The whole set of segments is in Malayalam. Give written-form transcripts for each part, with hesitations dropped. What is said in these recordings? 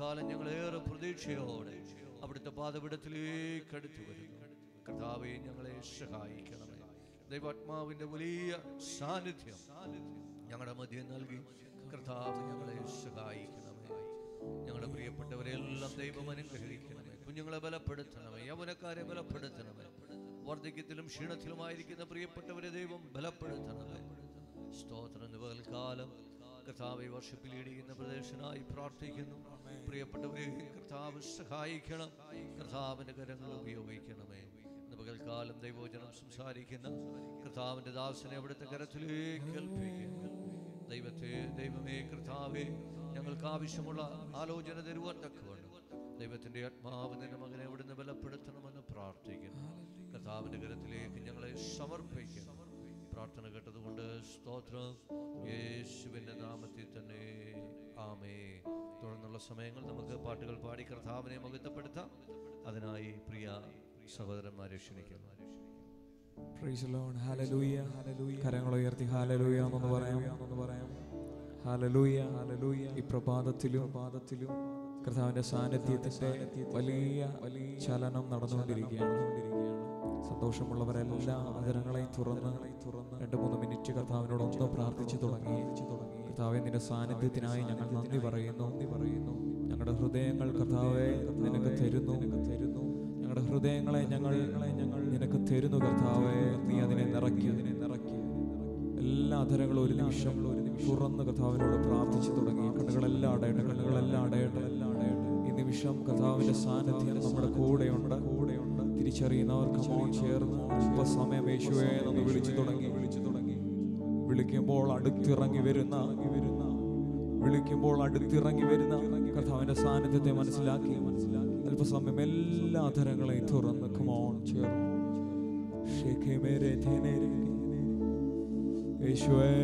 പകൽക്കാലം ഞങ്ങളേറെ പ്രതീക്ഷയോടെ അവിടുത്തെ പാദപീഠത്തിലേക്ക് അടുത്തു വരുന്നു. കർത്താവേ, ഞങ്ങളെ സഹായിക്കണമേ. ദൈവാത്മാവിന്റെ വലിയ സാന്നിധ്യം ഞങ്ങളുടെ മധ്യം നൽകി കർത്താവ് ഞങ്ങളെ സഹായിക്കണമേ. ഞങ്ങളുടെ പ്രിയപ്പെട്ടവരെല്ലാം ദൈവം അനുഗ്രഹിക്കണമേ. കുഞ്ഞുങ്ങളെ ബലപ്പെടുത്തണമേ, യൗവനക്കാരെ ബലപ്പെടുത്തണമേ. വാർദ്ധക്യത്തിലും ക്ഷീണത്തിലുമായിരിക്കുന്ന പ്രിയപ്പെട്ടവരെ ദൈവം ബലപ്പെടുത്തണമേ. സ്തോത്രം. പകൽക്കാലം കർത്താവെ വർഷിപ്പ് ലീഡ് ചെയ്യുന്ന പ്രദേശനായി പ്രാർത്ഥിക്കുന്നു. പ്രിയപ്പെട്ടവരെ കർത്താവ് സഹായിക്കണം. കർത്താവിന്റെ കരങ്ങൾ ഉപയോഗിക്കണമേ. പകൽക്കാലം ദൈവവചനം സംസാരിക്കുന്ന കർത്താവിന്റെ ദാസനെ അവിടുത്തെ കരത്തിലേക്ക് ഏൽപ്പിക്കുന്നു. ദൈവമേ കർത്താവെ, ഞങ്ങൾക്ക് ആവശ്യമുള്ള ആലോചന തരുവാൻ തക്കവണ്ണം ദൈവത്തിന്റെ ആത്മാവ് നിന്റെ മകനെ അവിടുന്ന് ബലപ്പെടുത്തണമെന്ന് പ്രാർത്ഥിക്കുന്നു. കർത്താവിന്റെ കരത്തിലേക്ക് ഞങ്ങളെ സമർപ്പിക്കുന്നു. പ്രാർത്ഥന കേട്ടതുകൊണ്ട് സ്തോത്രം. യേശുവിന്റെ നാമത്തിൽ തന്നെ ആമേൻ. തുടർന്നുള്ള സമയങ്ങൾ നമുക്ക് പാട്ടുകൾ പാടി കർത്താവിനെ മഹത്വപ്പെടുത്താം. അതിനായി പ്രിയ സഹോദരന്മാരെ ക്ഷണിക്കുന്നു. Praise the lord. ഹല്ലേലൂയ. കരങ്ങൾ ഉയർത്തി ഹല്ലേലൂയ എന്ന് പറയാം. ഹല്ലേലൂയ. ഈ പ്രഭാതത്തിലും കർത്താവിന്റെ സാന്നിധ്യത്തിന്റെ വലിയ ചലനം നടന്നുകൊണ്ടിരിക്കുകയാണ്. സന്തോഷമുള്ളവരെല്ലാ ആദരങ്ങളെയും തുറന്ന് 2-3 മിനിറ്റ് കർത്താവിനോട് ഒന്ന് പ്രാർത്ഥിച്ചു തുടങ്ങി. കർത്താവേ, നിന്റെ സാന്നിധ്യത്തിനായി ഞങ്ങൾ നന്ദി പറയുന്നു. ഞങ്ങളുടെ ഹൃദയങ്ങൾ കർത്താവേ നിനക്ക് തരുന്നു. ഞങ്ങളുടെ ഹൃദയങ്ങളെ ഞങ്ങൾ നിനക്ക് തരുന്നു കർത്താവേ. നീ അതിനെ നിറയ്ക്കി. എല്ലാ അധരങ്ങളും ഒരു നിമിഷം തുറന്ന് കർത്താവിനോട് പ്രാർത്ഥിച്ചു തുടങ്ങി. കണ്ണുകളെല്ലാം അടയട്ടെ. ഈ നിമിഷം കർത്താവിന്റെ സാന്നിധ്യം നമ്മുടെ കൂടെയുണ്ട്. തിരിച്ചറിയുന്നവർക്ക് ചേർന്ന് സമയം യേശുവേ എന്ന് വിളിച്ചു തുടങ്ങി. വിളിക്കുമ്പോൾ അടുത്തിറങ്ങി വരുന്ന കർത്താവിന്റെ സാന്നിധ്യത്തെ മനസ്സിലാക്കി അല്പസമയം എല്ലാ അധരങ്ങളെയും തുറന്ന് ചേർന്ന് യേശുവേ,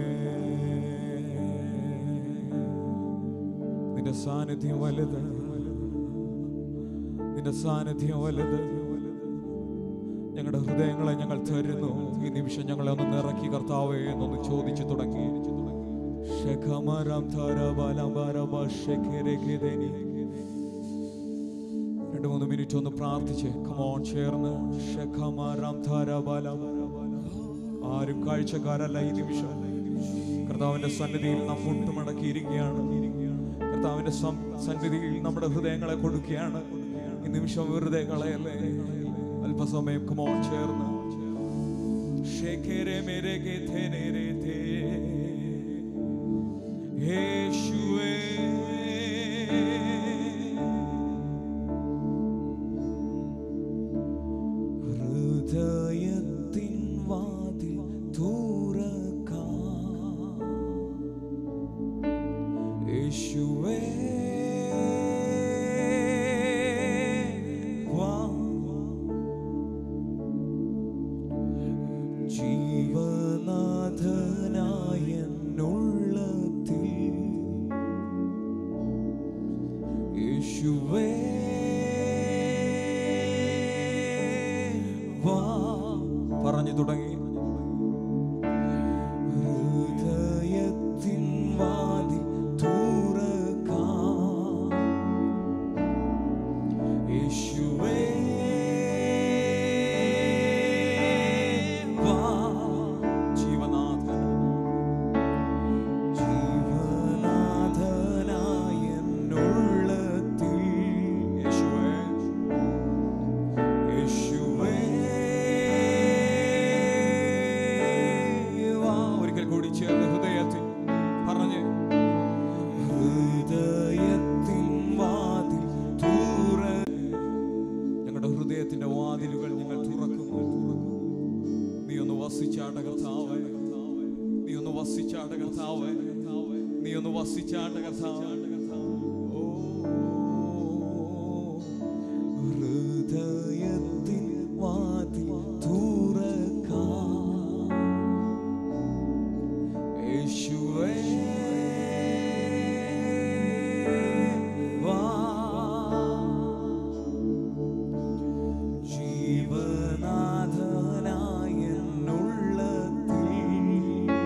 നിന്റെ സാന്നിധ്യം വലുത്. ഞങ്ങളുടെ ഹൃദയങ്ങളെ ഞങ്ങൾ തരുന്നു. ഈ നിമിഷം ഞങ്ങളെ ഒന്ന് നിറക്കി കർത്താവേ എന്നൊന്ന് ചോദിച്ചു തുടങ്ങി. 2-3 മിനിറ്റ് ഒന്ന് പ്രാർത്ഥിച്ച് ചേർന്ന്. ആരും കാഴ്ചക്കാരല്ല. ഈ നിമിഷം കർത്താവിന്റെ സന്നിധിയിൽ നാം മുട്ടുമടക്കിയിരിക്കുകയാണ്. കർത്താവിന്റെ സന്നിധിയിൽ നമ്മുടെ ഹൃദയങ്ങളെ കൊടുക്കുകയാണ്. ഈ നിമിഷം വെറുതെ കളയല്ലേ. അല്പസമയം ചേർന്ന് യേശുവേ, ഹൃദയത്തിൻ വാതിൽ തുറക്കാം. യേശുവേ, ജീവനാഥനായെന്നുള്ളത്തിൽ യേശുവേ വാ പറഞ്ഞു തുടങ്ങി. ഹൃദയത്തിൻ വാതിൽ തുറക്കാം. യേശുവേ ഹൃദയത്തിൻ വാതിൽ തുറക്കാം. യേശുവേ വാ, ജീവനാഥനായെന്നുള്ളത്തിൽ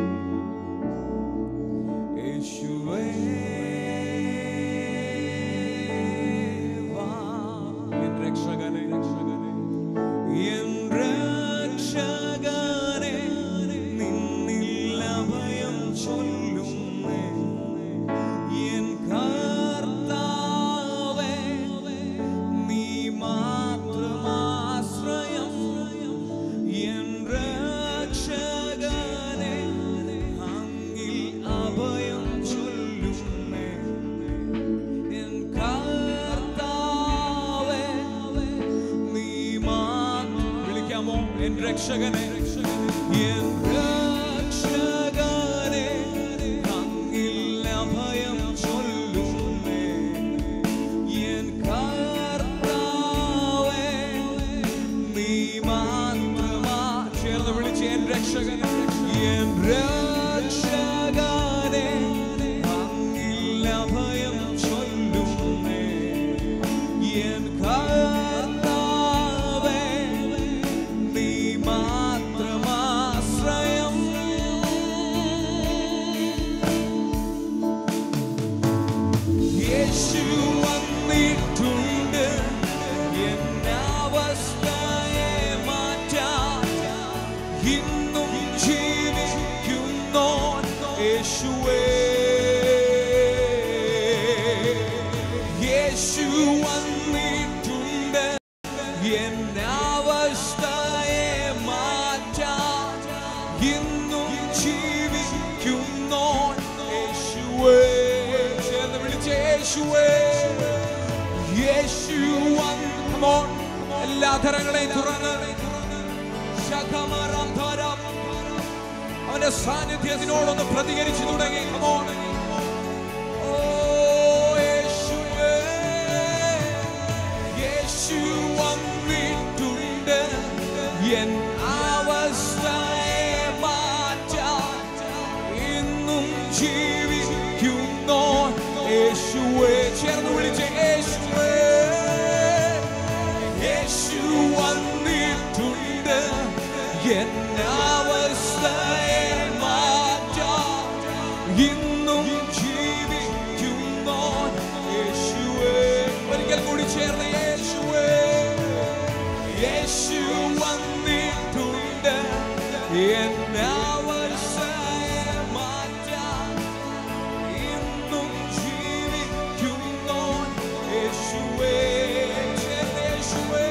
യേശുവേ രക്ഷകനെ എൻ രക്ഷകനെ അങ്ങിൽ അഭയം ചൊല്ലുന്നേ എൻ കർത്താവേ നീ മാത്രമാ ചേർന്ന് വിളിച്ച് എൻ രക്ഷകനെ എൻ രക്ഷകനെ അങ്ങിൽ അഭയം ചൊല്ലുന്നേ എൻ കർത്താവേ നീ മാത്രമാശ്രയം യേശു വന്നിട്ടുണ്ട് എന്നവസ്ഥയെ മാറ്റാൻ ഇന്നും ജീവിക്കുന്നോൻ യേശുവേ യേശു വന്നിട്ടുണ്ട് എന്നവസ്ഥയെ മാറ്റാൻ ഇന്നും ജീവിക്കുന്നോൻ യേശുവേ ചേർന്ന് വിളിച്ച യേശുവേ യേശു Come on, എല്ലാ ധരങ്ങളെയും തുറന്ന് അവന്റെ സാന്നിധ്യത്തിനോടൊന്ന് പ്രതികരിച്ചു തുടങ്ങി. Come on. യേശു വന്നിട്ടുണ്ട് എൻ അവസ്ഥയെ മാറ്റാൻ ഇന്നും ജീവിക്കുന്നോൻ യേശുവേ ചേർന്ന് വിളിച്ച യേശുവേ യേശു വന്നിട്ടുണ്ട് എൻ അവസ്ഥയെ മാറ്റാൻ ഇന്നും ജീവിക്കുന്നോൻ യേശുവേ ഒരിക്കൽ കൂടി ചേർന്ന് യേശുവേ യേശു വന്നിട്ടുണ്ട് എൻ അവസ്ഥയെ മാറ്റാൻ ഇന്നും ജീവിക്കുന്നോൻ യേശുവേ യേശുവേ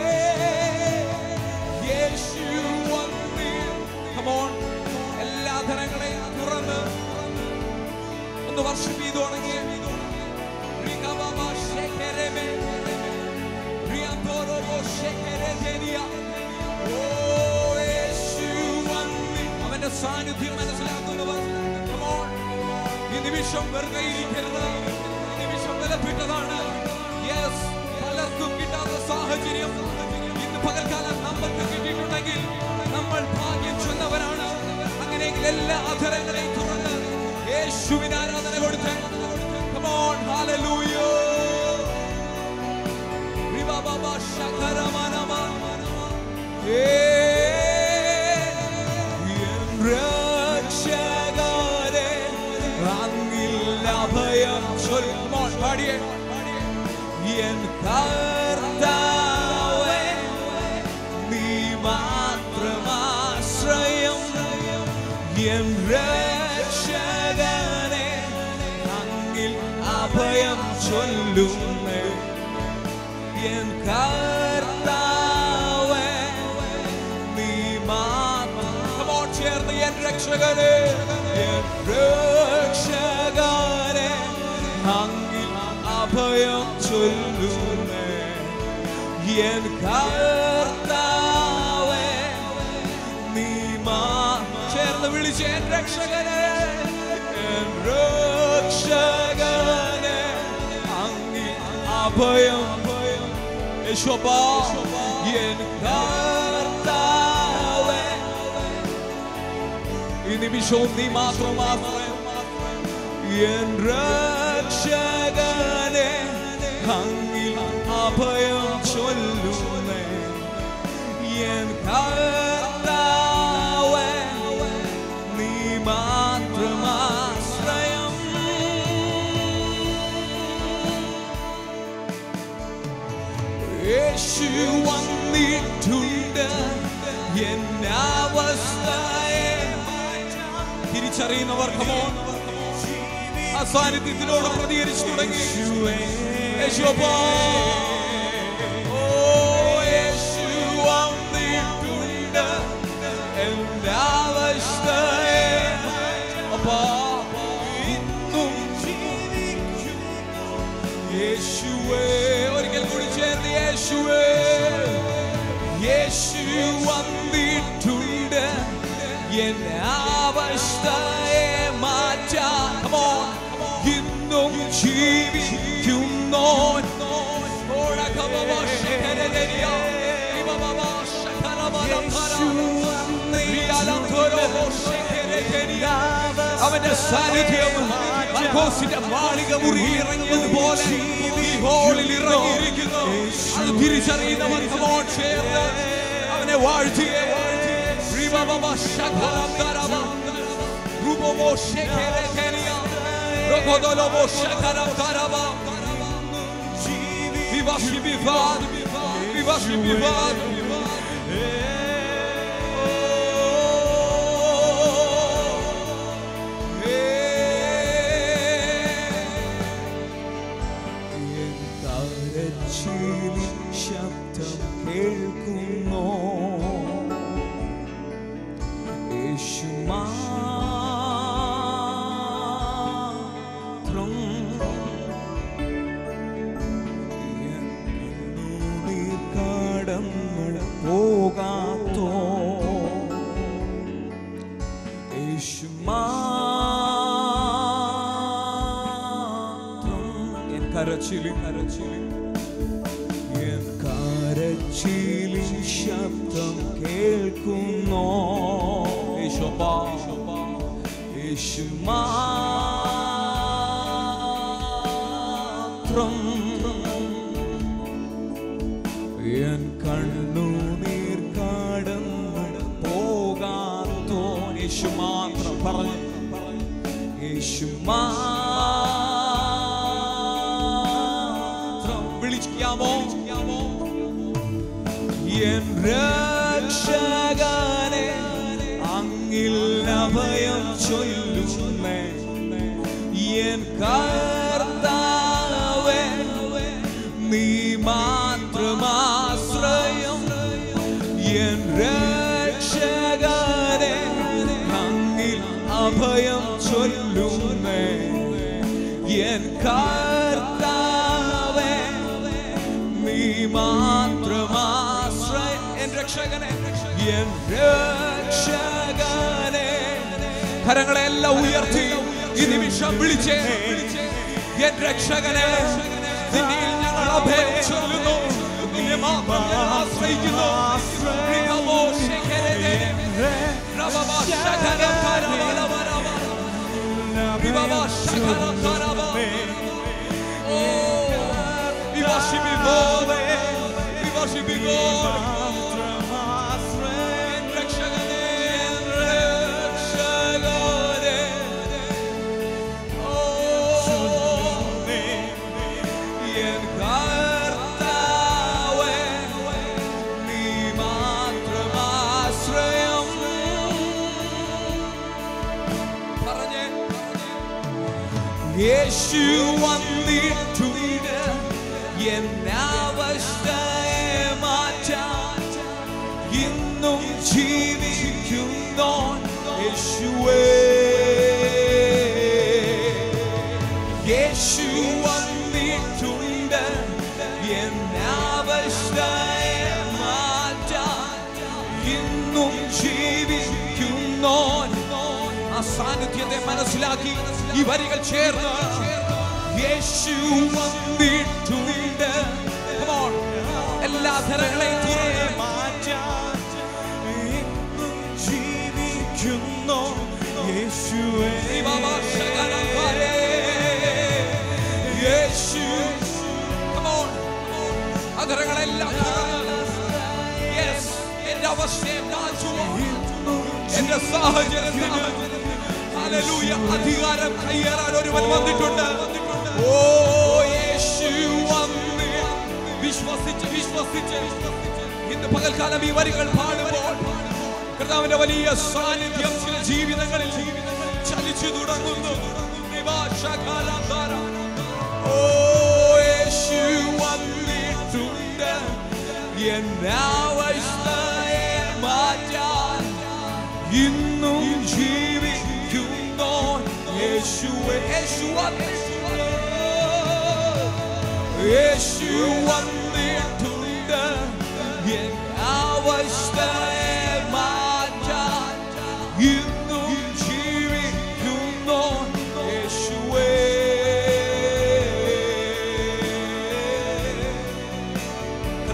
യേശു Come on, എല്ലാ ധരങ്ങളെയും തുറന്ന് ഒന്ന് വർഷിപ്പ് ചെയ്തു തുടങ്ങിയ അവന്റെ സാന്നിധ്യം മനസ്സിലാക്കുന്നവർ Come on, ഈ നിമിഷം വെറുതെ ഇരിക്കരുത്. ഈ നിമിഷം വിലപ്പെട്ടതാണ്. Yes, പലർക്കും കിട്ടാത്ത സാഹചര്യം ഇന്ന് പകൽക്കാലം നമുക്ക് കിട്ടിയിട്ടുണ്ടെങ്കിൽ നമ്മൾ ഭാഗ്യം ചെന്നവരാണ്. അങ്ങനെയെങ്കിൽ എല്ലാ അധരങ്ങളെയും തുറന്ന് യേശുവിന് ആരാധന കൊടുത്ത് Come on, hallelujah. രക്ഷകനെ അങ്ങിൽ അഭയം ചൊല്ലുമോ പാടിയേ എൻ കർത്താവേ നീ മാത്രമാശ്രയം എൻ രക്ഷകനെ അങ്ങിൽ അഭയം ചൊല്ലുന്നേ എൻ കർത്താവേ നീ മാത്രം ചേർന്ന് എൻ രക്ഷകനെ അങ്ങിൽ അഭയം ചൊല്ലുന്നേ എൻ കർത്താവേ നീ ചേർന്ന് വിളിച്ച് എൻ രക്ഷകനെ അങ്ങിൽ അഭയം യേശുവേ എൻ കർത്താവേ ഈ നിമിഷവും നീ മാത്രം എൻ രക്ഷകനെ അങ്ങിൽ അഭയം ചൊല്ലുന്നേ എൻ കർത്താവേ നീ മാത്രമാശ്രയം യേശു വന്നിട്ടുണ്ട് എൻ അവസ്ഥയെ തിരിച്ചറിയുന്നവർ Come on, ആ സാന്നിധ്യത്തിനോട് പ്രതികരിച്ചു തുടങ്ങി യേശു വന്നിട്ടുണ്ട് എൻ അവസ്ഥയെ ഇന്നും യേശുവേ ഒരിക്കൽ കൂടി ചേർന്ന് യേശുവേ യേശു വന്നിട്ടുണ്ട് അവസ്ഥയെ മാറ്റാൻ ഇന്നും ജീവിക്കുന്നോൻ. അവന്റെ സാന്നിധ്യം മർക്കോസിന്റെ മാളിക മുറി ഇറങ്ങിയതുപോലെ ഈ ഹോളിൽ ഇറങ്ങിയിരിക്കുന്നു. അത് തിരിച്ചറിയുന്നവർ ചേർന്ന് അവനെ വാഴ്ത്തിയേ. ശബ്ദം കേൾക്കുന്നോ യേശു മാത്രം. കടന്നു പോകാത്തോ യേശു മാത്രം. എൻ കരച്ചിലും കരച്ചിലിൻ ശബ്ദം കേൾക്കുന്നോ യേശു മാത്രം. എൻ കണ്ണുനീർ കടന്നു പോകാത്തോ യേശു മാത്രം. പറഞ്ഞു യേശു മാത്രം. വിളിക്കാമോ എൻ രക്ഷകനെ അങ്ങിൽ അഭയം ചൊല്ലുന്നേ. എൻ കർത്താവേ നീ മാത്രമാശ്രയം. എൻ രക്ഷകനെ അങ്ങിൽ അഭയം ചൊല്ലുന്നേ. എൻ കർത്താവേ നീ മാത്രമാശ്രയം. എൻ രക്ഷകനെ കരങ്ങളെല്ലാം ഉയർത്തി ഈ നിമിഷം വിളിച്ചേ. എൻ രക്ഷകനെ നിന്നിൽ ഞങ്ങൾ അഭയം ചൊല്ലുന്നു. നിന്നെ മാത്രം ഞാൻ ആശ്രയിക്കുന്നു. യേശു വന്നിട്ടുണ്ട് എന്നവസ്ഥയെ മാറ്റാൻ. ഇന്നും ജീവിക്കുന്നോൻ യേശുവേ. യേശു വന്നിട്ടുണ്ട് എന്നവസ്ഥയെ മാറ്റാൻ. ഇന്നും ജീവിക്കുന്നോൻ. ആ സാന്നിധ്യത്തെ മനസ്സിലാക്കി ഈ വരികൾ ചേർന്ന് യേശു വന്നിട്ടുണ്ട്. എല്ലാ തരങ്ങളെയും മാറ്റാൻ ഇന്നും ജീവിക്കുന്നു യേശുവേ. യേശു അതരങ്ങളെല്ലാം എന്റെ അവസ്ഥയെ മാറ്റുവാൻ, എന്റെ സാഹചര്യത്തിൽ അധികാരം കയ്യേറാൻ ഒരുവൻ വന്നിട്ടുണ്ട്. ഓ യേശു വന്ന് വിശ്വസിച്ച് ഇന്ന് പകൽക്കാലം ഈ വരികൾ പാടുമ്പോൾ കർത്താവിന്റെ വലിയ സാന്നിധ്യം ചില ജീവിതങ്ങളിൽ ചലിച്ചു തുടങ്ങുന്നു. ഓ യേശു വന്നിട്ടുണ്ട് എന്നവസ്ഥയെ മാറ്റാൻ. ഇന്നും ജീവിക്കുന്നോൻ യേശുവേ. യേശു വന്നിട്ടുണ്ട് എന്നവസ്ഥയെ മാറ്റാൻ. ഇന്നും ജീവിക്കുന്നോൻ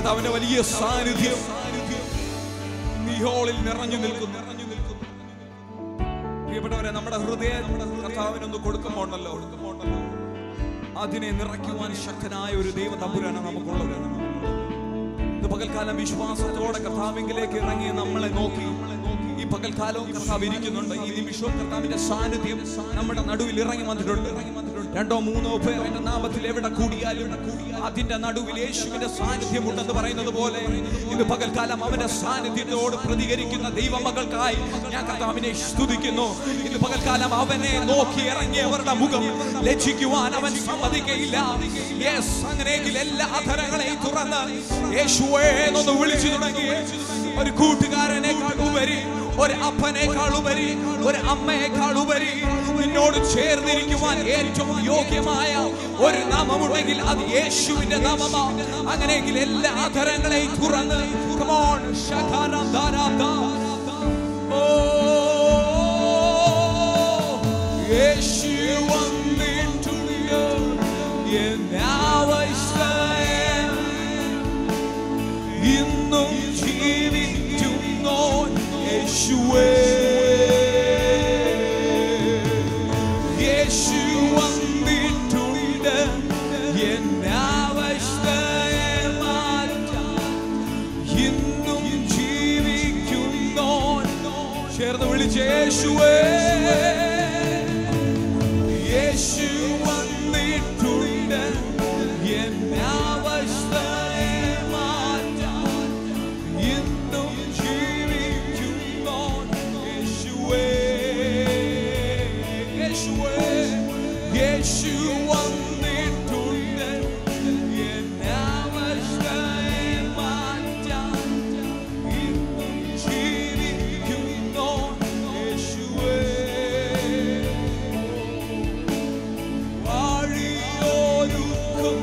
കർത്താവിന്റെ വലിയ സാന്നിധ്യം ഈ ഹോളിൽ നിറഞ്ഞു നിൽക്കുന്നു. പ്രിയപ്പെട്ടവരെ, നമ്മുടെ ഹൃദയം കർത്താവിനൊന്ന് കൊടുക്കുമ്പോണ്ടല്ലോ അതിനെ നിറയ്ക്കുവാൻ ശക്തനായ ഒരു ദൈവ തമ്പുരാനാണ് നമുക്കുള്ളത്. ഇന്ന് പകൽക്കാലം വിശ്വാസത്തോടെ കർത്താവിലേക്ക് ഇറങ്ങി നമ്മളെ നോക്കി ഈ പകൽക്കാലവും കർത്താവ് ഇരിക്കുന്നുണ്ട്. ഈ നിമിഷവും കർത്താവിന്റെ സാന്നിധ്യം നമ്മുടെ നടുവിൽ ഇറങ്ങി വന്നിട്ടുണ്ട്. 2-3 പേർ എന്റെ നാമത്തിൽ എവിടെ കൂടിയാലും അതിന്റെ നടുവിൽ യേശുവിന്റെ സാന്നിധ്യം ഉണ്ടെന്ന് പറയുന്നത് പോലെ ഇന്ന് പകൽക്കാലം അവന്റെ സാന്നിധ്യത്തോട് പ്രതികരിക്കുന്ന ദൈവമക്കൾക്കായി ഞാൻ കർത്താവിനെ സ്തുതിക്കുന്നു. ഇന്ന് പകൽക്കാലം അവനെ നോക്കി ഇറങ്ങിയവരുടെ മുഖം ലജ്ജിക്കുവാൻ അവൻ സമ്മതിക്കയില്ല. യെസ്, അങ്ങനെയെങ്കിൽ എല്ലാ അധരങ്ങളെയും തുറന്ന് യേശുവേ എന്നൊന്ന് വിളിച്ചു തുടങ്ങി. ഒരു കൂട്ടുകാരനേക്കാൾ ഉപരി, ഒരു അപ്പനേക്കാൾ ഉപരി, ഒരു അമ്മയേക്കാൾ ഉപരി നിന്നോട് ചേർന്നിരിക്കുവാൻ ഏറ്റവും യോഗ്യമായ ഒരു നാമമുണ്ടെങ്കിൽ അത് യേശുവിന്റെ നാമമാണ്. അങ്ങനെയെങ്കിൽ എല്ലാ അധരങ്ങളെയും തുറന്ന് come on shakara darada oh യേശു വന്നിട്ടുണ്ട് എന്നാവശ്യം ഇന്നും ജീവിക്കുന്നു യേശുവേ. യേശു വന്നിട്ടുണ്ട് എന്നാവശ്യം മാറ്റാൻ ഇന്നും ജീവിക്കുന്നു. ചേർന്ന് വിളിച്ച് യേശുവേ. യേശു വന്നിട്ടുണ്ട് എന്നാവശ്യം മാറ്റാൻ ഇന്നും ജീവിക്കുന്നു യേശുവേ. യേശുവേ. യേശു വന്നിട്ടുണ്ട് എന്നാവശ്യം മാറ്റാൻ ഇന്നും ജീവിക്കുന്നു യേശുവേ. വാഴിയോരുക്കും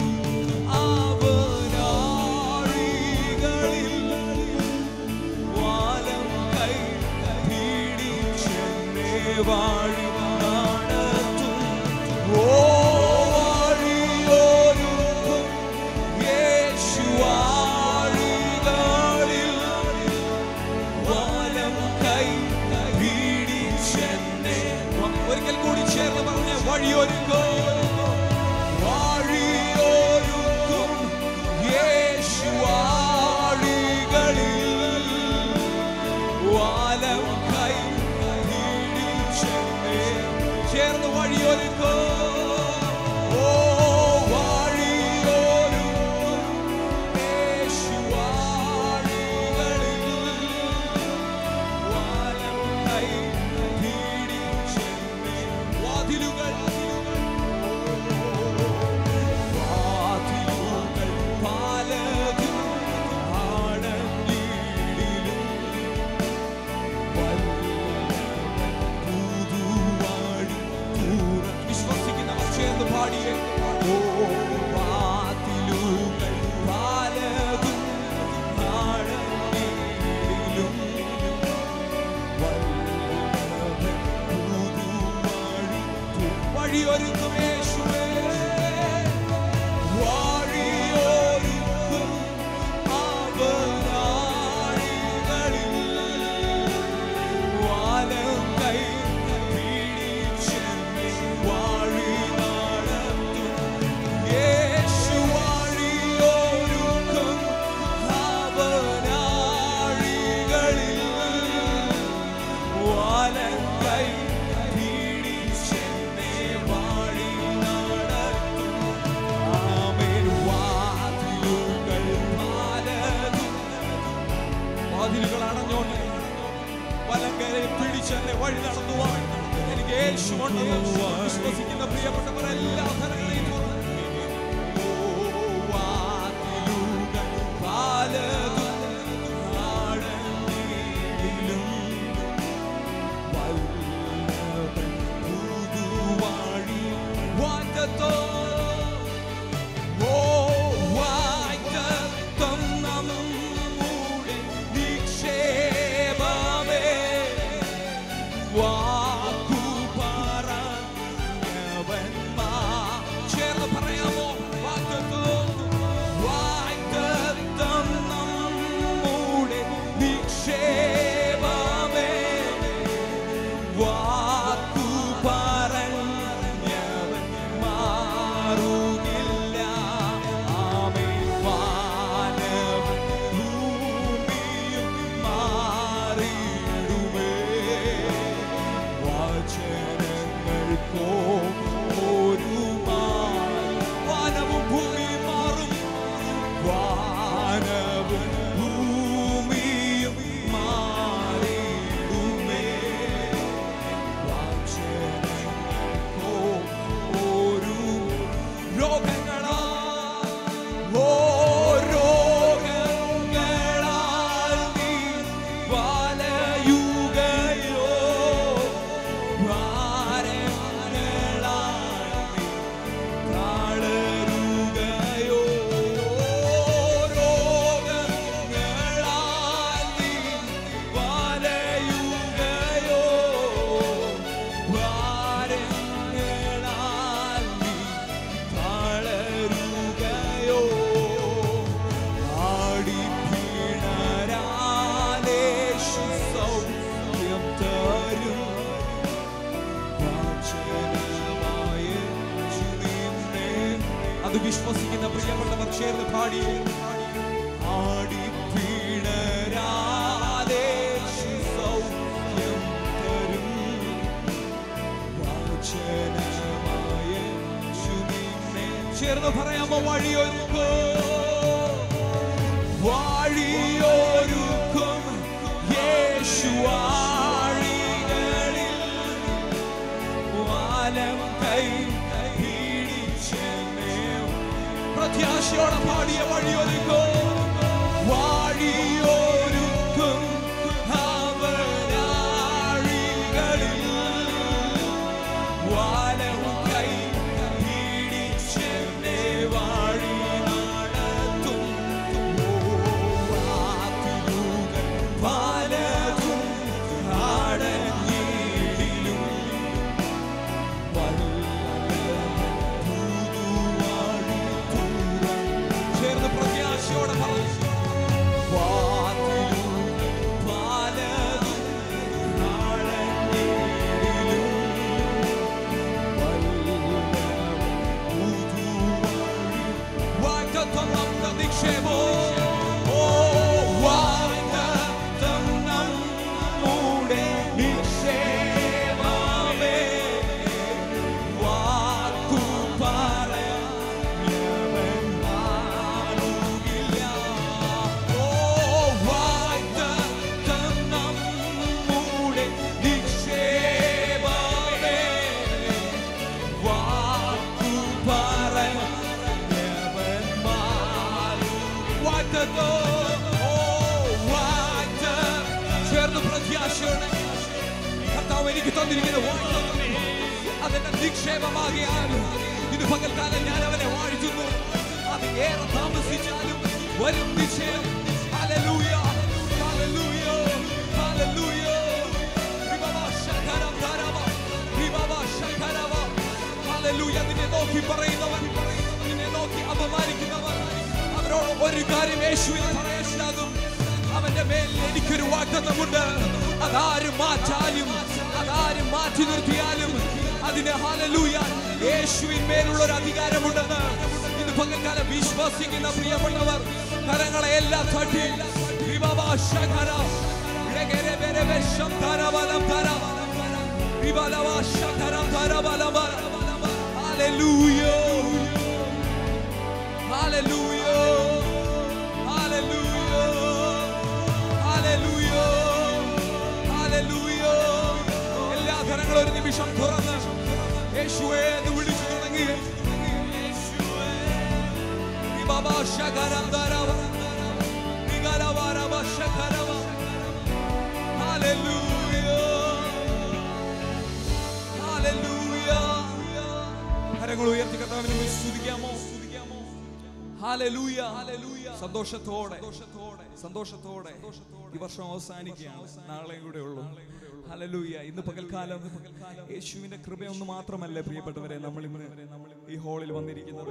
അവനാഴികളിൽ വാലം കൈ പിടിച്ചെന്നെ വാഴി നടത്തും. ഓ വാഴിയോരുക്കും യേശു വാഴികളിൽ വാലം കൈ പിടിച്ചെന്നെ. ഒരിക്കൽ കൂടി ചേർന്ന് പറഞ്ഞ വഴിയൊരുക്കും. വാഴിയൊരുക്കും യേശു വാഴികളിൽ വാലം കൈ പിടിച്ചെന്നെ. ചേർന്ന് വഴിയൊരുക്കും. ഓ വാഴിയൊരുക്കും യേശു വാഴികളിൽ വാലം കൈ പിടിച്ചെന്നെ. വാതിലുകൾ പലതും ആടഞ്ഞിടിലും പുതുവഴി വിശ്വസിക്കുന്നവർ ചേർന്ന് പാടിയേ. ഓ വാതിലുകൾ പലതും ആടഞ്ഞിടിലും വഴിയൊരുക്കും യേശുവേ. വാഴിയൊരുക്കും അവനാഴികളിൽ വാലം കൈ പിടിച്ചെന്നെ വാഴി നടത്തും. യേശു വാഴിയൊരുക്കും അവനാഴികളിൽ വാലം കൈ പിടിച്ചെന്നെ വാഴി നടത്തും. അത് വിശ്വസിക്കുന്ന പ്രിയപ്പെട്ടവർ ചേർന്ന് പാടി. ചേർന്ന് പറയാമോ? വഴിയൊരുക്കും യേശു വഴികളിൽ വലം കൈ പിടിച്ചെന്നെ. പ്രത്യാശയോടെ പാടിയ വഴിയൊരുക്കും അവനാഴികളിൽ വലം കൈ പിടിച്ചെന്നെ വഴി നടത്തും. പലതും അടഞ്ഞിടിലും ചേർന്ന് പ്രത്യാശയോടെ പറഞ്ഞു. കർത്താവ് എനിക്ക് തന്നിരിക്കുന്ന അതെന്റെ നിക്ഷേപമാകിയാൽ ഇത് പകൽക്കാലം ഞാൻ അവനെ വാഴ്ത്തുന്നു. അത് ഏറെ താമസിച്ചാലും വരും നിശ്ചയം. Hallelujah, hallelujah, hallelujah. ഹല്ലേലൂയ. നിന്നെ നോക്കി പറയുന്നവൻ, നിന്നെ നോക്കി അപമാനിക്കുന്നവൻ, അവരോട് ഒരു കാര്യം യേശുവിനെ പറയാനാകും. അവന്റെ മേൽ എനിക്കൊരു വാഗ്ദത്തമുണ്ട്. അതാരും മാറ്റാലും അതാരും മാറ്റി നിർത്തിയാലും അതിന് ഹല്ലേലൂയ യേശുവിന്മേലുള്ള ഒരു അധികാരമുണ്ടെന്ന് ഇന്ന് പകൽക്കാലം വിശ്വസിക്കുന്ന പ്രിയപ്പെട്ടവർ കരങ്ങളെ എല്ലാം തട്ടി hallelujah, hallelujah, hallelujah, hallelujah, hallelujah. എല്ലാ കരങ്ങളും ഒരു നിമിഷം തുറന്ന് യേശുവേ എന്ന് വിളിച്ചു തുടങ്ങി. കരങ്ങൾ ഉയർത്തി കർത്താവിനെ സ്തുതിക്കാമോ? ഹല്ലേലൂയ. സന്തോഷത്തോടെ സന്തോഷത്തോടെ ഈ വർഷം അവസാനിക്കുകയാണ്. നാളെയും കൂടെ ഉള്ളൂ. ഹല്ലേലൂയ. ഇന്ന് പകൽക്കാലം യേശുവിന്റെ കൃപയൊന്നു മാത്രമല്ല പ്രിയപ്പെട്ടവരെ നമ്മൾ ഇന്ന് ഈ ഹാളിൽ വന്നിരിക്കുന്നത്.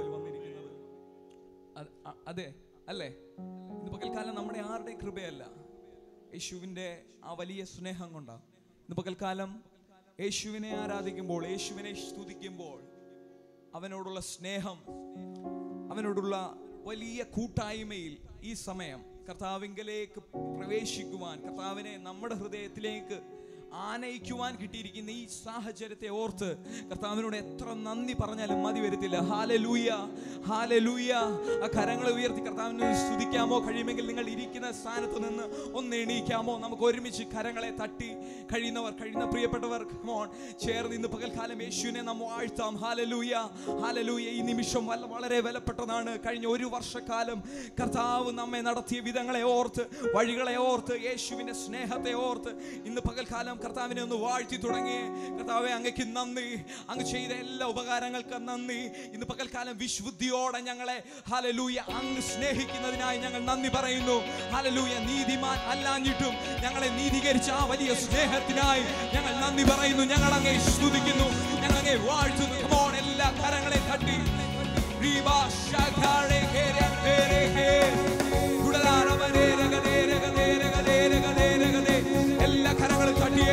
അതെ അല്ലേ? ഇന്ന് പകൽക്കാലം നമ്മുടെ ആരുടെയും കൃപയല്ല, യേശുവിന്റെ ആ വലിയ സ്നേഹം കൊണ്ടാണ്. ഇന്ന് പകൽക്കാലം യേശുവിനെ ആരാധിക്കുമ്പോൾ, യേശുവിനെ സ്തുതിക്കുമ്പോൾ അവനോടുള്ള സ്നേഹം, അവനോടുള്ള വലിയ കൂട്ടായ്മയിൽ ഈ സമയം കർത്താവിങ്കലേക്ക് പ്രവേശിക്കുവാൻ, കർത്താവിനെ നമ്മുടെ ഹൃദയത്തിലേക്ക് ആനയിക്കുവാൻ കിട്ടിയിരിക്കുന്ന ഈ സാഹചര്യത്തെ ഓർത്ത് കർത്താവിനോട് എത്ര നന്ദി പറഞ്ഞാലും മതി വരത്തില്ല. Hallelujah, hallelujah. ആ കരങ്ങളെ ഉയർത്തി കർത്താവിനെ സ്തുതിക്കാമോ? കഴിയുമെങ്കിൽ നിങ്ങൾ ഇരിക്കുന്ന സ്ഥാനത്ത് നിന്ന് ഒന്ന് എണീക്കാമോ? നമുക്ക് ഒരുമിച്ച് കരങ്ങളെ തട്ടി കഴിയുന്ന പ്രിയപ്പെട്ടവർ ചേർന്ന് ഇന്ന് പകൽക്കാലം യേശുവിനെ നാം വാഴ്ത്താം. Hallelujah, hallelujah. ഈ നിമിഷം വളരെ വിലപ്പെട്ടതാണ്. കഴിഞ്ഞ ഒരു വർഷക്കാലം കർത്താവ് നമ്മെ നടത്തിയ വിധങ്ങളെ ഓർത്ത്, വഴികളെ ഓർത്ത്, യേശുവിന്റെ സ്നേഹത്തെ ഓർത്ത് ഇന്ന് പകൽക്കാലം കർത്താവിനെ ഒന്ന് വാഴ്ത്തി തുടങ്ങി. കർത്താവേ, അങ്ങയ്ക്ക് നന്ദി. അങ്ങ് ചെയ്ത എല്ലാ ഉപകാരങ്ങൾക്ക് നന്ദി. ഇന്ന് പകൽക്കാലം വിശുദ്ധിയോടെ ഞങ്ങളെ ഹല്ലേലൂയ അങ്ങ് സ്നേഹിക്കുന്നതിനായി ഞങ്ങൾ നന്ദി പറയുന്നു. ഹല്ലേലൂയ. നീതിമാൻ അല്ലാഞ്ഞിട്ടും ഞങ്ങളെ നീതീകരിച്ച ആ വലിയ സ്നേഹത്തിനായി ഞങ്ങൾ നന്ദി പറയുന്നു. ഞങ്ങൾ അങ്ങേ സ്തുതിക്കുന്നു, ഞങ്ങൾ അങ്ങേ വാഴ്ത്തുന്നു. എല്ലാ കരങ്ങളെ തട്ടി എല്ലാ കരങ്ങളും തട്ടിയേ.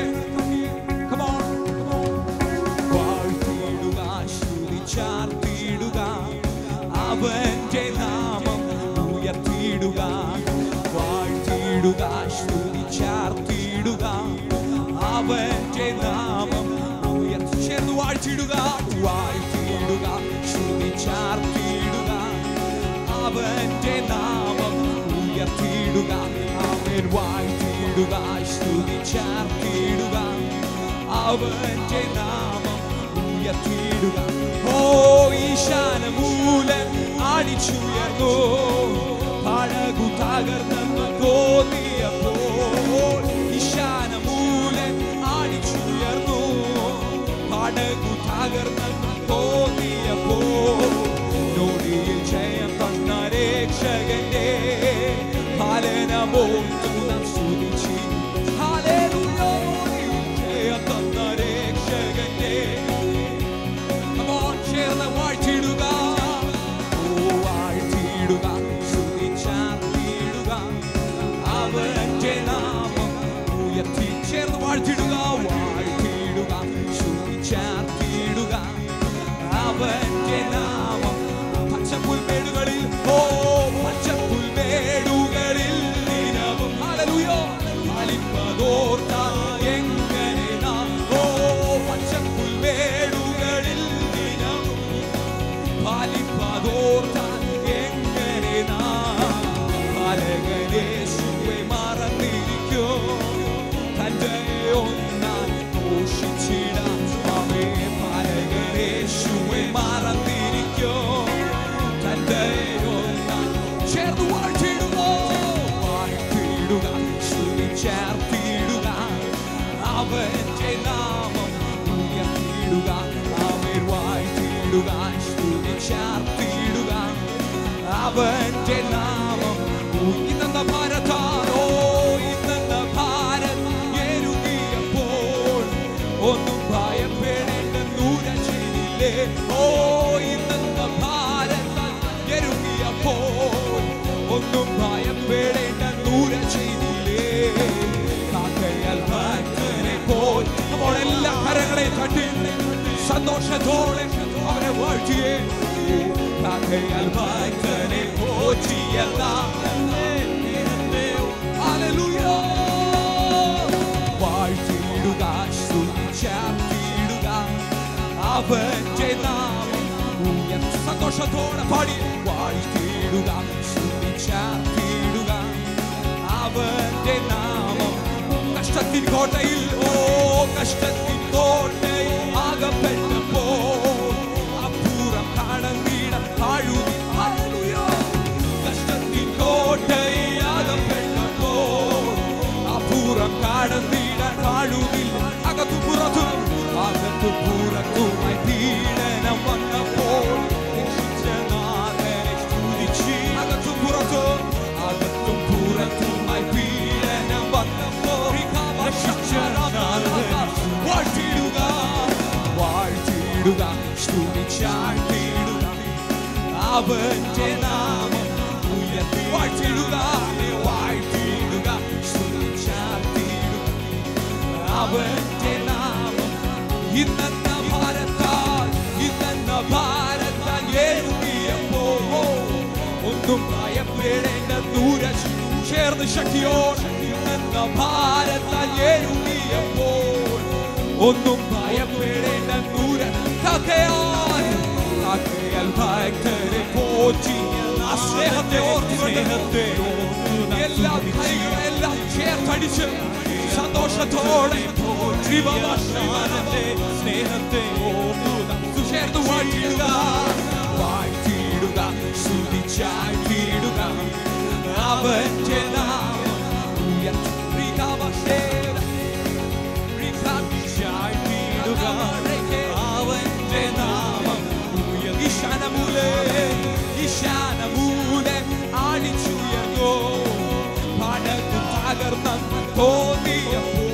വാഴ്ത്തിയിടുക, സ്തുതിച്ചാർത്തിയിടുക, അവന്റെ നാമം ഉയർത്തിയിടുക. വാഴ്ത്തിയിടുക, സ്തുതിച്ചാർത്തിയിടുക, അവന്റെ നാമം ഉയർത്തി. ചേർന്ന് വാഴ്ത്തിയിടുക, വാഴ്ത്തിയിടുക, സ്തുതിച്ചാർത്തിയിടുക, അവന്റെ നാമം ഉയർത്തിയിടുക. അവൻ വാഴ്ത്തിയിടുക, സ്തുതിച്ചാർത്തിയിടുക, അവന്റെ നാമം ഉയർത്തിയിടുക. ഓ ഈശാനമൂലൻ ആടിച്ചുയർന്നു, പടകു തകർന്നെന്ന് തോന്നിയപ്പോൾ. ഈശാനമൂലൻ ആടിച്ചുയർന്നു, പടകു തകർന്നെന്ന് തോന്നിയപ്പോൾ. നോടിയിൽ ജയം തന്ന രക്ഷകന്റെ പാലനമോർത്തു നാം സ്തുതിച്ചു. ഹല്ലേലൂയ. ജയം തന്ന രക്ഷകന്റെ ചേർന്ന് വാഴ്ത്തിയിടുക, വാഴ്ത്തിയിടുക, സ്തുതിച്ചാർത്തിയിടുക, അവന്റെ നാമം ഉയർത്തി. ചേർന്ന് വാഴ്ത്തിയിടുക, വാഴ്ത്തിയിടുക, സ്തുതിച്ചാർത്തിയിടുക, അവന്റെ നാമം. പച്ചപ്പുൽമേടുകളിൽ, ഓ പച്ചപ്പുൽമേടുകളിൽ ദിനവും ഹല്ലേലൂയ പാലിപ്പതോർത്താൽ എങ്ങനെ നാം. ഓ പച്ചപ്പുൽമേടുകളിൽ ദിനവും പാലിപ്പതോർത്താൽ എങ്ങനെ നാം. പാലകനേശുവെ മറന്നിരിക്കോ, തന്റെ ഒന്നാൻ ഘോഷിച്ചിടാം. അവേ പാലകനേശുവെ മറന്നിരിക്കോ, തന്റെ ഒന്നാൻ. ചേർന്ന് വാഴ്ത്തിയിടുക, വാഴ്ത്തിയിടുക, സ്തുതിച്ചാർത്തിയിടുക, അവന്റെ നാമം ഉയർത്തിയിടുക. അവൻ വാഴ്ത്തിയിടുക, സ്തുതിച്ചാർത്തിയിടുക, അവന്റെ നാമം. ഇന്നെന്ന ഭാരതാരോ, ഇന്നെന്ന ഭാരത് എരുകിയപ്പോൾ ഒന്നും ഭയപ്പെടേണ്ടെന്നൂര ചെയ്തില്ലേ. ഓ ഇന്നെന്ന ഭാരത് എരുകിയപ്പോൾ ഒന്നും ഭയപ്പെടേണ്ടെന്നൂര ചെയ്തില്ലേ. കാക്കയാൽ ഭക്തനെ പോൽ. അപ്പോൾ എല്ലാ കരങ്ങളെ തട്ടി സന്തോഷത്തോടെ അവരെ വാഴ്ത്തിയേ. കാക്കയാൽ ഭക്തനെ പോറ്റിയല്ല. ഹല്ലേലൂയ. വാഴ്ത്തിയിടുക, സ്തുതിച്ചാർത്തിയിടുക, അവന്റെ നാമം ഉയർത്തി. സന്തോഷത്തോടെ പാടി വാഴ്ത്തിയിടുക, സ്തുതിച്ചാർത്തിയിടുക, അവന്റെ നാമം. കഷ്ടത്തിൻ കോട്ടയിൽ, ഓ കഷ്ടത്തിൻ കോട്ടയിൽ ആകപ്പെട്ടപ്പോൾ അപ്പുറം കടന്നിട താഴുതി. ഹല്ലേലൂയ. കഷ്ടത്തിൻ കോട്ടയിൽ ആകപ്പെട്ടപ്പോൾ അപ്പുറം കടന്നിട താഴുതില്ല. അകത്തു പുറത്തും, അകത്തു പുറത്തുമായി പീഡനം വന്നപ്പോൾ രക്ഷിച്ചനാഥനെ സ്തുതിച്ച്. അകത്തും പുറത്തും, അകത്തും പുറത്തുമായി പീഡനം വന്നപ്പോൾ രക്ഷിച്ചനാഥനെ വാഴ്ത്തിയിടുക, വാഴ്ത്തിയിടുക, സ്തുതിച്ചാർത്തിയിടുക, അവന്റെ നാമം ഉയർത്തി. വാഴ്ത്തിയിടുക, വാഴ്ത്തിയിടുക, സ്തുതിച്ചാർത്തിയിടുക, അവന്റെ നാമം. ഇന്നെന്ന ഭാരത്താൽ, ഇന്നെന്ന ഭാരത്താൽ എഴുതിയപ്പോൾ ഒന്നും ഭയപ്പെടേണ്ട ദൂര. ചേർന്ന് ശക്തിയോടെ ഇന്നെന്ന ഭാരത്താൽ എഴുതിയപ്പോൾ ഒന്നും ഭയപ്പെടേണ്ട ദൂരം കാക്കയാൽ ഭക്തരെ പോറ്റി ആ സ്നേഹത്തെ ഓർത്ത് എല്ലാ കൈകളെല്ലാം ചേർത്തടിച്ച് സന്തോഷത്തോടെ സ്നേഹത്തെ ഓർത്തു ചേർന്ന് വാഴ്ത്തിയിടുക വാഴ്ത്തിയിടുക സ്തുതിച്ചാഴ്ത്തിയിടുക അവന്റെ നാമം ഉയർത്തിയിടുക അവന്റെ നാമം ഈശാനമൂലെ ആടിച്ചുയർന്നോ പടകു തകർന്നു തോന്നിയപ്പോ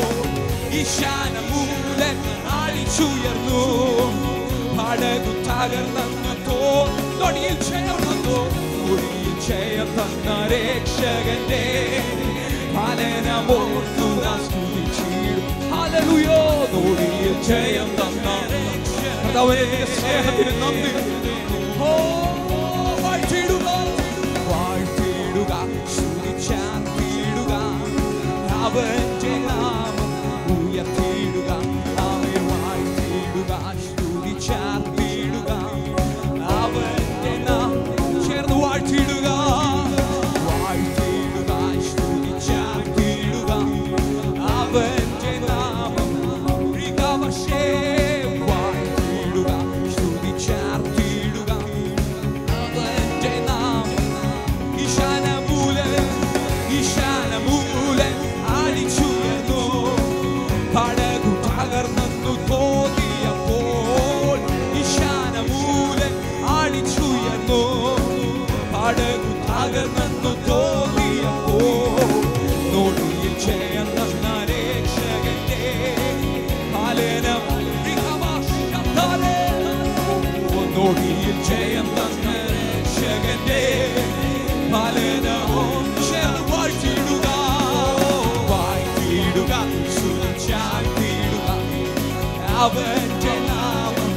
ഈശാനമൂലെ ആടിച്ചുയർന്നു പടകു തകർന്നു തോണിയിൽ ചേർന്നു ജയം തന്ന രക്ഷകന്റെ പാലനമോർത്തു സ്തുതിച്ചിടും ഹല്ലേലൂയ തോണിയിൽ ജയം തന്ന സ്നേഹത്തിന് നന്ദി വാഴ്ത്തിയിടുക വാഴ്ത്തിയിടുക സ്തുതിച്ചാർത്തിയിടുക അവന്റെ നാമം ഉയർത്തിയിടുക അവൻ വാഴ്ത്തിയിടുക സ്തുതിച്ചാർത്തിയിടുക അവന്റെ നാമം ചേർന്ന് വാഴ്ത്തിയിടുക വാഴ്ത്തിയിടുക സ്തുതിച്ചാർത്തിയിടുക അവന്റെ നാമം വാഴ്ത്തിയിടുക സ്തുതിച്ചാർത്തിയിടുക അവന്റെ നാമം ഈശാനമൂലെ ആടിച്ചുയർന്നു പടകു തകർന്നു തോന്നിയപ്പോൾ ഈശാനമൂലെ ആടിച്ചുയർന്നു പടകു തകർന്നു തോന്നിയപ്പോൾ നോടിയിൽ ജയം തന്ന രക്ഷകന്റെ പാലനം നോടിയിൽ ജയം തന്ന രക്ഷകന്റെ പാലനവും ചേർന്ന് വാഴ്ത്തിയിടുക വാഴ്ത്തിയിടുക സ്തുതിച്ചാഴ്ത്തിയിടുക അവന്റെ നാമം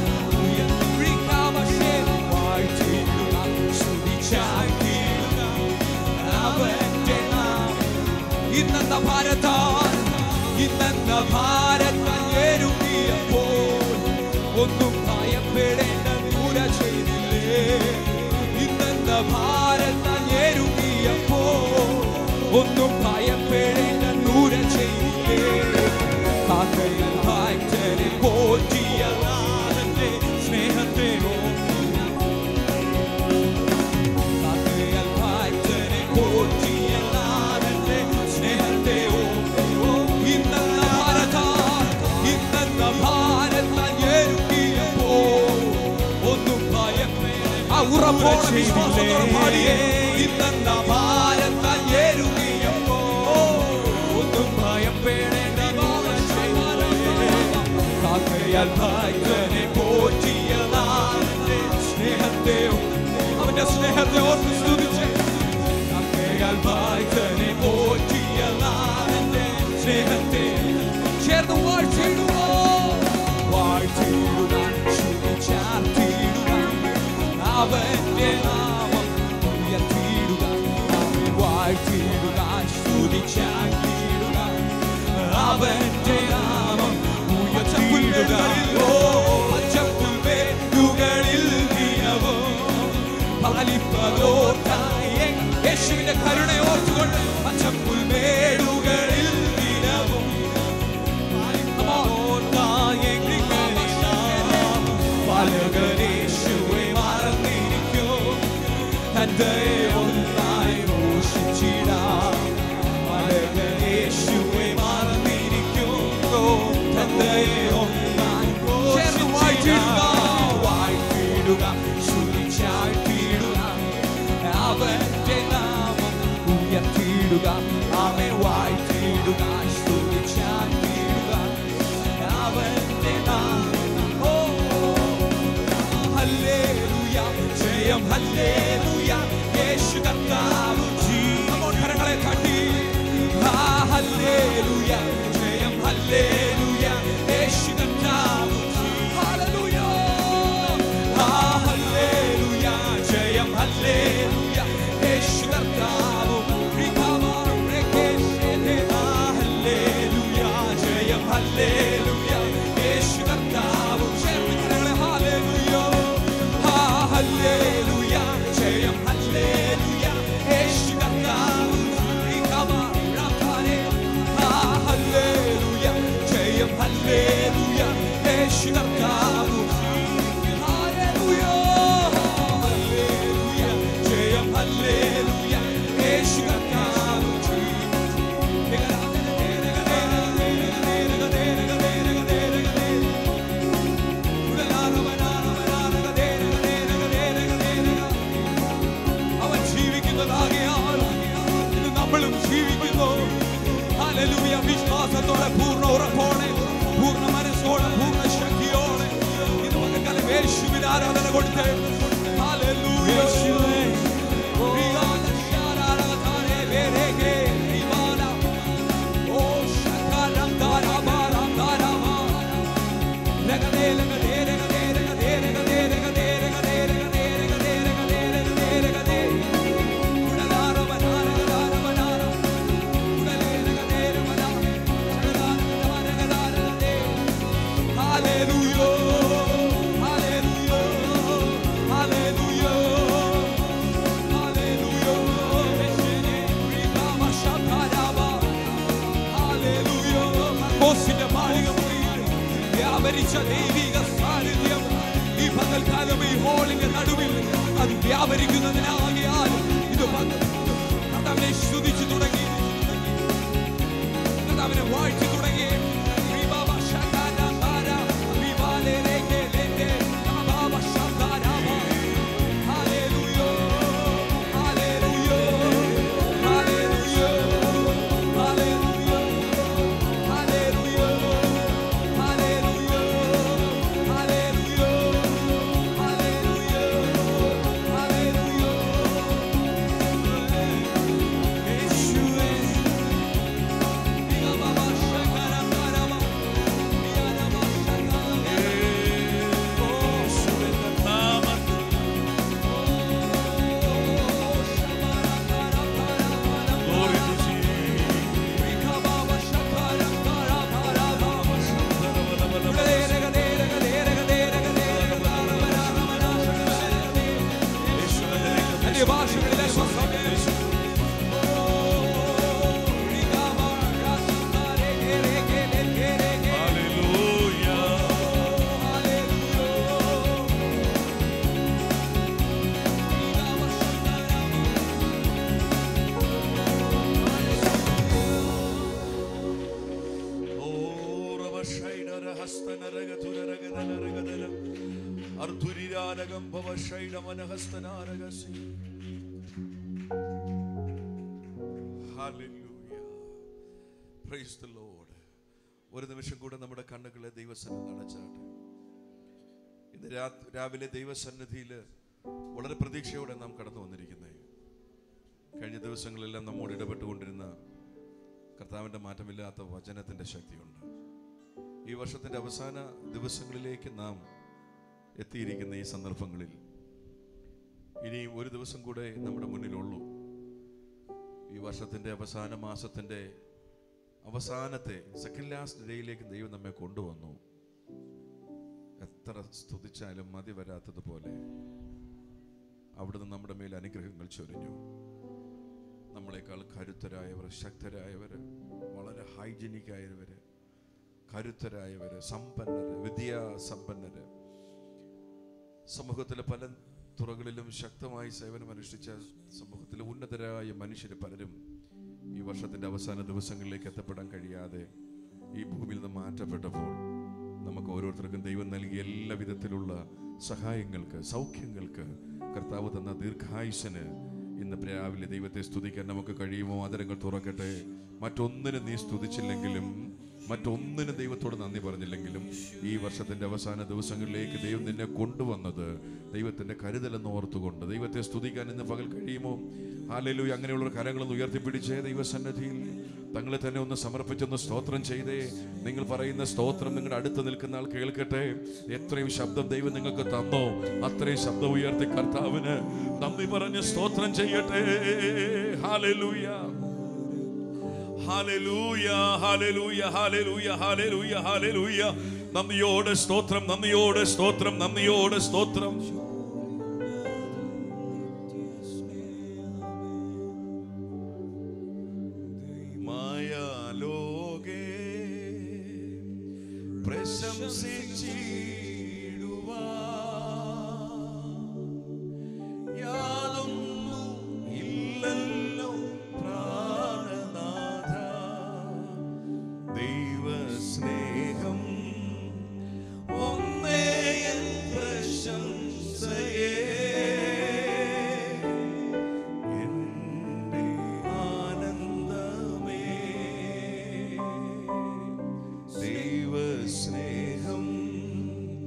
വാഴ്ത്തിയിടുക സ്തുതിച്ചാഴ്ത്തിയിടുക അവന്റെ നാമം ഇന്നെന്ന ഭാരത്താൽ ഏരുങ്ങിയപ്പോൾ ഒന്നും ഭയപ്പെടേണ്ട ദൂര ചെയ്തില്ലേ ഇന്നെന്ന ഭാരത്താൽ ഏരുങ്ങിയപ്പോൾ ഒന്നും ഭയപ്പെടേണ്ട ദൂര ചെയ്തില്ലേ കാക്കയാൽ ഭക്തരെ പോറ്റിയ നാഥന്റെ സ്നേഹത്തെ കാക്കയാൽ ഭക്തരെ പോറ്റിയ നാഥന്റെ സ്നേഹത്തെ ഇന്നെന്ന ഭാരത്താൽ ഏരുങ്ങിയപ്പോൾ ഒന്നും ഭയപ്പെടേണ്ട ഉറപ്പോടെ വിശ്വാസത്തോടെ പാടിയേ ഇന്നെന്ന ഭാരത്താൽ ഏരുങ്ങിയപ്പോൾ ഒന്നും ഭയപ്പെടേണ്ട കാക്കയാൽ ഭക്തനെ പോറ്റിയ നാഥന്റെ സ്നേഹത്തെ അവന്റെ സ്നേഹത്തെ ഓർത്ത് സ്തുതിച്ച് കാക്കയാൽ ഭക്തനെ പോറ്റിയ നാഥന്റെ സ്നേഹത്തെ ചേർന്ന് വാഴ്ത്തിയിടുക വാഴ്ത്തിയിടുക സ്തുതിച്ചാർത്തിയിടുക അവന്റെ നാമം ഉയർത്തിയിടുക വാഴ്ത്തിയിടുക സ്തുതിച്ചാർത്തിയിടുക അവന്റെ നാമം ഉയർത്തിയിടുക പച്ചപ്പുൽമേടുകളിൽ ദിനവും പാലിപ്പതോർത്തായി യേശുവിന്റെ കരുണ ഓർത്തുകൊണ്ട് പച്ചപ്പുൽമേടുകളിൽ ദിനവും യേശുവെ മറന്നിരിക്കോ തന്റെ ഒന്നായി ഘോഷിച്ചിടാം യേശുവെ മറന്നിരിക്കോ തന്റെ ഒന്നായി വാഴ്ത്തിയിടുക സ്തുതിച്ചാഴ്ത്തിയിടുക അവന്റെ നാമം ഉയർത്തിയിടുക ആമേൻ വാഴ്ത്തിയിടുക സ്തുതിച്ചാഴ്ത്തിയിടുക അവന്റെ നാമം ഹല്ലേലൂയ ജയം ഹല്ലേലൂയ യേശു കർത്താവ് കരങ്ങളെ തട്ടി ഹല്ലേലൂയ ജയം ഹല്ലേലൂയ യേശു കർത്താവ് ഹല്ലേലൂയ ഹല്ലേലൂയ ജയം ഹല്ലേലൂയ യേശു കർത്താവ് കൊടുത്തേ. ഹല്ലേലൂയ. വ്യാപരിച്ച ദൈവിക സാന്നിധ്യം ഈ പകൽക്കാലം ഈ ഹോളിന്റെ നടുവിൽ അത് വ്യാപരിക്കുന്നതിനാകിയാൽ ഇത് കർത്താവിനെ സ്തുതിച്ചു തുടങ്ങി, കർത്താവിനെ വാഴ്ത്തി തുടങ്ങി. Praise the Lord. ഒരു നിമിഷം കൂടെ നമ്മുടെ കണ്ണുകളെ ദൈവസന്നിധിയിൽ അടച്ചാട്ടെ. ഇന്ന് രാവിലെ ദൈവസന്നിധിയിൽ വളരെ പ്രതീക്ഷയോടെ നാം കടന്നു വന്നിരിക്കുന്നത്. കഴിഞ്ഞ ദിവസങ്ങളെല്ലാം നമ്മോട് ഇടപെട്ടുകൊണ്ടിരുന്ന കർത്താവിൻ്റെ മാറ്റമില്ലാത്ത വചനത്തിൻ്റെ ശക്തിയുണ്ട്. ഈ വർഷത്തിൻ്റെ അവസാന ദിവസങ്ങളിലേക്ക് നാം എത്തിയിരിക്കുന്ന ഈ സന്ദർഭങ്ങളിൽ ഇനിയും ഒരു ദിവസം കൂടെ നമ്മുടെ മുന്നിലുള്ളൂ. ഈ വർഷത്തിൻ്റെ അവസാന മാസത്തിൻ്റെ അവസാനത്തെ സെക്കൻഡ് ലാസ്റ്റ് ഡേയിലേക്ക് ദൈവം നമ്മെ കൊണ്ടുവന്നു. എത്ര സ്തുതിച്ചാലും മതി വരാത്തതുപോലെ അവിടുന്ന് നമ്മുടെ മേൽ അനുഗ്രഹങ്ങൾ ചൊരിഞ്ഞു. നമ്മളെക്കാൾ കരുത്തരായവർ, ശക്തരായവർ, വളരെ ഹൈജീനിക് ആയവർ, കരുത്തരായവർ, സമ്പന്നര്, വിദ്യാസമ്പന്നര്, സമൂഹത്തിലെ പല തുറകളിലും ശക്തമായി സേവനമനുഷ്ഠിച്ച സമൂഹത്തിലെ ഉന്നതരായ മനുഷ്യർ പലരും ഈ വർഷത്തിൻ്റെ അവസാന ദിവസങ്ങളിലേക്ക് എത്തപ്പെടാൻ കഴിയാതെ ഈ ഭൂമിയിൽ നിന്ന് മാറ്റപ്പെട്ടപ്പോൾ നമുക്ക് ഓരോരുത്തർക്കും ദൈവം നൽകിയ എല്ലാ വിധത്തിലുള്ള സഹായങ്ങൾക്ക്, സൗഖ്യങ്ങൾക്ക്, കർത്താവ് തന്ന ദീർഘായുസ്സിന് ഇന്ന് രാവിലെ ദൈവത്തെ സ്തുതിക്കാൻ നമുക്ക് കഴിയുമോ? ആദരങ്ങൾ തുറക്കട്ടെ. മറ്റൊന്നിനും നീ സ്തുതിച്ചില്ലെങ്കിലും, മറ്റൊന്നിനും ദൈവത്തോട് നന്ദി പറഞ്ഞില്ലെങ്കിലും, ഈ വർഷത്തിൻ്റെ അവസാന ദിവസങ്ങളിലേക്ക് ദൈവം നിന്നെ കൊണ്ടുവന്നത് ദൈവത്തിൻ്റെ കരുതലെന്ന് ഓർത്തുകൊണ്ട് ദൈവത്തെ സ്തുതിക്കാൻ ഇന്ന് പകൽ കഴിയുമോ? ഹല്ലേലൂയ. അങ്ങനെയുള്ള കരങ്ങളൊന്ന് ഉയർത്തിപ്പിടിച്ചേ ദൈവസന്നിധിയിൽ തങ്ങളെ തന്നെ ഒന്ന് സമർപ്പിച്ചൊന്ന് സ്തോത്രം ചെയ്തേ. നിങ്ങൾ പറയുന്ന സ്തോത്രം നിങ്ങളുടെ അടുത്ത് നിൽക്കുന്ന ആൾ കേൾക്കട്ടെ. എത്രയും ശബ്ദം ദൈവം നിങ്ങൾക്ക് തന്നോ അത്രയും ശബ്ദം ഉയർത്തി കർത്താവിന് നന്ദി പറഞ്ഞ് സ്തോത്രം ചെയ്യട്ടെ. Hallelujah, hallelujah, hallelujah, hallelujah, hallelujah, hallelujah. നന്ദിയോടെ സ്തോത്രം, നന്ദിയോടെ സ്തോത്രം, നന്ദിയോടെ സ്തോത്രം. മായാലോകേ പ്രശംസിച്ചിടുവാ യാതൊന്നും ഇല്ലല്ലോ പ്രാണനാഥ. ദൈവസ്നേഹം ഒന്നേ എൻ പ്രശംസയേ. ദൈവസ്നേഹം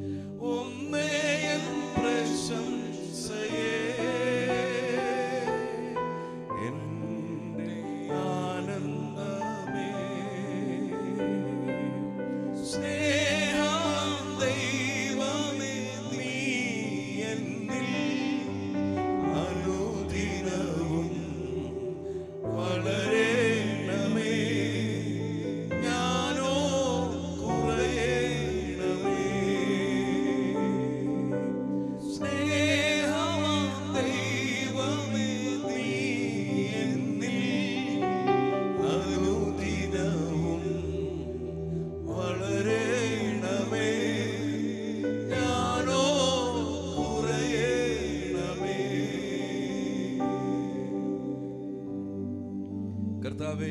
കർത്താവേ,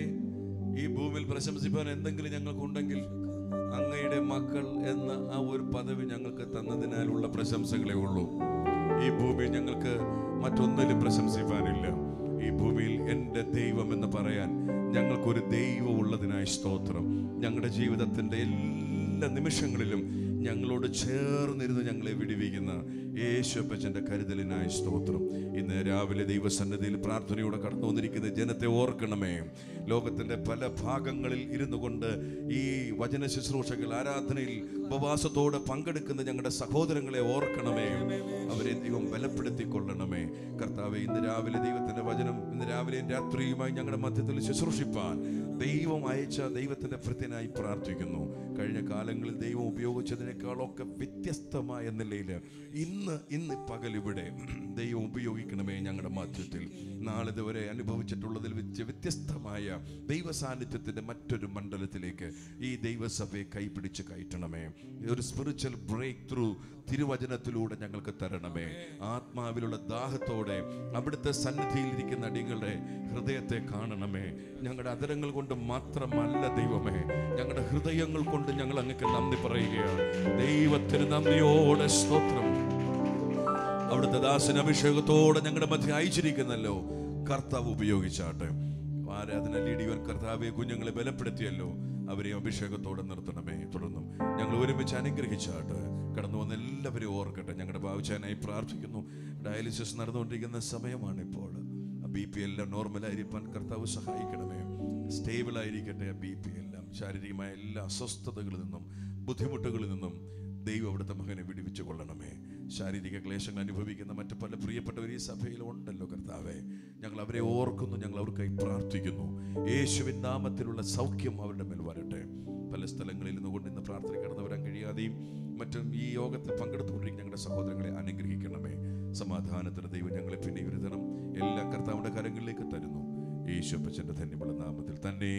ഈ ഭൂമിയിൽ പ്രശംസിപ്പാൻ എന്തെങ്കിലും ഞങ്ങൾക്കുണ്ടെങ്കിൽ അങ്ങയുടെ മക്കൾ എന്ന ആ ഒരു പദവി ഞങ്ങൾക്ക് തന്നതിനാലുള്ള പ്രശംസകളേ ഉള്ളൂ. ഈ ഭൂമിയിൽ ഞങ്ങൾക്ക് മറ്റൊന്നിലും പ്രശംസിപ്പാനില്ല. ഈ ഭൂമിയിൽ എൻ്റെ ദൈവം എന്ന് പറയാൻ ഞങ്ങൾക്കൊരു ദൈവം ഉള്ളതിനായി സ്തോത്രം. ഞങ്ങളുടെ ജീവിതത്തിൻ്റെ എല്ലാ നിമിഷങ്ങളിലും ഞങ്ങളോട് ചേർന്നിരുന്ന് ഞങ്ങളെ വിടുവിക്കുന്ന യേശുപ്പച്ചൻ്റെ കരുതലിനായി സ്തോത്രം. ഇന്ന് രാവിലെ ദൈവസന്നിധിയിൽ പ്രാർത്ഥനയോടെ കടന്നു വന്നിരിക്കുന്ന ജനത്തെ ഓർക്കണമേ. ലോകത്തിൻ്റെ പല ഭാഗങ്ങളിൽ ഇരുന്നു കൊണ്ട് ഈ വചന ശുശ്രൂഷകൾ ആരാധനയിൽ ഉപവാസത്തോടെ പങ്കെടുക്കുന്ന ഞങ്ങളുടെ സഹോദരങ്ങളെ ഓർക്കണമേ. അവരെ ദൈവം ബലപ്പെടുത്തിക്കൊള്ളണമേ. കർത്താവേ, ഇന്ന് രാവിലെ ദൈവത്തിൻ്റെ വചനം ഇന്ന് രാവിലെയും രാത്രിയുമായി ഞങ്ങളുടെ മധ്യത്തിൽ ശുശ്രൂഷിപ്പാൻ ദൈവം അയച്ച ദൈവത്തിൻ്റെ ഭൃത്യനായി പ്രാർത്ഥിക്കുന്നു. കഴിഞ്ഞ കാലങ്ങളിൽ ദൈവം ഉപയോഗിച്ചതിനേക്കാളൊക്കെ വ്യത്യസ്തമായ നിലയിൽ ഇന്ന് പകൽ ഇവിടെ ദൈവം ഉപയോഗിക്കണമേ. ഞങ്ങളുടെ മധ്യത്തിൽ നാളിതുവരെ അനുഭവിച്ചിട്ടുള്ളതിൽ വെച്ച് വ്യത്യസ്തമായ ദൈവ സാന്നിധ്യത്തിൻ്റെ മറ്റൊരു മണ്ഡലത്തിലേക്ക് ഈ ദൈവസഭയെ കൈപിടിച്ച് കയറ്റണമേ. ഒരു സ്പിരിച്വൽ ബ്രേക്ക് ത്രൂ തിരുവചനത്തിലൂടെ ഞങ്ങൾക്ക് തരണമേ. ആത്മാവിലുള്ള ദാഹത്തോടെ അവിടുത്തെ സന്നിധിയിൽ ഇരിക്കുന്ന അടികളുടെ ഹൃദയത്തെ കാണണമേ. ഞങ്ങളുടെ അധരങ്ങൾ കൊണ്ട് മാത്രമല്ല ദൈവമേ, ഞങ്ങളുടെ ഹൃദയങ്ങൾ കൊണ്ട് ഞങ്ങൾ അങ്ങക്ക് നന്ദി പറയുകയാണ്. ദൈവത്തിന് നന്ദിയോടെ സ്തോത്രം. അവിടുത്തെ ദാസന അഭിഷേകത്തോടെ ഞങ്ങളുടെ മധ്യ അയച്ചിരിക്കുന്നല്ലോ. കർത്താവ് ഉപയോഗിച്ചാട്ടെ. ആരാധന ലീഡിയവൻ കർത്താവെ കുഞ്ഞുങ്ങളെ ബലപ്പെടുത്തിയല്ലോ. അവരെ അഭിഷേകത്തോടെ നിർത്തണമേ. തുടർന്നും ഞങ്ങൾ ഒരുമിച്ച് അനുഗ്രഹിച്ചാട്ട്. കടന്നു വന്ന എല്ലാവരെയും ഓർക്കട്ടെ. ഞങ്ങളുടെ ഭാവിച്ചാനായി പ്രാർത്ഥിക്കുന്നു. ഡയാലിസിസ് നടന്നുകൊണ്ടിരിക്കുന്ന സമയമാണിപ്പോൾ. BP എല്ലാം നോർമലായിരിക്കാൻ കർത്താവ് സഹായിക്കണമേ. സ്റ്റേബിളായിരിക്കട്ടെ. BP എല്ലാം ശാരീരികമായ എല്ലാ അസ്വസ്ഥതകളിൽ നിന്നും ബുദ്ധിമുട്ടുകളിൽ നിന്നും ദൈവം അവിടുത്തെ മകനെ വിടുവിച്ചു കൊള്ളണമേ. ശാരീരിക ക്ലേശങ്ങൾ അനുഭവിക്കുന്ന മറ്റു പല പ്രിയപ്പെട്ടവർ ഈ സഭയിൽ ഉണ്ടല്ലോ കർത്താവേ. ഞങ്ങൾ അവരെ ഓർക്കുന്നു, ഞങ്ങൾ അവർക്കായി പ്രാർത്ഥിക്കുന്നു. യേശുവിൻ നാമത്തിലുള്ള സൗഖ്യം അവരുടെ മേൽ വരട്ടെ. പല സ്ഥലങ്ങളിൽ നിന്നുകൊണ്ട് ഇന്ന് പ്രാർത്ഥന കടന്നു വരാൻ കഴിയാതെയും മറ്റും ഈ യോഗത്തിൽ പങ്കെടുത്തുകൊണ്ടിരിക്കുന്ന ഞങ്ങളുടെ സഹോദരങ്ങളെ അനുഗ്രഹിക്കണമേ. സമാധാനത്തിന് ദൈവം ഞങ്ങളെ പിന്നെ വിരുദ്ധണം എല്ലാ കർത്താവിൻ്റെ കരങ്ങളിലേക്ക് തരുന്നു. യേശുപ്പച്ചൻ്റെ ധന്യമുള്ള നാമത്തിൽ തന്നെ.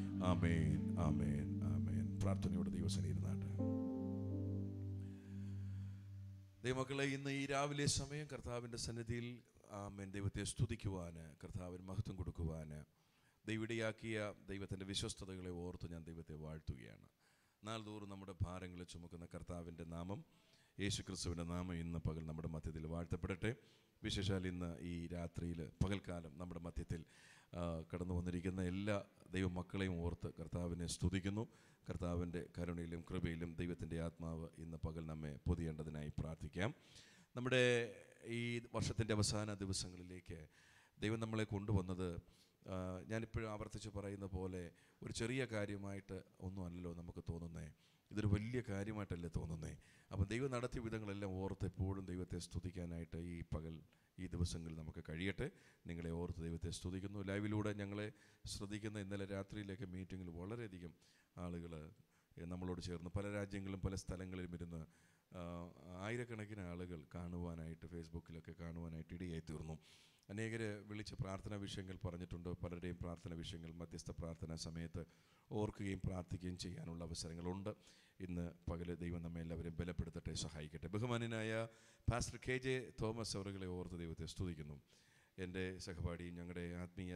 ആമേൻ, ആമേൻ, ആമേൻ. പ്രാർത്ഥനയോടെ ദൈവസന്നിധിയിൽ നാട്ടെ. ദൈവമക്കളെ, ഇന്ന് ഈ രാവിലെ സമയം കർത്താവിൻ്റെ സന്നിധിയിൽ ആമേൻ ദൈവത്തെ സ്തുതിക്കുവാൻ, കർത്താവിന് മഹത്വം കൊടുക്കുവാൻ ദൈവടിയാക്കിയ ദൈവത്തിൻ്റെ വിശ്വസ്തതകളെ ഓർത്ത് ഞാൻ ദൈവത്തെ വാഴ്ത്തുകയാണ്. നാൾതോറും നമ്മുടെ ഭാരങ്ങളെ ചുമക്കുന്ന കർത്താവിൻ്റെ നാമം, യേശുക്രിസ്തുവിൻ്റെ നാമം ഇന്ന് പകൽ നമ്മുടെ മധ്യത്തിൽ വാഴ്ത്തപ്പെടട്ടെ. വിശേഷാൽ ഇന്ന് ഈ രാത്രിയിൽ പകൽക്കാലം നമ്മുടെ മധ്യത്തിൽ കടന്നു വന്നിരിക്കുന്ന എല്ലാ ദൈവമക്കളെയും ഓർത്ത് കർത്താവിനെ സ്തുതിക്കുന്നു. കർത്താവിൻ്റെ കരുണയിലും കൃപയിലും ദൈവത്തിൻ്റെ ആത്മാവ് ഇന്ന് പകൽ നമ്മെ പൊതിയേണ്ടതിനായി പ്രാർത്ഥിക്കാം. നമ്മുടെ ഈ വർഷത്തിൻ്റെ അവസാന ദിവസങ്ങളിലേക്ക് ദൈവം നമ്മളെ കൊണ്ടുവന്നത്, ഞാനിപ്പോഴും ആവർത്തിച്ച് പറയുന്ന പോലെ, ഒരു ചെറിയ കാര്യമായിട്ട് ഒന്നും അല്ലല്ലോ നമുക്ക് തോന്നുന്നേ. ഇതൊരു വലിയ കാര്യമായിട്ടല്ലേ തോന്നുന്നേ. അപ്പം ദൈവം നടത്തിയ വിധങ്ങളെല്ലാം ഓർത്ത് എപ്പോഴും ദൈവത്തെ സ്തുതിക്കാനായിട്ട് ഈ ദിവസങ്ങളിൽ നമുക്ക് കഴിയട്ടെ. നിങ്ങളെ ഓർത്ത് ദൈവത്തെ സ്തുതിക്കുന്നു. ലൈവിലൂടെ ഞങ്ങളെ ശ്രദ്ധിക്കുന്ന ഇന്നലെ രാത്രിയിലേക്ക് മീറ്റിങ്ങിൽ വളരെയധികം ആളുകൾ നമ്മളോട് ചേർന്ന് പല രാജ്യങ്ങളിലും പല സ്ഥലങ്ങളിലും ഇരുന്ന് ആയിരക്കണക്കിന് ആളുകൾ കാണുവാനായിട്ട് ഫേസ്ബുക്കിലൊക്കെ കാണുവാനായിട്ട് ഇടയായി തീർന്നു. അനേകർ വിളിച്ച് പ്രാർത്ഥനാ വിഷയങ്ങൾ പറഞ്ഞിട്ടുണ്ട്. പലരുടെയും പ്രാർത്ഥന വിഷയങ്ങൾ മധ്യസ്ഥ പ്രാർത്ഥനാ സമയത്ത് ഓർക്കുകയും പ്രാർത്ഥിക്കുകയും ചെയ്യാനുള്ള അവസരങ്ങളുണ്ട്. ഇന്ന് പകല് ദൈവം നമ്മെ എല്ലാവരെയും ബലപ്പെടുത്തട്ടെ, സഹായിക്കട്ടെ. ബഹുമാന്യനായ പാസ്റ്റർ KJ തോമസ് അവരുകളെ ഓർത്ത് ദൈവത്തെ സ്തുതിക്കുന്നു. എൻ്റെ സഹപാഠി, ഞങ്ങളുടെ ആത്മീയ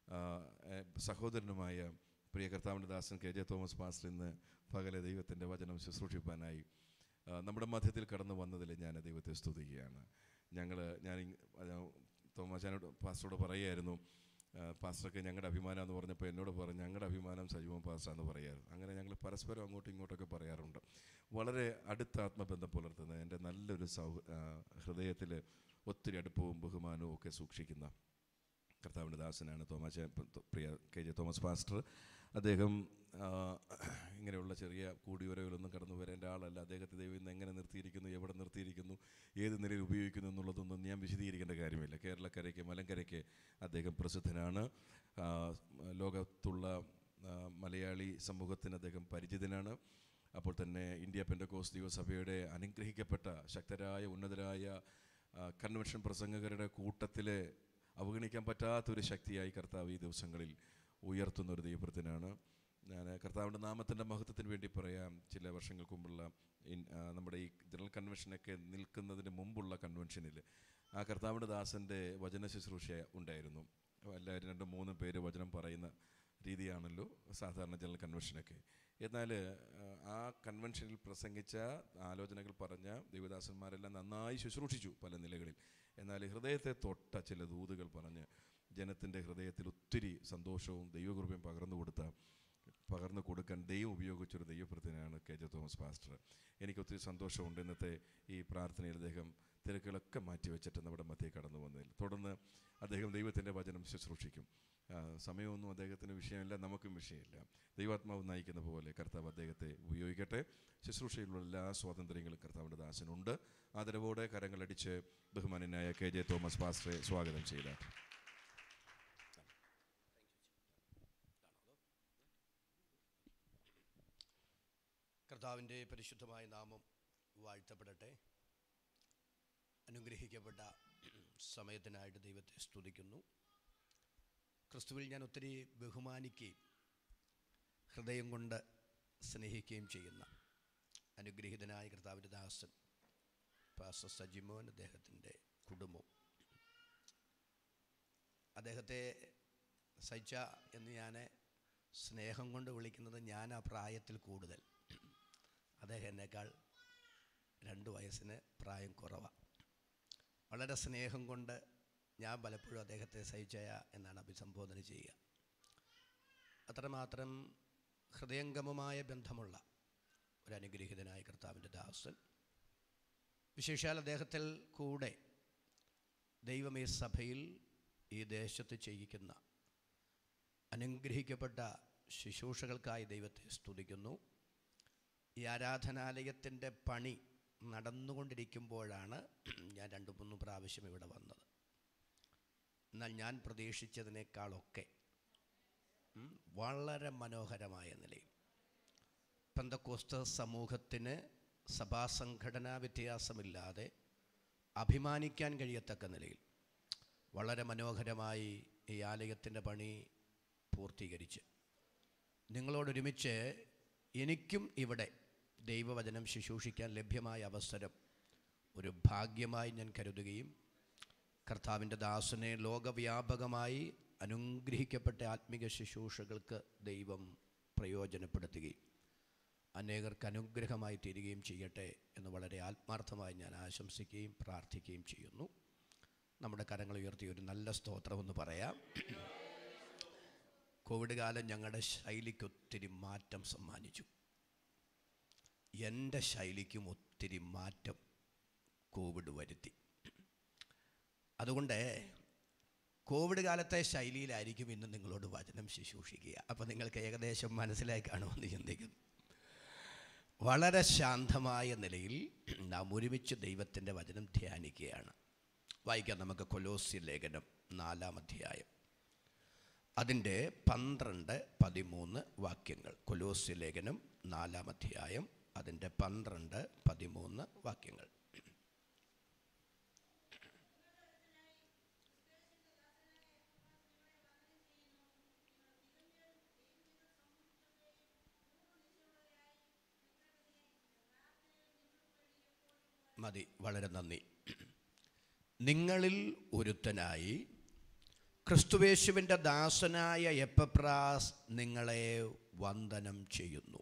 സഹോദരനുമായ പ്രിയ കർത്താവിൻ്റെ ദാസൻ KJ തോമസ് പാസ്റ്റർ ഇന്ന് പകലെ ദൈവത്തിൻ്റെ വചനം ശുശ്രൂഷിപ്പാനായി നമ്മുടെ മധ്യത്തിൽ കടന്നു വന്നതിൽ ഞാൻ ദൈവത്തെ സ്തുതിക്കുകയാണ്. ഞാൻ തോമാശാനോട് പാസ്റ്ററോട് പറയുമായിരുന്നു, പാസ്റ്റർക്ക് ഞങ്ങളുടെ അഭിമാനം എന്ന് പറഞ്ഞപ്പോൾ എന്നോട് പറഞ്ഞു, ഞങ്ങളുടെ അഭിമാനം സജീവൻ പാസ്റ്ററാന്ന് പറയാറ്. അങ്ങനെ ഞങ്ങൾ പരസ്പരം അങ്ങോട്ടും ഇങ്ങോട്ടൊക്കെ പറയാറുണ്ട്. വളരെ അടുത്ത ആത്മബന്ധം പുലർത്തുന്ന, എൻ്റെ നല്ലൊരു ഹൃദയത്തിൽ ഒത്തിരി അടുപ്പവും ബഹുമാനവും ഒക്കെ സൂക്ഷിക്കുന്ന കർത്താവിൻ്റെ ദാസനാണ് പ്രിയ KJ തോമസ് പാസ്റ്റർ. അദ്ദേഹം ഇങ്ങനെയുള്ള ചെറിയ കൂടിയുരകളൊന്നും കടന്നു വരേണ്ട ആളല്ല. അദ്ദേഹത്തെ ദൈവം ഇന്ന് എങ്ങനെ നിർത്തിയിരിക്കുന്നു, എവിടെ നിർത്തിയിരിക്കുന്നു, ഏത് നിലയിൽ ഉപയോഗിക്കുന്നു എന്നുള്ളതൊന്നും ഞാൻ വിശദീകരിക്കേണ്ട കാര്യമില്ല. കേരളക്കരയ്ക്ക് മലങ്കരയ്ക്ക് അദ്ദേഹം പ്രസിദ്ധനാണ്. ലോകത്തുള്ള മലയാളി സമൂഹത്തിന് അദ്ദേഹം പരിചിതനാണ്. അപ്പോൾ തന്നെ ഇന്ത്യ പെന്തക്കോസ്ത് ദൈവസഭയുടെ അനുഗ്രഹിക്കപ്പെട്ട ശക്തരായ ഉന്നതരായ കൺവെൻഷൻ പ്രസംഗകരുടെ കൂട്ടത്തിലെ അവഗണിക്കാൻ പറ്റാത്തൊരു ശക്തിയായി കർത്താവ് ഈ ദിവസങ്ങളിൽ ഉയർത്തുന്നൊരു ദൈവപ്രത്തിനാണ്. ഞാൻ കർത്താവിൻ്റെ നാമത്തിൻ്റെ മഹത്വത്തിന് വേണ്ടി പറയാം. ചില വർഷങ്ങൾക്ക് മുമ്പുള്ള നമ്മുടെ ഈ ജനറൽ കൺവെൻഷനൊക്കെ നിൽക്കുന്നതിന് മുമ്പുള്ള കൺവെൻഷനിൽ ആ കർത്താവിൻ്റെ ദാസൻ്റെ വചന ശുശ്രൂഷ ഉണ്ടായിരുന്നു. എല്ലാവരും 2-3 പേര് വചനം പറയുന്ന രീതിയാണല്ലോ സാധാരണ ജനറൽ കൺവെൻഷനൊക്കെ. എന്നാൽ ആ കൺവെൻഷനിൽ പ്രസംഗിച്ച ആലോചനകൾ പറഞ്ഞ ദൈവദാസന്മാരെല്ലാം നന്നായി ശുശ്രൂഷിച്ചു പല നിലകളിൽ. എന്നാൽ ഹൃദയത്തെ തൊട്ട ചില ദൂതുകൾ പറഞ്ഞ് ജനത്തിൻ്റെ ഹൃദയത്തിൽ ഒത്തിരി സന്തോഷവും ദൈവകൃപയും പകർന്നു കൊടുക്കാൻ ദൈവം ഉപയോഗിച്ചൊരു ദൈവപ്രതിനിധിയാണ് KJ തോമസ് പാസ്റ്റർ. എനിക്കൊത്തിരി സന്തോഷമുണ്ട് ഇന്നത്തെ ഈ പ്രാർത്ഥനയിൽ അദ്ദേഹം തിരക്കുകളൊക്കെ മാറ്റിവെച്ചിട്ട് നമ്മുടെ മധ്യേ കടന്നു വന്നതിൽ. തുടർന്ന് അദ്ദേഹം ദൈവത്തിൻ്റെ വചനം ശുശ്രൂഷിക്കും. സമയമൊന്നും അദ്ദേഹത്തിന് വിഷയമില്ല, നമുക്കും വിഷയമില്ല. ദൈവാത്മാവ് നയിക്കുന്ന പോലെ കർത്താവ് അദ്ദേഹത്തെ ഉപയോഗിക്കട്ടെ. ശുശ്രൂഷയിലുള്ള എല്ലാ സ്വാതന്ത്ര്യങ്ങളും കർത്താവിൻ്റെ ദാസനുണ്ട്. ആദരവോടെ കരങ്ങളടിച്ച് ബഹുമാന്യനായ KJ തോമസ് പാസ്റ്ററെ സ്വാഗതം ചെയ്താൽ. കർത്താവിൻ്റെ പരിശുദ്ധമായ നാമം വാഴ്ത്തപ്പെടട്ടെ. അനുഗ്രഹിക്കപ്പെട്ട സമയത്തിനായിട്ട് ദൈവത്തെ സ്തുതിക്കുന്നു. ക്രിസ്തുവിൽ ഞാൻ ഒത്തിരി ബഹുമാനിക്കുകയും ഹൃദയം കൊണ്ട് സ്നേഹിക്കുകയും ചെയ്യുന്ന അനുഗ്രഹീതനായ കർത്താവിൻ്റെ ദാസൻ പാസ്റ്റർ സജിമോൻ, അദ്ദേഹത്തിൻ്റെ കുടുംബം, അദ്ദേഹത്തെ സൈച്ച എന്ന് ഞാൻ സ്നേഹം കൊണ്ട് വിളിക്കുന്നത് ഞാൻ ആ പ്രായത്തിൽ കൂടുതൽ, അദ്ദേഹം എന്നേക്കാൾ 2 വയസ്സിന് പ്രായം കുറവാണ്. വളരെ സ്നേഹം കൊണ്ട് ഞാൻ പലപ്പോഴും അദ്ദേഹത്തെ സൈച്ചയ എന്നാണ് അഭിസംബോധന ചെയ്യുക. അത്രമാത്രം ഹൃദയംഗമമായ ബന്ധമുള്ള ഒരു അനുഗ്രഹീതനായ കർത്താവിൻ്റെ ദാസൻ. വിശേഷാൽ അദ്ദേഹത്തിൽ കൂടെ ദൈവം ഈ സഭയിൽ ഈ ദേശത്ത് ചെയ്യിക്കുന്ന അനുഗ്രഹിക്കപ്പെട്ട ശുശ്രൂഷകൾക്കായി ദൈവത്തെ സ്തുതിക്കുന്നു. ഈ ആരാധനാലയത്തിൻ്റെ പണി നടന്നുകൊണ്ടിരിക്കുമ്പോഴാണ് ഞാൻ 2-3 പ്രാവശ്യം ഇവിടെ വന്നത്. എന്നാൽ ഞാൻ പ്രതീക്ഷിച്ചതിനേക്കാളൊക്കെ വളരെ മനോഹരമായ നിലയിൽ പെന്തക്കോസ്ത് സമൂഹത്തിന് സഭാസംഘടനാ വ്യത്യാസമില്ലാതെ അഭിമാനിക്കാൻ കഴിയത്തക്ക നിലയിൽ വളരെ മനോഹരമായി ഈ ആലയത്തിൻ്റെ പണി പൂർത്തീകരിച്ച് നിങ്ങളോടൊരുമിച്ച് എനിക്കും ഇവിടെ ദൈവവചനം ശുശ്രൂഷിക്കാൻ ലഭ്യമായ അവസരം ഒരു ഭാഗ്യമായി ഞാൻ കരുതുകയും കർത്താവിൻ്റെ ദാസനെ ലോകവ്യാപകമായി അനുഗ്രഹിക്കപ്പെട്ട ആത്മീക ശുശ്രൂഷകൾക്ക് ദൈവം പ്രയോജനപ്പെടുത്തുകയും അനേകർക്ക് അനുഗ്രഹമായി തീരുകയും ചെയ്യട്ടെ എന്ന് വളരെ ആത്മാർത്ഥമായി ഞാൻ ആശംസിക്കുകയും പ്രാർത്ഥിക്കുകയും ചെയ്യുന്നു. നമ്മുടെ കരങ്ങൾ ഉയർത്തി ഒരു നല്ല സ്തോത്രമെന്ന് പറയാം. കോവിഡ് കാലം ഞങ്ങളുടെ ശൈലിക്ക് ഒത്തിരി മാറ്റം സമ്മാനിച്ചു. എൻ്റെ ശൈലിക്കും ഒത്തിരി മാറ്റം കോവിഡ് വരുത്തി. അതുകൊണ്ട് കോവിഡ് കാലത്തെ ശൈലിയിലായിരിക്കും ഇന്ന് നിങ്ങളോട് വചനം ശുശ്രൂഷിക്കുക. അപ്പോൾ നിങ്ങൾക്ക് ഏകദേശം മനസ്സിലായി കാണുമെന്ന് ചിന്തിക്കുന്നു. വളരെ ശാന്തമായ നിലയിൽ നാം ഒരുമിച്ച് ദൈവത്തിൻ്റെ വചനം ധ്യാനിക്കുകയാണ്. വായിക്കാം നമുക്ക് കൊലോസ്യ ലേഖനം 4-ാം അധ്യായം അതിൻ്റെ 12-13 വാക്യങ്ങൾ. കൊലോസ്യ ലേഖനം 4-ാം അധ്യായം അതിൻ്റെ 12-13 വാക്യങ്ങൾ. മതി, വളരെ നന്ദി. നിങ്ങളിൽ ഒരുത്തനായി ക്രിസ്തുവേശുവിൻ്റെ ദാസനായ എപ്പഫ്രാസ് നിങ്ങളെ വന്ദനം ചെയ്യുന്നു.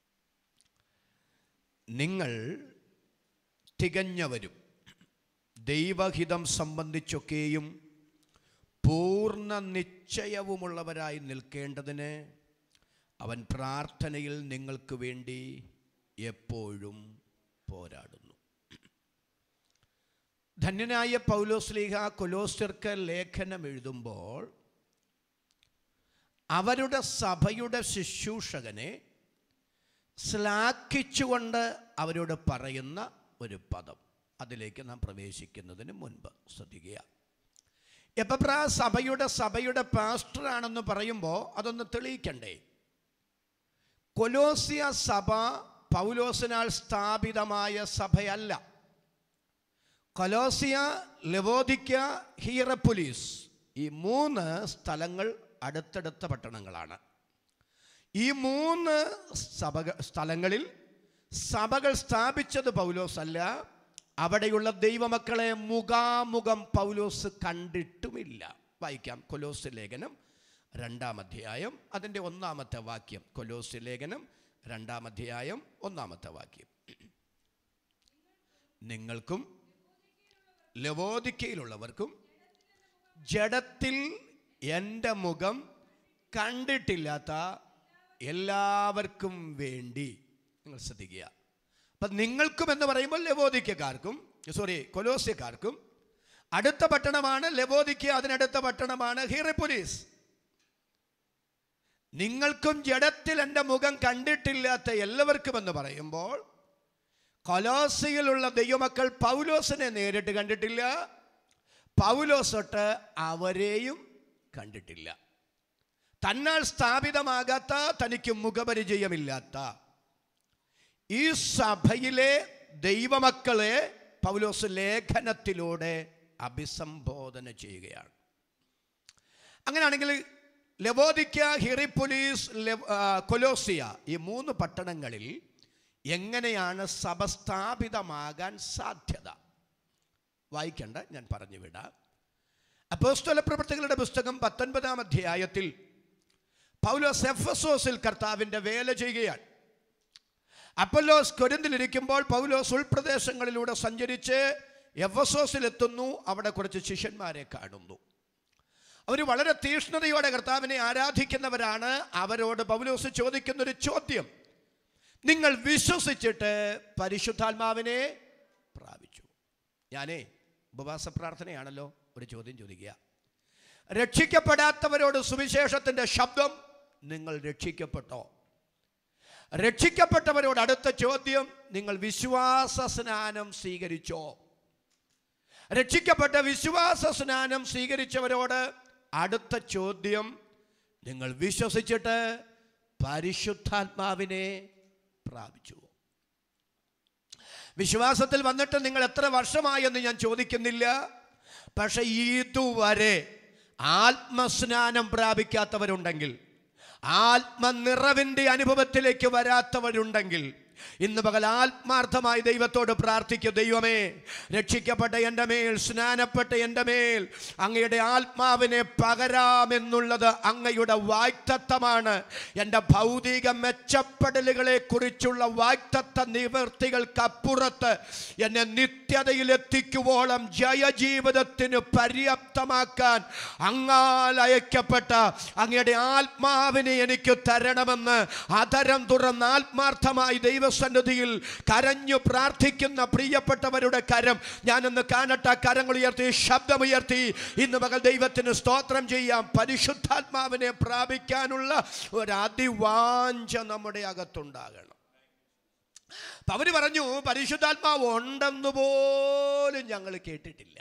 നിങ്ങൾ തികഞ്ഞവരും ദൈവഹിതം സംബന്ധിച്ചൊക്കെയും പൂർണ്ണ നിശ്ചയവുമുള്ളവരായി നിൽക്കേണ്ടതിന് അവൻ പ്രാർത്ഥനയിൽ നിങ്ങൾക്ക് വേണ്ടി എപ്പോഴും പോരാടുന്നു. ധന്യനായ പൗലോസ്ലീഹ കൊലോസ്യർക്ക് ലേഖനം എഴുതുമ്പോൾ അവരുടെ സഭയുടെ ശുശ്രൂഷകനെ ശ്ലാഘിച്ചുകൊണ്ട് അവരോട് പറയുന്ന ഒരു പദം, അതിലേക്ക് നാം പ്രവേശിക്കുന്നതിന് മുൻപ് ശ്രദ്ധിക്കുക. എപ്പഫ്രാസ് സഭയുടെ പാസ്റ്ററാണെന്ന് പറയുമ്പോൾ അതൊന്ന് തെളിയിക്കണ്ടേ? കൊലോസ്യ സഭ പൗലോസിനാൽ സ്ഥാപിതമായ സഭയല്ല. കൊലോസ്യ, ലവോദിക്ക, ഹിയറപ്പൊലിസ് ഈ 3 സ്ഥലങ്ങൾ അടുത്തടുത്ത പട്ടണങ്ങളാണ്. ഈ 3 സ്ഥലങ്ങളിൽ സഭകൾ സ്ഥാപിച്ചത് പൗലോസ് അല്ല. അവിടെയുള്ള ദൈവമക്കളെ മുഖാമുഖം പൗലോസ് കണ്ടിട്ടുമില്ല. വായിക്കാം. കൊലോസ്യ ലേഖനം 2-ാം അധ്യായം അതിൻ്റെ 1-ാമത്തെ വാക്യം. കൊലോസ്യ ലേഖനം 2-ാം അധ്യായം 1-ാമത്തെ വാക്യം. നിങ്ങൾക്കും ലവോദിക്കയിലുള്ളവർക്കും ജഡത്തിൽ എൻ്റെ മുഖം കണ്ടിട്ടില്ലാത്ത എല്ലാവർക്കും വേണ്ടി. നിങ്ങൾ ശ്രദ്ധിക്കുക. അപ്പം നിങ്ങൾക്കും എന്ന് പറയുമ്പോൾ ലവോദിക്കക്കാർക്കും, കൊലോസ്യക്കാർക്കും. അടുത്ത പട്ടണമാണ് ലവോദിക്ക, അതിനടുത്ത പട്ടണമാണ് ഹിറപ്പൊലിസ്. നിങ്ങൾക്കും ജഡത്തിൽ എൻ്റെ മുഖം കണ്ടിട്ടില്ലാത്ത എല്ലാവർക്കും എന്ന് പറയുമ്പോൾ കൊലോസിയിലുള്ള ദൈവമക്കൾ പൗലോസിനെ നേരിട്ട് കണ്ടിട്ടില്ല, പൗലോസൊട്ട് അവരെയും കണ്ടിട്ടില്ല. തന്നാൽ സ്ഥാപിതമാകാത്ത, തനിക്ക് മുഖപരിചയമില്ലാത്ത ഈ സഭയിലെ ദൈവമക്കളെ പൗലോസ് ലേഖനത്തിലൂടെ അഭിസംബോധന ചെയ്യുകയാണ്. അങ്ങനെയാണെങ്കിൽ ലവോദിക്ക, ഹിറപ്പൊലിസ്, കൊലോസിയ ഈ 3 പട്ടണങ്ങളിൽ എങ്ങനെയാണ് സഭ സ്ഥാപിതമാകാൻ സാധ്യത? വായിക്കണ്ട, ഞാൻ പറഞ്ഞു വിടാം. അപ്പോസ്തല പ്രവൃത്തികളുടെ പുസ്തകം 19-ാം അധ്യായത്തിൽ പൗലോസ് എഫെസോസിൽ കർത്താവിൻ്റെ വേല ചെയ്യുകയാണ്. അപ്പൊല്ലോസ് കൊരിന്തിലിരിക്കുമ്പോൾ പൗലോസ് ഉൾപ്രദേശങ്ങളിലൂടെ സഞ്ചരിച്ച് എഫെസോസിലെത്തുന്നു. അവിടെ കുറച്ച് ശിഷ്യന്മാരെ കാണുന്നു. അവർ വളരെ തീക്ഷ്ണതയോടെ കർത്താവിനെ ആരാധിക്കുന്നവരാണ്. അവരോട് പൗലോസ് ചോദിക്കുന്നൊരു ചോദ്യം, നിങ്ങൾ വിശ്വസിച്ചിട്ട് പരിശുദ്ധാത്മാവിനെ പ്രാപിച്ചു? ഞാനേ ഉപവാസ പ്രാർത്ഥനയാണല്ലോ, ഒരു ചോദ്യം ചോദിക്കുക. രക്ഷിക്കപ്പെടാത്തവരോട് സുവിശേഷത്തിൻ്റെ ശബ്ദം, നിങ്ങൾ രക്ഷിക്കപ്പെട്ടോ? രക്ഷിക്കപ്പെട്ടവരോട് അടുത്ത ചോദ്യം, നിങ്ങൾ വിശ്വാസ സ്നാനം സ്വീകരിച്ചോ? രക്ഷിക്കപ്പെട്ട വിശ്വാസ സ്നാനം സ്വീകരിച്ചവരോട് അടുത്ത ചോദ്യം, നിങ്ങൾ വിശ്വസിച്ചിട്ട് പരിശുദ്ധാത്മാവിനെ പ്രാപിച്ചു? വിശ്വാസത്തിൽ വന്നിട്ട് നിങ്ങൾ എത്ര വർഷമായെന്ന് ഞാൻ ചോദിക്കുന്നില്ല. പക്ഷെ ഇതുവരെ ആത്മസ്നാനം പ്രാപിക്കാത്തവരുണ്ടെങ്കിൽ, ആത്മനിറവിൻ്റെ അനുഭവത്തിലേക്ക് വരാത്തവരുണ്ടെങ്കിൽ, ഇന്ന് പകൽ ആത്മാർത്ഥമായി ദൈവത്തോട് പ്രാർത്ഥിക്കും. ദൈവമേ, രക്ഷിക്കപ്പെട്ട എൻ്റെ മേൽ, സ്നാനപ്പെട്ട എൻ്റെ മേൽ അങ്ങയുടെ ആത്മാവിനെ പകരാമെന്നുള്ളത് അങ്ങയുടെ വാഗ്ദത്തമാണ്. എൻ്റെ ഭൗതിക മെച്ചപ്പെടലുകളെ കുറിച്ചുള്ള വാഗ്ദത്ത നിവൃത്തികൾക്കപ്പുറത്ത് എന്നെ നിത്യതയിലെത്തിക്കുവോളം ജയജീവിതത്തിന് പര്യാപ്തമാക്കാൻ അങ്ങാൽ അയക്കപ്പെട്ട അങ്ങയുടെ ആത്മാവിനെ എനിക്ക് തരണമെന്ന് അധരം തുറന്ന് ആത്മാർത്ഥമായി ദൈവസന്നിധിയിൽ കരഞ്ഞു പ്രാർത്ഥിക്കുന്ന പ്രിയപ്പെട്ടവരുടെ കരം ഞാനൊന്ന് കാണട്ടെ. കരങ്ങൾ ഉയർത്തി, ശബ്ദമുയർത്തി ഇന്ന് പകൽ ദൈവത്തിന് സ്തോത്രം ചെയ്യാം. പരിശുദ്ധാത്മാവിനെ പ്രാപിക്കാനുള്ള ഒരു അതിവാഞ്ച നമ്മുടെ അകത്തുണ്ടാകണം. അവര് പറഞ്ഞു, പരിശുദ്ധാത്മാവ് ഉണ്ടെന്ന് പോലും ഞങ്ങൾ കേട്ടിട്ടില്ല.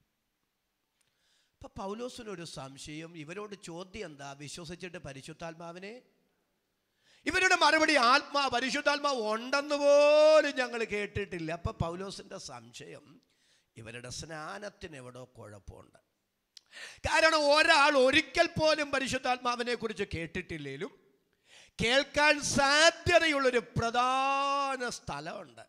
അപ്പൊ പൗലോസിനൊരു സംശയം. ഇവരോട് ചോദ്യം എന്താ? വിശ്വസിച്ചിട്ട് പരിശുദ്ധാത്മാവിനെ? ഇവരുടെ മറുപടി, പരിശുദ്ധാത്മാവ് ഉണ്ടെന്ന് പോലും ഞങ്ങൾ കേട്ടിട്ടില്ല. അപ്പൊ പൗലോസിന്റെ സംശയം, ഇവരുടെ സ്നാനത്തിന് എവിടോ കുഴപ്പമുണ്ട്. കാരണം ഒരാൾ ഒരിക്കൽ പോലും പരിശുദ്ധാത്മാവിനെ കുറിച്ച് കേട്ടിട്ടില്ലേലും കേൾക്കാൻ സാധ്യതയുള്ളൊരു പ്രധാന സ്ഥലമുണ്ട്.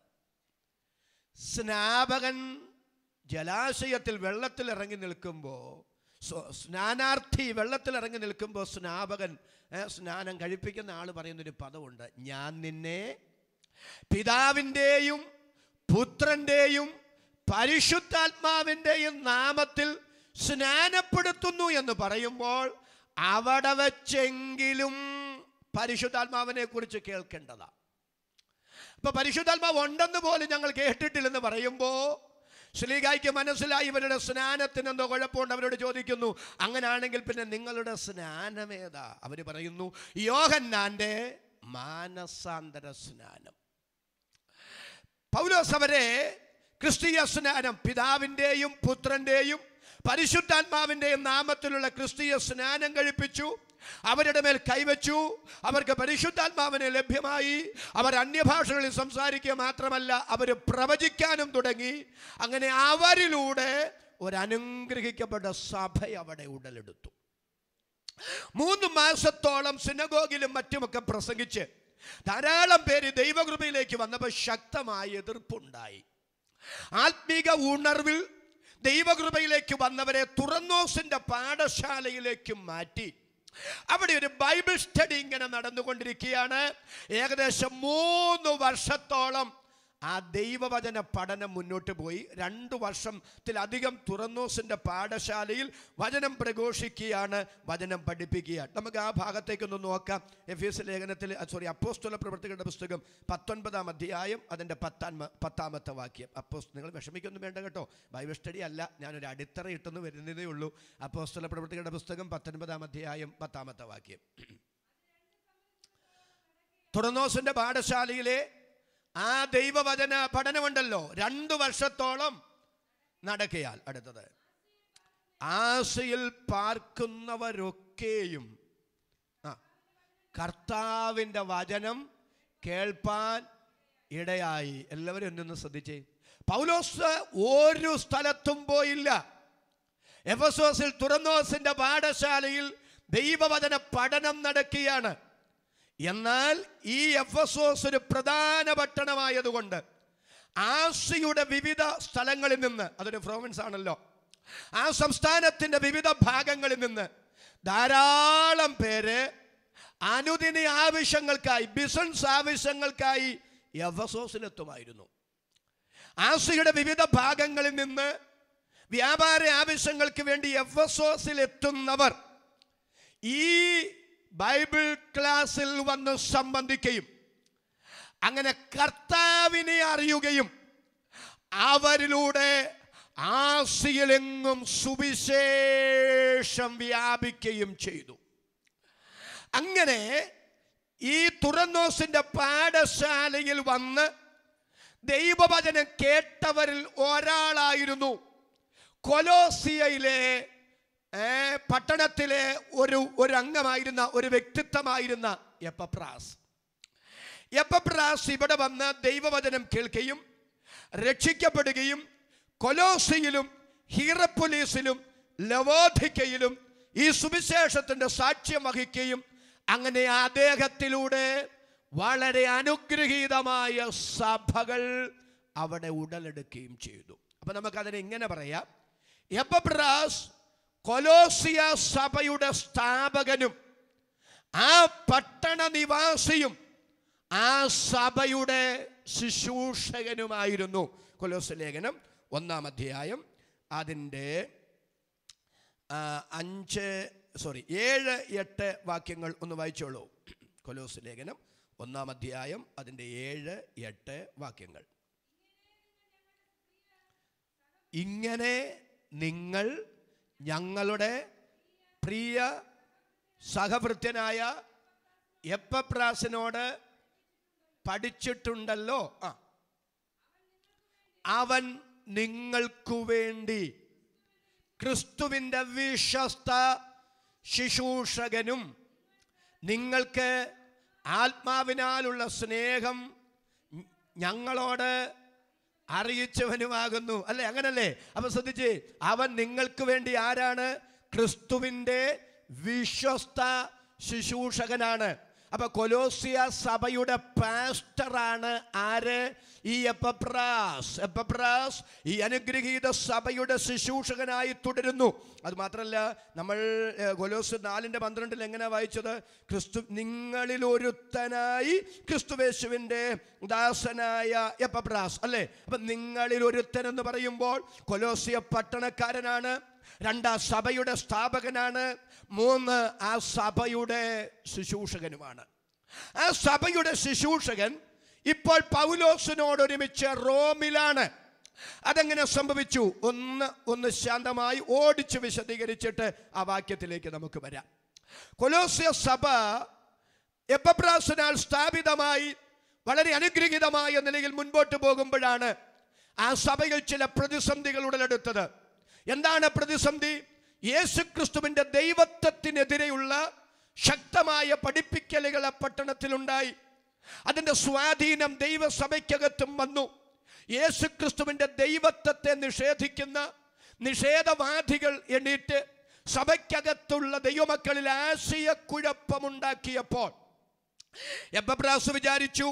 സ്നാപകൻ ജലാശയത്തിൽ വെള്ളത്തിൽ ഇറങ്ങി നിൽക്കുമ്പോൾ, സ്നാനാർത്ഥി വെള്ളത്തിൽ ഇറങ്ങി നിൽക്കുമ്പോൾ സ്നാപകൻ സ്നാനം കഴിപ്പിക്കുന്ന ആൾ പറയുന്നൊരു പദമുണ്ട്, ഞാൻ നിന്നെ പിതാവിൻ്റെയും പുത്രൻ്റെയും പരിശുദ്ധാത്മാവിൻ്റെയും നാമത്തിൽ സ്നാനപ്പെടുത്തുന്നു എന്ന് പറയുമ്പോൾ അവിടെ വെച്ചെങ്കിലും പരിശുദ്ധാത്മാവിനെ കുറിച്ച് കേൾക്കേണ്ടതാ. അപ്പൊ പരിശുദ്ധാത്മാവ് ഉണ്ടെന്ന് പോലും ഞങ്ങൾ കേട്ടിട്ടില്ലെന്ന് പറയുമ്പോൾ ശ്ലീഹായ്ക്ക് മനസ്സിലായി ഇവരുടെ സ്നാനത്തിന് എന്തോ കുഴപ്പമുണ്ട്. അവരോട് ചോദിക്കുന്നു, അങ്ങനാണെങ്കിൽ പിന്നെ നിങ്ങളുടെ സ്നാനമേതാ? അവർ പറയുന്നു, യോഹന്നാന്റെ മാനസാന്തര സ്നാനം. പൗലോസ് അവരെ ക്രിസ്തീയ സ്നാനം, പിതാവിൻ്റെയും പുത്രൻ്റെയും പരിശുദ്ധാത്മാവിൻ്റെയും നാമത്തിലുള്ള ക്രിസ്തീയ സ്നാനം കഴിപ്പിച്ചു. അവരുടെ മേൽ കൈവച്ചു. അവർക്ക് പരിശുദ്ധാത്മാവിനെ ലഭ്യമായി. അവർ അന്യഭാഷകളിൽ സംസാരിക്കുക മാത്രമല്ല, അവർ പ്രവചിക്കാനും തുടങ്ങി. അങ്ങനെ അവരിലൂടെ ഒരു അനുഗ്രഹിക്കപ്പെട്ട സഭ അവിടെ ഉടലെടുത്തു. 3 മാസത്തോളം സിനഗോഗിലും മറ്റുമൊക്കെ പ്രസംഗിച്ച് ധാരാളം പേര് ദൈവകൃപയിലേക്ക് വന്നപ്പോൾ ശക്തമായ എതിർപ്പുണ്ടായി. ആത്മീക ഉണർവിൽ ദൈവകൃപയിലേക്ക് വന്നവരെ തുറന്നോസിന്റെ പാഠശാലയിലേക്ക് മാറ്റി. അവിടെ ഒരു ബൈബിൾ സ്റ്റഡി ഇങ്ങനെ നടന്നുകൊണ്ടിരിക്കുകയാണ്. ഏകദേശം 3 വർഷത്തോളം ആ ദൈവവചന പഠനം മുന്നോട്ട് പോയി. 2 വർഷത്തിലധികം തുറന്നോസിന്റെ പാഠശാലയിൽ വചനം പ്രഘോഷിക്കുകയാണ്, വചനം പഠിപ്പിക്കുകയാണ്. നമുക്ക് ആ ഭാഗത്തേക്കൊന്ന് നോക്കാം. എഫേസ്യ ലേഖനത്തിൽ അപ്പോസ്തല പ്രവർത്തകരുടെ പുസ്തകം 19-ാം അധ്യായം അതിൻ്റെ 10-ാമത്തെ വാക്യം. നിങ്ങൾ വിഷമിക്കൊന്നും വേണ്ട കേട്ടോ, ബൈബിൾ സ്റ്റഡി അല്ല, ഞാനൊരു അടിത്തറ ഇട്ടെന്ന് വരുന്നതേ ഉള്ളൂ. അപ്പോസ്തല പ്രവർത്തകരുടെ പുസ്തകം 19-ാം അധ്യായം 10-ാമത്തെ വാക്യം. തുറന്നോസിന്റെ പാഠശാലയിലെ ആ ദൈവവചന പഠനമുണ്ടല്ലോ 2 വർഷത്തോളം നടക്കയാൽ. അടുത്തത്, ആസിയിൽ പാർക്കുന്നവരൊക്കെയും കർത്താവിൻ്റെ വചനം കേൾപ്പാൻ ഇടയായി. എല്ലാവരും എന്നൊന്ന് ശ്രദ്ധിച്ചേ. പൗലോസ് ഒരു സ്ഥലത്തും പോയില്ല. എഫെസോസിൽ തുറന്നോസിന്റെ പാഠശാലയിൽ ദൈവവചന പഠനം നടക്കുകയാണ്. എന്നാൽ ഈ എഫെസോസ് ഒരു പ്രധാന പട്ടണമായതുകൊണ്ട് ആസിയുടെ വിവിധ സ്ഥലങ്ങളിൽ നിന്ന്, അതൊരു പ്രോവിൻസ് ആണല്ലോ, ആ സംസ്ഥാനത്തിൻ്റെ വിവിധ ഭാഗങ്ങളിൽ നിന്ന് ധാരാളം പേര് അനുദിന ആവശ്യങ്ങൾക്കായി, ബിസിനസ് ആവശ്യങ്ങൾക്കായി എഫെസോസിലെത്തുമായിരുന്നു. ആസിയുടെ വിവിധ ഭാഗങ്ങളിൽ നിന്ന് വ്യാപാര ആവശ്യങ്ങൾക്ക് വേണ്ടി എഫെസോസിലെത്തുന്നവർ ഈ ബൈബിൾ ക്ലാസ്സിൽ വന്ന് സംബന്ധിക്കുകയും അങ്ങനെ കർത്താവിനെ അറിയുകയും അവരിലൂടെ ആസിയിലെങ്ങും സുവിശേഷം വ്യാപിക്കുകയും ചെയ്തു. അങ്ങനെ ഈ തുറന്നോസിന്റെ പാഠശാലയിൽ വന്ന് ദൈവവചനം കേട്ടവരിൽ ഒരാളായിരുന്നു കൊലോസിയയിലെ പട്ടണത്തിലെ ഒരു അംഗമായിരുന്ന, ഒരു വ്യക്തിത്വമായിരുന്ന എപ്പഫ്രാസ്. ഇവിടെ വന്ന് ദൈവവചനം കേൾക്കുകയും രക്ഷിക്കപ്പെടുകയും കൊലോസിയിലും ഹീറപ്പൊലീസിലും ലവോദിക്കയിലും ഈ സുവിശേഷത്തിന്റെ സാക്ഷ്യം വഹിക്കുകയും അങ്ങനെ അദ്ദേഹത്തിലൂടെ വളരെ അനുഗ്രഹീതമായ സഭകൾ അവിടെ ഉടലെടുക്കുകയും ചെയ്തു. അപ്പൊ നമുക്കതിനെ ഇങ്ങനെ പറയാം, എപ്പഫ്രാസ് കൊലോസിയ സഭയുടെ സ്ഥാപകനും ആ പട്ടണ നിവാസിയും ആ സഭയുടെ ശുശ്രൂഷകനുമായിരുന്നു. കൊലോസ്യ ലേഖനം 1-ാം അധ്യായം അതിൻ്റെ 7-8 വാക്യങ്ങൾ ഒന്ന് വായിച്ചോളൂ. കൊലോസ്യ ലേഖനം 1-ാം അധ്യായം അതിൻ്റെ 7-8 വാക്യങ്ങൾ. ഇങ്ങനെ നിങ്ങൾ ഞങ്ങളുടെ പ്രിയ സഹഭൃത്യനായ എപ്പഫ്രാസിനോട് പഠിച്ചിട്ടുണ്ടല്ലോ. അവൻ നിങ്ങൾക്കു വേണ്ടി ക്രിസ്തുവിൻ്റെ വിശ്വസ്ത ശുശ്രൂഷകനും നിങ്ങൾക്ക് ആത്മാവിനാലുള്ള സ്നേഹം ഞങ്ങളോട് അറിയിച്ചവനുമാകുന്നു. അല്ലേ? അങ്ങനല്ലേ? അപ്പൊ ശ്രദ്ധിച്ച്, അവൻ നിങ്ങൾക്ക് വേണ്ടി ആരാണ്? ക്രിസ്തുവിൻ്റെ വിശ്വസ്ത ശുശ്രൂഷകനാണ്. അപ്പൊ കൊലോസിയ സഭയുടെ പാസ്റ്ററാണ് ആര്? ഈ എപ്പഫ്രാസ് ഈ അനുഗ്രഹീത സഭയുടെ ശുശ്രൂഷകനായി തുടരുന്നു. അത് മാത്രമല്ല, നമ്മൾ കൊലോസ്യ 4:12 എങ്ങനെ വായിച്ചത്? നിങ്ങളിൽ ഒരുത്തനായി ക്രിസ്തുവേശുവിൻ്റെ ദാസനായ എപ്പഫ്രാസ്. അല്ലേ? അപ്പൊ നിങ്ങളിൽ ഒരുത്തൻ എന്ന് പറയുമ്പോൾ കൊലോസ്യ പട്ടണക്കാരനാണ്, 2 ആ സഭയുടെ സ്ഥാപകനാണ്, 3 ആ സഭയുടെ ശുശ്രൂഷകനുമാണ്. ആ സഭയുടെ ശുശ്രൂഷകൻ ഇപ്പോൾ പൗലോസിനോടൊരുമിച്ച് റോമിലാണ്. അതെങ്ങനെ സംഭവിച്ചു? ഒന്ന് ശാന്തമായി ഓടിച്ച് വിശദീകരിച്ചിട്ട് ആ വാക്യത്തിലേക്ക് നമുക്ക് വരാം. കൊലോസ്യ സഭ എപ്പഫ്രാസിനാൽ സ്ഥാപിതമായി വളരെ അനുഗ്രഹീതമായ നിലയിൽ മുൻപോട്ട് പോകുമ്പോഴാണ് ആ സഭയിൽ ചില പ്രതിസന്ധികൾ ഉടലെടുത്തത്. എന്താണ് പ്രതിസന്ധി? യേശുക്രിസ്തുവിൻ്റെ ദൈവത്വത്തിനെതിരെയുള്ള ശക്തമായ പഠിപ്പിക്കലുകൾ ആ പട്ടണത്തിലുണ്ടായി. അതിൻ്റെ സ്വാധീനം ദൈവസഭയ്ക്കകത്തും വന്നു. യേശുക്രിസ്തുവിൻ്റെ ദൈവത്വത്തെ നിഷേധിക്കുന്ന നിഷേധവാദികൾ എണ്ണീറ്റ് സഭയ്ക്കകത്തുള്ള ദൈവമക്കളിൽ ആശയക്കുഴപ്പമുണ്ടാക്കിയപ്പോൾ എപ്പഫ്രാസ് വിചാരിച്ചു,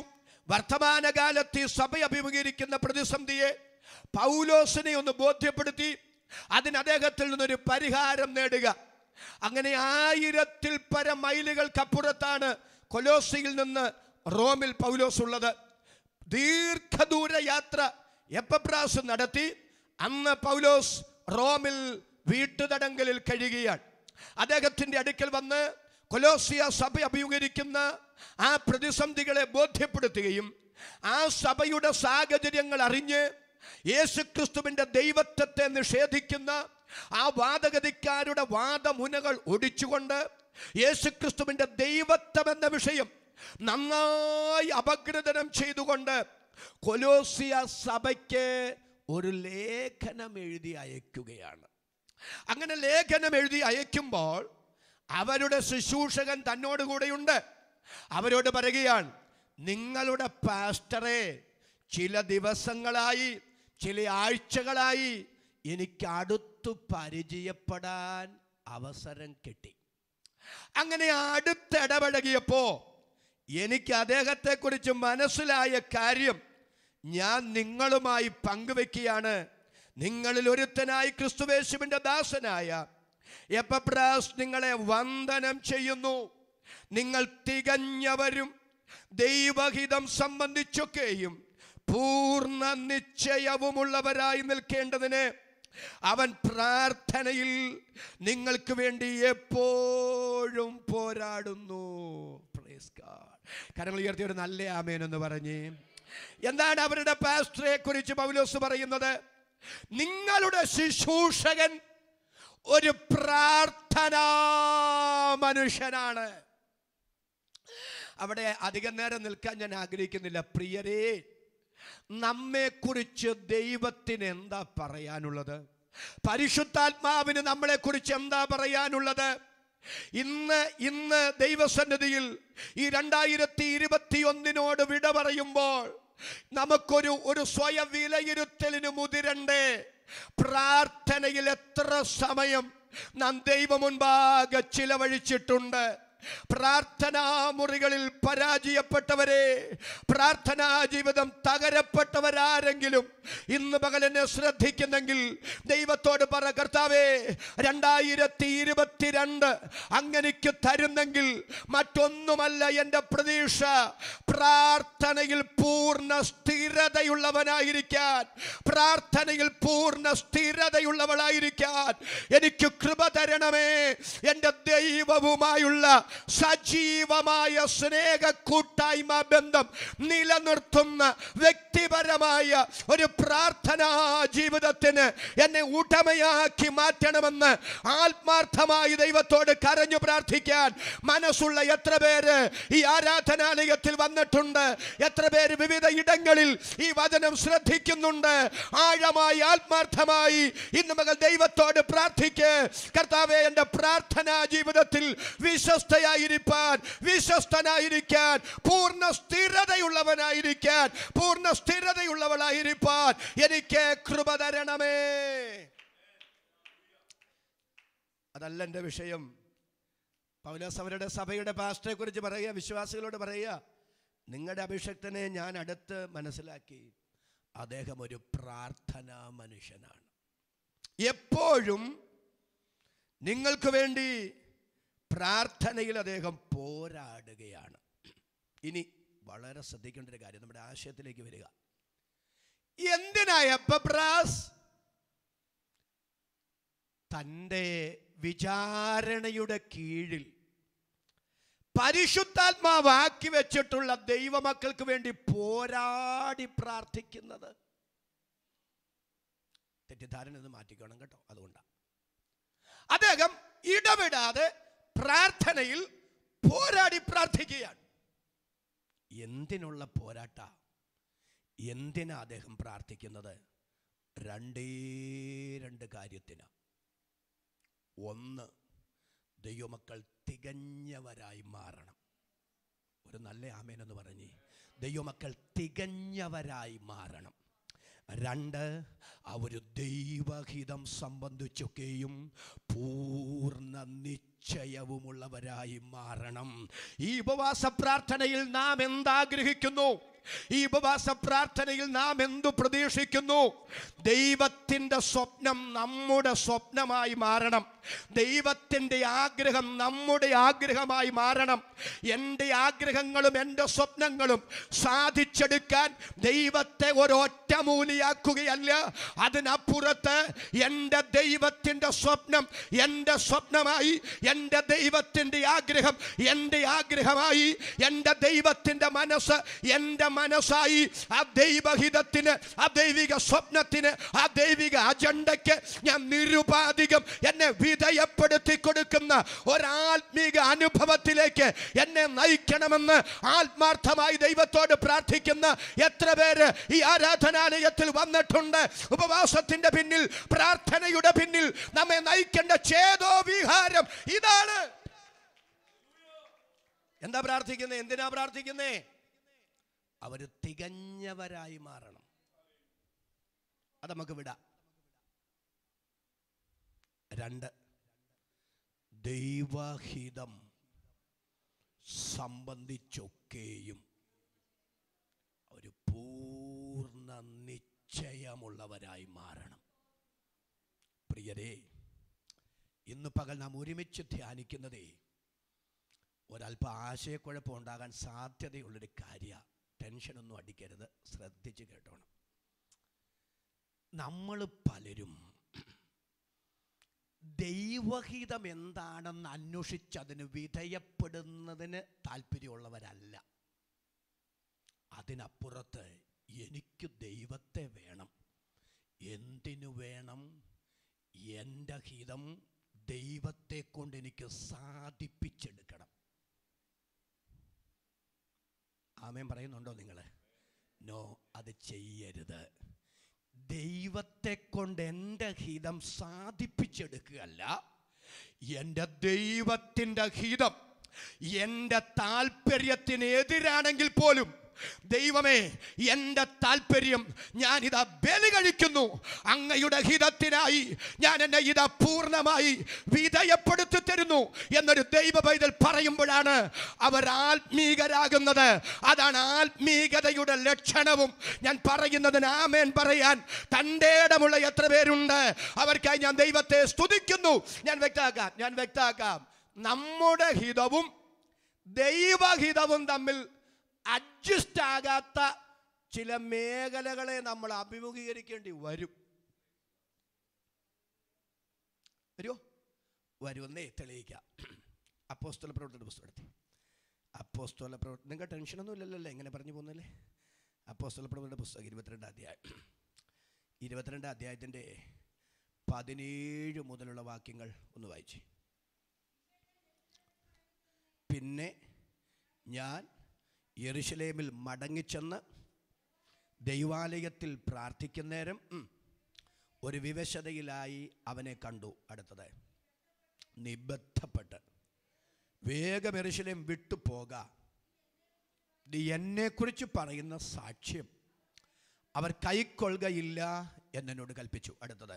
വർത്തമാനകാലത്ത് ഈ സഭ അഭിമുഖീകരിക്കുന്ന പ്രതിസന്ധിയെ പൗലോസിനെ ഒന്ന് ബോധ്യപ്പെടുത്തി അതിന് അദ്ദേഹത്തിൽ നിന്നൊരു പരിഹാരം നേടുക. അങ്ങനെ 1000-ൽ പരം മൈലുകൾക്കപ്പുറത്താണ് കൊലോസിയിൽ നിന്ന് റോമിൽ പൗലോസ് ഉള്ളത്. ദീർഘദൂര യാത്ര എപ്പപ്രാസ് നടത്തി. അന്ന് പൗലോസ് റോമിൽ വീട്ടുതടങ്കലിൽ കഴിയുകയാണ്. അദ്ദേഹത്തിൻ്റെ അടുക്കൽ വന്ന് കൊലോസിയ സഭ അഭിമുഖീകരിക്കുന്ന ആ പ്രതിസന്ധികളെ ബോധ്യപ്പെടുത്തുകയും ആ സഭയുടെ സാഹചര്യങ്ങൾ അറിഞ്ഞ് യേശുക്രിസ്തുവിൻ്റെ ദൈവത്വത്തെ നിഷേധിക്കുന്ന ആ വാദഗതിക്കാരുടെ വാദമുനകൾ ഒടിച്ചുകൊണ്ട് യേശുക്രിസ്തുവിൻ്റെ ദൈവത്വം എന്ന വിഷയം നന്നായി അപഗ്രഥനം ചെയ്തുകൊണ്ട് കൊലോസിയ സഭയ്ക്ക് ഒരു ലേഖനം എഴുതി അയക്കുകയാണ്. അങ്ങനെ ലേഖനം എഴുതി അയക്കുമ്പോൾ അവരുടെ ശുശ്രൂഷകൻ തന്നോടുകൂടെയുണ്ട്. അവരോട് പറയുകയാണ്, നിങ്ങളുടെ പാസ്റ്ററെ ചില ദിവസങ്ങളായി, ചില ആഴ്ചകളായി എനിക്ക് അടുത്തു പരിചയപ്പെടാൻ അവസരം കിട്ടി. അങ്ങനെ അടുത്തിടപഴകിയപ്പോ എനിക്ക് അദ്ദേഹത്തെക്കുറിച്ച് മനസ്സിലായ കാര്യം ഞാൻ നിങ്ങളുമായി പങ്കുവെക്കുകയാണ്. നിങ്ങളിൽ ഒരുത്തനായി ക്രിസ്തുയേശുവിൻ്റെ ദാസനായ എപ്പപ്രാസ് നിങ്ങളെ വന്ദനം ചെയ്യുന്നു. നിങ്ങൾ തികഞ്ഞവരും ദൈവഹിതം സംബന്ധിച്ചൊക്കെയും പൂർണ്ണ നിശ്ചയവുമുള്ളവരായി നിൽക്കേണ്ടതിന് അവൻ പ്രാർത്ഥനയിൽ നിങ്ങൾക്ക് വേണ്ടി എപ്പോഴും പോരാടുന്നു. Praise God. കരങ്ങൾ ഉയർത്തി ഒരു നല്ല ആമേൻ എന്ന് പറഞ്ഞേ. എന്താണ് അവരുടെ പാസ്റ്ററെ കുറിച്ച് പൗലോസ് പറയുന്നത്? നിങ്ങളുടെ ശുശ്രൂഷകൻ ഒരു പ്രാർത്ഥനാ മനുഷ്യനാണ്. അവിടെ അധികം നേരം നിൽക്കാൻ ഞാൻ ആഗ്രഹിക്കുന്നില്ല. പ്രിയരേ, നമ്മെക്കുറിച്ച് ദൈവത്തിന് എന്താ പറയാനുള്ളത്? പരിശുദ്ധാത്മാവിന് നമ്മളെക്കുറിച്ച് എന്താ പറയാനുള്ളത്? ഇന്ന് ദൈവസന്നിധിയിൽ ഈ 2021 വിട പറയുമ്പോൾ നമുക്കൊരു സ്വയം വിലയിരുത്തലിന് മുതിരണ്ടേ? പ്രാർത്ഥനയിൽ എത്ര സമയം നാം ദൈവ മുൻപാകെ ചിലവഴിച്ചിട്ടുണ്ട്? പ്രാർത്ഥനാ മുറികളിൽ പരാജയപ്പെട്ടവരെ, പ്രാർത്ഥനാ ജീവിതം തകരപ്പെട്ടവരാരെങ്കിലും ഇന്ന് പകൽ എന്നെ ശ്രദ്ധിക്കുന്നെങ്കിൽ ദൈവത്തോട് പറ, കർത്താവേ 2022 അങ്ങനെക്ക് തരുന്നെങ്കിൽ മറ്റൊന്നുമല്ല എൻ്റെ പ്രതീക്ഷ, പ്രാർത്ഥനയിൽ പൂർണ്ണ സ്ഥിരതയുള്ളവനായിരിക്കാൻ, പ്രാർത്ഥനയിൽ പൂർണ്ണ സ്ഥിരതയുള്ളവളായിരിക്കാൻ എനിക്ക് കൃപ തരണമേ. എൻ്റെ ദൈവവുമായുള്ള സജീവമായ സ്നേഹ കൂട്ടായ്മ ബന്ധം നിലനിർത്തുന്ന വ്യക്തിപരമായ ഒരു പ്രാർത്ഥനാ ജീവിതത്തിന് എന്നെ ഉടമയാക്കി മാറ്റണമെന്ന് ആത്മാർത്ഥമായി ദൈവത്തോട് കരഞ്ഞു പ്രാർത്ഥിക്കാൻ മനസ്സുള്ള എത്ര പേര് ഈ ആരാധനാലയത്തിൽ വന്നിട്ടുണ്ട്? എത്ര പേര് വിവിധ ഇടങ്ങളിൽ ഈ വചനം ശ്രദ്ധിക്കുന്നുണ്ട്? ആഴമായി ആത്മാർത്ഥമായി ഇന്ന് മകൾ ദൈവത്തോട് പ്രാർത്ഥിക്ക്. കർത്താവേ, എൻ്റെ പ്രാർത്ഥനാ ജീവിതത്തിൽ വിശ്വസ്തനായിരിക്കാൻ, പൂർണ്ണ സ്ഥിരതയുള്ളവനായിരിക്കാൻ, പൂർണ്ണ സ്ഥിരതയുള്ളവളായിരിക്കാൻ എനിക്ക് കൃപ തരണമേ. അതല്ല എൻ്റെ വിഷയം. പൗലോസ് അവരുടെ സഭയുടെ പാസ്റ്ററെ കുറിച്ച് പറയുക, വിശ്വാസികളോട് പറയുക, നിങ്ങളുടെ അഭിഷക്തനെ ഞാൻ അടുത്ത് മനസ്സിലാക്കി, അദ്ദേഹം ഒരു പ്രാർത്ഥനാ മനുഷ്യനാണ്. എപ്പോഴും നിങ്ങൾക്ക് വേണ്ടി പ്രാർത്ഥനയിൽ അദ്ദേഹം പോരാടുകയാണ്. ഇനി വളരെ ശ്രദ്ധിക്കേണ്ട ഒരു കാര്യം, നമ്മുടെ ആശയത്തിലേക്ക് വരിക. എന്തിനാ എപ്പപ്രാസ് തൻ്റെ വിചാരണയുടെ കീഴിൽ പരിശുദ്ധാത്മാവാക്കി വെച്ചിട്ടുള്ള ദൈവമക്കൾക്ക് വേണ്ടി പോരാടി പ്രാർത്ഥിക്കുന്നത്? തെറ്റിദ്ധാരണ ഒന്ന് മാറ്റിക്കണം കേട്ടോ. അതുകൊണ്ടാണ് അദ്ദേഹം ഇടപെടാതെ പ്രാർത്ഥനയിൽ പോരാടി പ്രാർത്ഥിക്കുകയാണ്. എന്തിനുള്ള പോരാട്ട? എന്തിനാ അദ്ദേഹം പ്രാർത്ഥിക്കുന്നത്? രണ്ട് കാര്യത്തിന്. ഒന്ന്, ദൈവമക്കൾ തികഞ്ഞവരായി മാറണം. ഒരു നല്ല ആമേൻ എന്ന് പറഞ്ഞേ. ദൈവമക്കൾ തികഞ്ഞവരായി മാറണം. 2, അവർ ദൈവഹിതം സംബന്ധിച്ചൊക്കെയും പൂർണ്ണ നിശ്ചയവുമുള്ളവരായി മാറണം. ഈ ഉപവാസ പ്രാർത്ഥനയിൽ നാം എന്താഗ്രഹിക്കുന്നു? ഈ ഉപവാസ പ്രാർത്ഥനയിൽ നാം എന്തു പ്രതീക്ഷിക്കുന്നു? ദൈവത്തിൻ്റെ സ്വപ്നം നമ്മുടെ സ്വപ്നമായി മാറണം. ദൈവത്തിൻ്റെ ആഗ്രഹം നമ്മുടെ ആഗ്രഹമായി മാറണം. എൻ്റെ ആഗ്രഹങ്ങളും എൻ്റെ സ്വപ്നങ്ങളും സാധിച്ചെടുക്കാൻ ദൈവത്തെ ഒരൊറ്റ മൂലിയാക്കുകയല്ല, അതിനപ്പുറത്ത് എൻ്റെ ദൈവത്തിൻ്റെ സ്വപ്നം എൻ്റെ സ്വപ്നമായി, എൻ്റെ ദൈവത്തിൻ്റെ ആഗ്രഹം എൻ്റെ ആഗ്രഹമായി, എൻ്റെ ദൈവത്തിൻ്റെ മനസ്സ് എൻ്റെ മനസ്സായി. ആ ദൈവഹിതത്തിന്, ആ ദൈവിക സ്വപ്നത്തിന്, ആ ദൈവിക അജണ്ടയ്ക്ക് ഞാൻ നിരുപാധികം എന്നെ വിധേയപ്പെടുത്തി കൊടുക്കുന്ന ഒരാത്മീക അനുഭവത്തിലേക്ക് എന്നെ നയിക്കണമെന്ന് ആത്മാർത്ഥമായി ദൈവത്തോട് പ്രാർത്ഥിക്കുന്ന എത്ര പേര് ഈ ആരാധനാലയത്തിൽ വന്നിട്ടുണ്ട്? ഉപവാസത്തിന്റെ പിന്നിൽ, പ്രാർത്ഥനയുടെ പിന്നിൽ നമ്മെ നയിക്കേണ്ട ചേതോ വിഹാരം ഇതാണ്. എന്താ പ്രാർത്ഥിക്കുന്നേ? എന്തിനാ പ്രാർത്ഥിക്കുന്നേ? അവർ തികഞ്ഞവരായി മാറണം. അത് നമുക്ക് വിടാം. 2, ദൈവഹിതം സംബന്ധിച്ചൊക്കെയും ഒരു പൂർണ്ണ നിശ്ചയമുള്ളവരായി മാറണം. പ്രിയരേ, ഇന്ന് പകൽ നാം ഒരുമിച്ച് ധ്യാനിക്കുന്നതേ ഒരല്പം ആശയക്കുഴപ്പം ഉണ്ടാകാൻ സാധ്യതയുള്ളൊരു കാര്യമാണ്. ടെൻഷനൊന്നും അടിക്കരുത്, ശ്രദ്ധിച്ച് കേട്ടോണം. നമ്മൾ പലരും ദൈവഹിതം എന്താണെന്ന് അന്വേഷിച്ചതിന് വിധേയപ്പെടുന്നതിന് താല്പര്യമുള്ളവരല്ല. അതിനപ്പുറത്ത് എനിക്ക് ദൈവത്തെ വേണം. എന്തിനു വേണം? എൻ്റെ ഹിതം ദൈവത്തെ കൊണ്ട് എനിക്ക് സാധിപ്പിച്ചെടുക്കണം. ആമേൻ പറയുന്നുണ്ടോ നിങ്ങൾ? നോ, അത് ചെയ്യരുത്. ദൈവത്തെ കൊണ്ട് എൻ്റെ ഹിതം സാധിപ്പിച്ചെടുക്കുകയല്ല, എൻ്റെ ദൈവത്തിൻ്റെ ഹിതം എൻ്റെ താല്പര്യത്തിന് എതിരാണെങ്കിൽ പോലും ദൈവമേ, എൻ്റെ താല്പര്യം ഞാനിതാ ബലി കഴിക്കുന്നു, അങ്ങയുടെ ഹിതത്തിനായി ഞാൻ എന്നെ ഇതാ പൂർണ്ണമായി വിധേയപ്പെടുത്തി തരുന്നു എന്നൊരു ദൈവ പൈതൽ പറയുമ്പോഴാണ് അവർ ആത്മീകരാകുന്നത്. അതാണ് ആത്മീകതയുടെ ലക്ഷണവും. ഞാൻ പറയുന്നതിന് ആമേൻ പറയാൻ തൻ്റെ ഇടമുള്ള എത്ര പേരുണ്ട്? അവർക്കായി ഞാൻ ദൈവത്തെ സ്തുതിക്കുന്നു. ഞാൻ വ്യക്തമാക്കാം. നമ്മുടെ ഹിതവും ദൈവഹിതവും തമ്മിൽ അഡ്ജസ്റ്റ് ആകാത്ത ചില മേഖലകളെ നമ്മൾ അഭിമുഖീകരിക്കേണ്ടി വരുമെന്നേ തെളിയിക്കാം. അപ്പോസ്തല പ്രവൃത്തിയുടെ പുസ്തകം എടുത്തി. അപ്പോസ്തല പ്രവൃത്തി, നിങ്ങൾക്ക് ടെൻഷനൊന്നും ഇല്ലല്ലോ, എങ്ങനെ പറഞ്ഞു പോകുന്നല്ലേ? അപ്പോസ്തല പ്രവൃത്തിയുടെ പുസ്തകം 22 അധ്യായം, 22 അധ്യായത്തിൻ്റെ 17 മുതലുള്ള വാക്യങ്ങൾ ഒന്ന് വായിച്ചു. പിന്നെ ഞാൻ യെരുശലേമിൽ മടങ്ങിച്ചെന്ന് ദൈവാലയത്തിൽ പ്രാർത്ഥിക്കുന്നേരം ഒരു വിവശതയിലായി അവനെ കണ്ടു. അടുത്തത്, നിബദ്ധപ്പെട്ട് വേഗം യെരുശലേം വിട്ടു പോക, ഇത് എന്നെക്കുറിച്ച് പറയുന്ന സാക്ഷ്യം അവർ കൈക്കൊള്ളുകയില്ല എന്നോട് കൽപ്പിച്ചു. അടുത്തത്,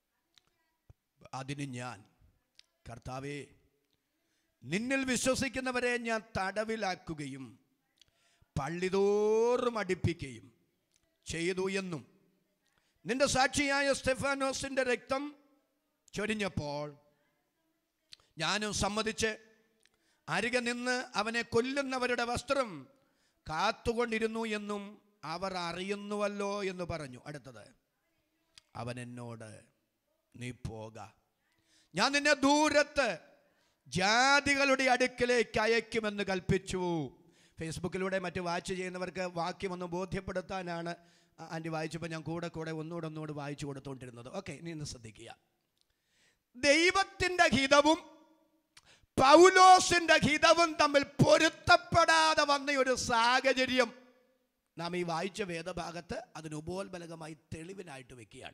അതിന് ഞാൻ, കർത്താവേ, നിന്നിൽ വിശ്വസിക്കുന്നവരെ ഞാൻ തടവിലാക്കുകയും പള്ളിതോറും അടിപ്പിക്കുകയും ചെയ്തു എന്നും നിന്റെ സാക്ഷിയായ സ്തെഫാനോസിന്റെ രക്തം ചൊരിഞ്ഞപ്പോൾ ഞാനും സമ്മതിച്ച് അരികെ നിന്ന് അവനെ കൊല്ലുന്നവരുടെ വസ്ത്രം കാത്തുകൊണ്ടിരുന്നു എന്നും അവർ അറിയുന്നുവല്ലോ എന്ന് പറഞ്ഞു. അടുത്തത്, അവൻ എന്നോട്, നീ പോക, ഞാൻ നിന്നെ ദൂരത്ത് ജാതികളുടെ അടുക്കലേക്ക് അയക്കുമെന്ന് കൽപ്പിച്ചു. ഫേസ്ബുക്കിലൂടെ മറ്റ് വാച്ച് ചെയ്യുന്നവർക്ക് വാക്യമൊന്ന് ബോധ്യപ്പെടുത്താനാണ് ആൻറ്റി വായിച്ചപ്പോൾ ഞാൻ കൂടെ ഒന്നുകൂടെ വായിച്ചു കൊടുത്തുകൊണ്ടിരുന്നത്. ഓക്കെ, ഇനി ഒന്ന് ശ്രദ്ധിക്കുക. ദൈവത്തിൻ്റെ ഹിതവും പൗലോസിൻ്റെ ഹിതവും തമ്മിൽ പൊരുത്തപ്പെടാതെ വന്ന ഒരു സാഹചര്യം നാം ഈ വായിച്ച വേദഭാഗത്ത് അതിന് ഉപോത്ബലകമായി തെളിവിനായിട്ട് വെക്കുകയാണ്.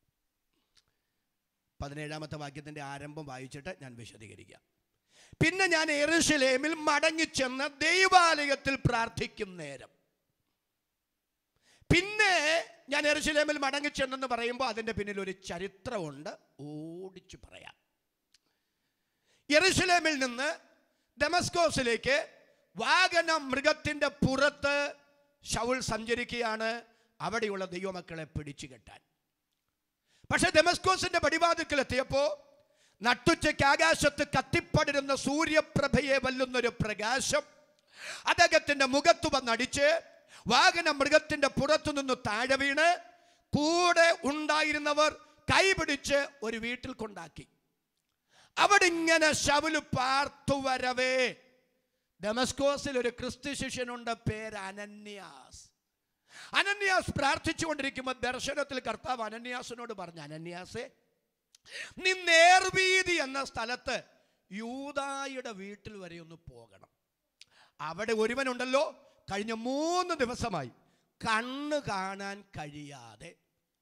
17-ാമത്തെ വാക്യത്തിൻ്റെ ആരംഭം വായിച്ചിട്ട് ഞാൻ വിശദീകരിക്കാം. പിന്നെ ഞാൻ യെരുശലേമിൽ മടങ്ങിച്ചെന്ന് ദൈവാലയത്തിൽ പ്രാർത്ഥിക്കും നേരം. പിന്നെ ഞാൻ യെരുശലേമിൽ മടങ്ങിച്ചെന്നെന്ന് പറയുമ്പോൾ അതിൻ്റെ പിന്നിൽ ഒരു ചരിത്രമുണ്ട്, ഓടിച്ചു പറയാം. യെരുശലേമിൽ നിന്ന് ദമസ്കോസിലേക്ക് വാഹന മൃഗത്തിൻ്റെ പുറത്ത് ശൗൽ സഞ്ചരിക്കുകയാണ് അവിടെയുള്ള ദൈവമക്കളെ പിടിച്ചു കെട്ടാൻ. പക്ഷെ ദമസ്കോസിന്റെ പടിവാതിൽക്കൽ എത്തിയപ്പോൾ നട്ടുച്ചയ്ക്ക് ആകാശത്ത് കത്തിപ്പടരുന്ന സൂര്യപ്രഭയെ വല്ലുന്നൊരു പ്രകാശം അദ്ദേഹത്തിന്റെ മുഖത്ത് വന്നടിച്ച് വാഹന മൃഗത്തിന്റെ പുറത്തു നിന്ന് താഴെ വീണ് കൂടെ ഉണ്ടായിരുന്നവർ കൈപിടിച്ച് ഒരു വീട്ടിൽ കൊണ്ടാക്കി. അവിടെ ഇങ്ങനെ ശൗല് പാർത്തു വരവേ ദമസ്കോസിൽ ഒരു ക്രിസ്തു ശിഷ്യനുണ്ട്, പേര് അനന്യാസ്. അനന്യാസ് പ്രാർത്ഥിച്ചുകൊണ്ടിരിക്കുമ്പോൾ ദർശനത്തിൽ കർത്താവ് അനന്യാസിനോട് പറഞ്ഞു, അനന്യാസേ, നീ നേർവീതി എന്ന സ്ഥലത്ത് യൂദായുടെ വീട്ടിൽ വരെ ഒന്ന് പോകണം. അവിടെ ഒരുവനുണ്ടല്ലോ കഴിഞ്ഞ 3 ദിവസമായി കണ്ണ് കാണാൻ കഴിയാതെ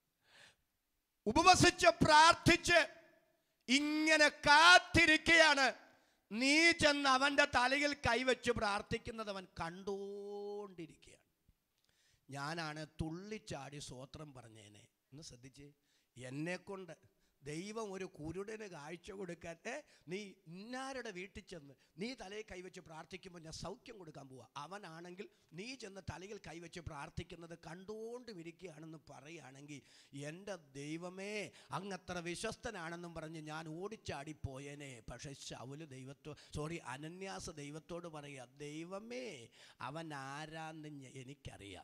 ഉപവസിച്ച് പ്രാർത്ഥിച്ച് ഇങ്ങനെ കാത്തിരിക്കുകയാണ്. നീ ചെന്ന് അവൻ്റെ തലയിൽ കൈവച്ച് പ്രാർത്ഥിക്കുന്നത് അവൻ കണ്ടുകൊണ്ടിരിക്കുകയാണ്. ഞാനാണ് തുള്ളിച്ചാടി സ്വോത്രം പറഞ്ഞേനെ. ഒന്ന് ശ്രദ്ധിച്ച്, എന്നെക്കൊണ്ട് ദൈവം ഒരു കുരുടന് കാഴ്ച കൊടുക്കാൻ നീ ഇന്നാരുടെ വീട്ടിൽ ചെന്ന് നീ തലയിൽ കൈവച്ച് പ്രാർത്ഥിക്കുമ്പോൾ ഞാൻ സൗഖ്യം കൊടുക്കാൻ പോവാ. അവനാണെങ്കിൽ നീ ചെന്ന് തലയിൽ കൈവച്ച് പ്രാർത്ഥിക്കുന്നത് കണ്ടുകൊണ്ട് ഇരിക്കുകയാണെന്ന് പറയുകയാണെങ്കിൽ എൻ്റെ ദൈവമേ അങ്ങത്ര വിശ്വസ്തനാണെന്നും പറഞ്ഞ് ഞാൻ ഓടിച്ചാടിപ്പോയേനെ. പക്ഷെ ശൗല് അനന്യാസ് ദൈവത്തോട് പറയുക, ദൈവമേ അവൻ ആരാന്ന് എനിക്കറിയാം.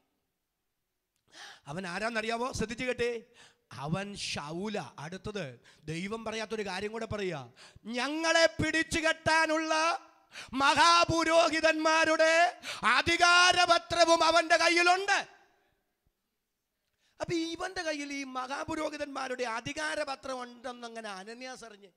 അവൻ ആരാന്നറിയാവോ? ശ്രദ്ധിച്ചു കേട്ടേ, അവൻ ശൗല. അടുത്തത് ദൈവം പറയാത്തൊരു കാര്യം കൂടെ പറയുക, ഞങ്ങളെ പിടിച്ചു കെട്ടാനുള്ള മഹാപുരോഹിതന്മാരുടെ അധികാരപത്രവും അവന്റെ കയ്യിലുണ്ട്. അപ്പൊ ഇവന്റെ കയ്യിൽ ഈ മഹാപുരോഹിതന്മാരുടെ അധികാരപത്രം ഉണ്ടെന്നങ്ങനെ അനന്യാസ് അറിഞ്ഞ്?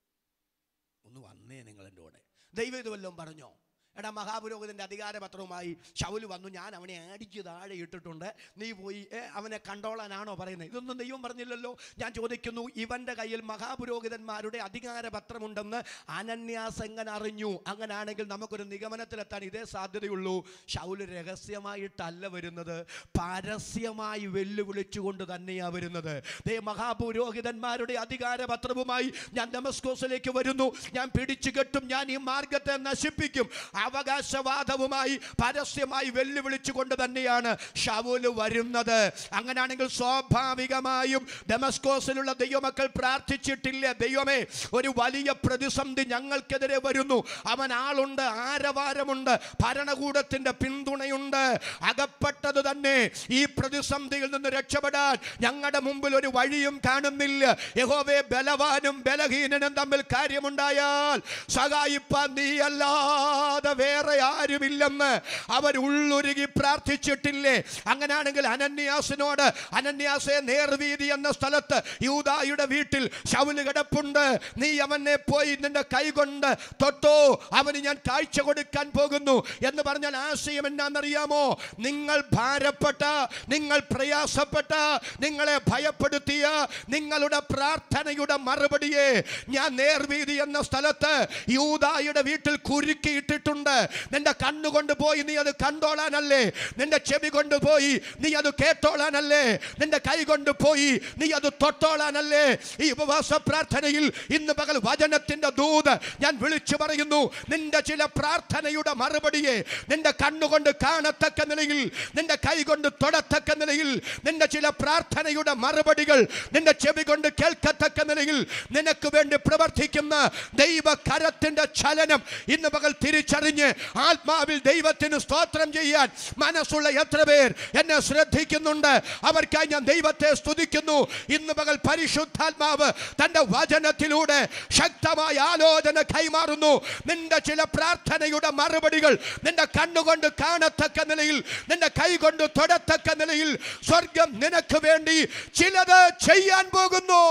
ഒന്ന് വന്നേ നിങ്ങൾ എൻ്റെ കൂടെ. ദൈവം ഇത് വല്ലതും പറഞ്ഞോ? എടാ, മഹാപുരോഹിതൻ്റെ അധികാരപത്രവുമായി ശൗല് വന്നു, ഞാൻ അവനെ അടിച്ച് താഴെ ഇട്ടിട്ടുണ്ട്, നീ പോയി അവനെ കണ്ടോളാനാണോ പറയുന്നത്? ഇതൊന്നും ദൈവം പറഞ്ഞില്ലല്ലോ. ഞാൻ ചോദിക്കുന്നു, ഇവൻ്റെ കയ്യിൽ മഹാപുരോഹിതന്മാരുടെ അധികാരപത്രമുണ്ടെന്ന് അനന്യാസ് എങ്ങനെ അറിഞ്ഞു? അങ്ങനാണെങ്കിൽ നമുക്കൊരു നിഗമനത്തിലെത്താൻ ഇതേ സാധ്യതയുള്ളൂ. ശൗല് രഹസ്യമായിട്ടല്ല വരുന്നത്, പരസ്യമായി വെല്ലുവിളിച്ചുകൊണ്ട് തന്നെയാണ് വരുന്നത്. മഹാപുരോഹിതന്മാരുടെ അധികാരപത്രവുമായി ഞാൻ ദമസ്കോസിലേക്ക് വരുന്നു, ഞാൻ പിടിച്ചു കെട്ടും, ഞാൻ ഈ മാർഗത്തെ നശിപ്പിക്കും. അവകാശവാദവുമായി പരസ്യമായി വെല്ലുവിളിച്ചുകൊണ്ട് തന്നെയാണ് ശൗല് വരുന്നത്. അങ്ങനെയാണെങ്കിൽ സ്വാഭാവികമായും ദമസ്കോസിലുള്ള ദൈവമക്കൾ പ്രാർത്ഥിച്ചിട്ടില്ല, ദൈവമേ ഒരു വലിയ പ്രതിസന്ധി ഞങ്ങൾക്കെതിരെ വരുന്നു, അവൻ ആളുണ്ട്, ആരവാരമുണ്ട്, ഭരണകൂടത്തിന്റെ പിന്തുണയുണ്ട്, അകപ്പെട്ടത് തന്നെ ഈ പ്രതിസന്ധിയിൽ നിന്ന് രക്ഷപ്പെടാൻ ഞങ്ങളുടെ മുമ്പിൽ ഒരു വഴിയും കാണുന്നില്ല. യഹോവേ, ബലവാനും ബലഹീനനും തമ്മിൽ കാര്യമുണ്ടായാൽ സഹായിപ്പാൻ നീയല്ലാതെ വേറെ ആരുമില്ലെന്ന് അവർ ഉള്ളുരുകി പ്രാർത്ഥിച്ചിട്ടില്ലേ? അങ്ങനെയാണെങ്കിൽ അനന്യാസിനോട്, അനന്യാസേ, നേർവീതി എന്ന സ്ഥലത്ത് യൂദായുടെ വീട്ടിൽ ശൗല് കിടപ്പുണ്ട്, നീ അവനെ പോയി നിന്റെ കൈകൊണ്ട് തൊട്ടോ, അവന് ഞാൻ കാഴ്ച കൊടുക്കാൻ പോകുന്നു എന്ന് പറഞ്ഞാൽ ആശയം എന്നാണെന്നറിയാമോ? നിങ്ങൾ ഭാരപ്പെട്ട, നിങ്ങൾ പ്രയാസപ്പെട്ട, നിങ്ങളെ ഭയപ്പെടുത്തിയ നിങ്ങളുടെ പ്രാർത്ഥനയുടെ മറുപടിയെ ഞാൻ നേർവീതി എന്ന സ്ഥലത്ത് യൂദായുടെ വീട്ടിൽ കുരുക്കിയിട്ടിട്ടുണ്ട്. നിന്റെ കണ്ണുകൊണ്ട് പോയി നീ അത് കണ്ടോളാനല്ലേ? നിന്റെ ചെവി കൊണ്ടുപോയി നീ അത് കേട്ടോളാനല്ലേ? നിന്റെ കൈ കൊണ്ടുപോയി നീ അത് തൊട്ടോളാനല്ലേ? ഈ ഉപവാസ പ്രാർത്ഥനയിൽ ഇന്ന് പകൽ വചനത്തിന്റെ ദൂത് ഞാൻ വിളിച്ചു പറയുന്നു. നിന്റെ ചില പ്രാർത്ഥനയുടെ മറുപടിയെ നിന്റെ കണ്ണുകൊണ്ട് കാണത്തക്ക നിലയിൽ, നിന്റെ കൈ കൊണ്ട് തൊടത്തക്ക നിലയിൽ, നിന്റെ ചില പ്രാർത്ഥനയുടെ മറുപടികൾ നിന്റെ ചെവി കൊണ്ട് കേൾക്കത്തക്ക നിലയിൽ നിനക്ക് വേണ്ടി പ്രവർത്തിക്കുന്ന ദൈവകരത്തിന്റെ ചലനം ഇന്ന് പകൽ തിരിച്ചറിഞ്ഞ് ആത്മാവിൽ ദൈവത്തിന് സ്തോത്രം ചെയ്യാൻ മനസ്സുള്ള എത്ര പേർ എന്നെ ശ്രദ്ധിക്കുന്നുണ്ട്? അവർക്കായി ഞാൻ ദൈവത്തെ സ്തുതിക്കുന്നു. ഇന്ന് പകൽ പരിശുദ്ധാത്മാവ് തന്റെ വചനത്തിലൂടെ ശക്തമായ ആലോചന കൈമാറുന്നു. നിന്റെ ചില പ്രാർത്ഥനയുടെ മറുപടികൾ നിന്റെ കണ്ണുകൊണ്ട് കാണത്തക്ക നിലയിൽ, നിന്റെ കൈ കൊണ്ട് തൊടത്തക്ക നിലയിൽ സ്വർഗം നിനക്ക് വേണ്ടി ചിലത് ചെയ്യാൻ പോകുന്നു.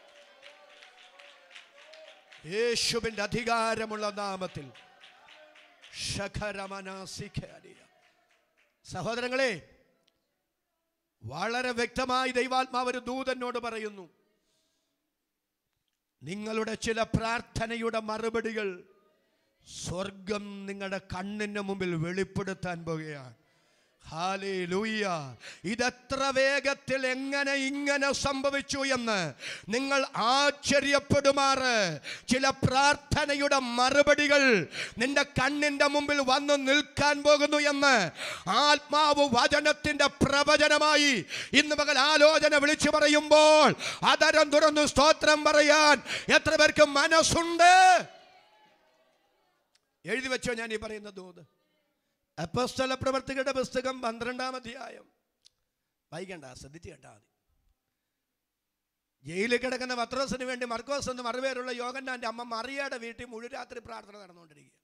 യേശുവിന്റെ അധികാരമുള്ള നാമത്തിൽ. സഹോദരങ്ങളെ, വളരെ വ്യക്തമായി ദൈവാത്മാവ് ഒരു ദൂതനോട് പറയുന്നു, നിങ്ങളുടെ ചില പ്രാർത്ഥനയുടെ മറുപടികൾ സ്വർഗം നിങ്ങളുടെ കണ്ണിന് മുമ്പിൽ വെളിപ്പെടുത്താൻ പോകുകയാണ്. ഹല്ലേലൂയ. ഇതെത്ര വേഗത്തിൽ എങ്ങനെ ഇങ്ങനെ സംഭവിച്ചു എന്ന് നിങ്ങൾ ആശ്ചര്യപ്പെടുമാറ് ചില പ്രാർത്ഥനയുടെ മറുപടികൾ നിന്റെ കണ്ണിന്റെ മുമ്പിൽ വന്നു നിൽക്കാൻ പോകുന്നു എന്ന് ആത്മാവ് വചനത്തിന്റെ പ്രവചനമായി ഇന്ന് പകൽ ആലോചന വിളിച്ചു പറയുമ്പോൾ അതരം തുറന്നു സ്തോത്രം പറയാൻ എത്ര പേർക്ക് മനസ്സുണ്ട്? എഴുതി വെച്ചോ ഞാൻ ഈ പറയുന്ന ദൂത്. അപ്പോസ്തല പ്രവർത്തികളുടെ പുസ്തകം 12-ാം അധ്യായം. വായിക്കണ്ട, ശ്രദ്ധിച്ച് കേട്ടാൽ മതി. ജയിലിൽ കിടക്കുന്ന പത്രോസിന് വേണ്ടി മർക്കോസ് എന്ന് മറുപേരുള്ള യോഹന്നാന്റെ അമ്മ മറിയയുടെ വീട്ടിൽ മുഴുരാത്രി പ്രാർത്ഥന നടന്നുകൊണ്ടിരിക്കുക.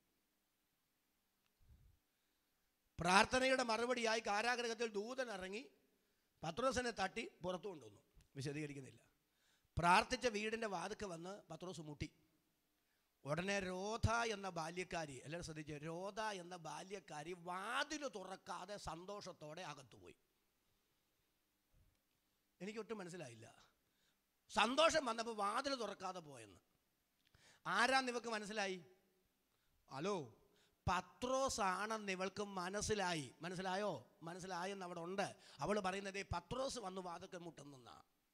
പ്രാർത്ഥനയുടെ മറുപടിയായി കാരാഗൃഹത്തിൽ ദൂതൻ ഇറങ്ങി പത്രോസിനെ തട്ടി പുറത്തു കൊണ്ടുവന്നു. വിശദീകരിക്കുന്നില്ല. പ്രാർത്ഥിച്ച വീടിൻ്റെ വാതിൽക്ക് വന്ന് പത്രോസ് മുട്ടി. ഉടനെ രോധ എന്ന ബാല്യക്കാരി, എല്ലാവരും ശ്രദ്ധിച്ചു, രോധ എന്ന ബാല്യക്കാരി വാതിൽ തുറക്കാതെ സന്തോഷത്തോടെ അകത്തുപോയി. എനിക്കൊട്ടും മനസ്സിലായില്ല. സന്തോഷം വന്നപ്പോൾ വാതിൽ തുറക്കാതെ പോയെന്ന്. ആരാന്ന് ഇവക്ക് മനസ്സിലായി? ഹലോ, പത്രോസ് ആണെന്ന് ഇവൾക്ക് മനസ്സിലായി. മനസ്സിലായോ? മനസ്സിലായെന്ന് അവിടെ ഉണ്ട്. അവൾ പറയുന്നത് പത്രോസ് വന്നു വാതിൽക്കൽ മുട്ടുന്ന.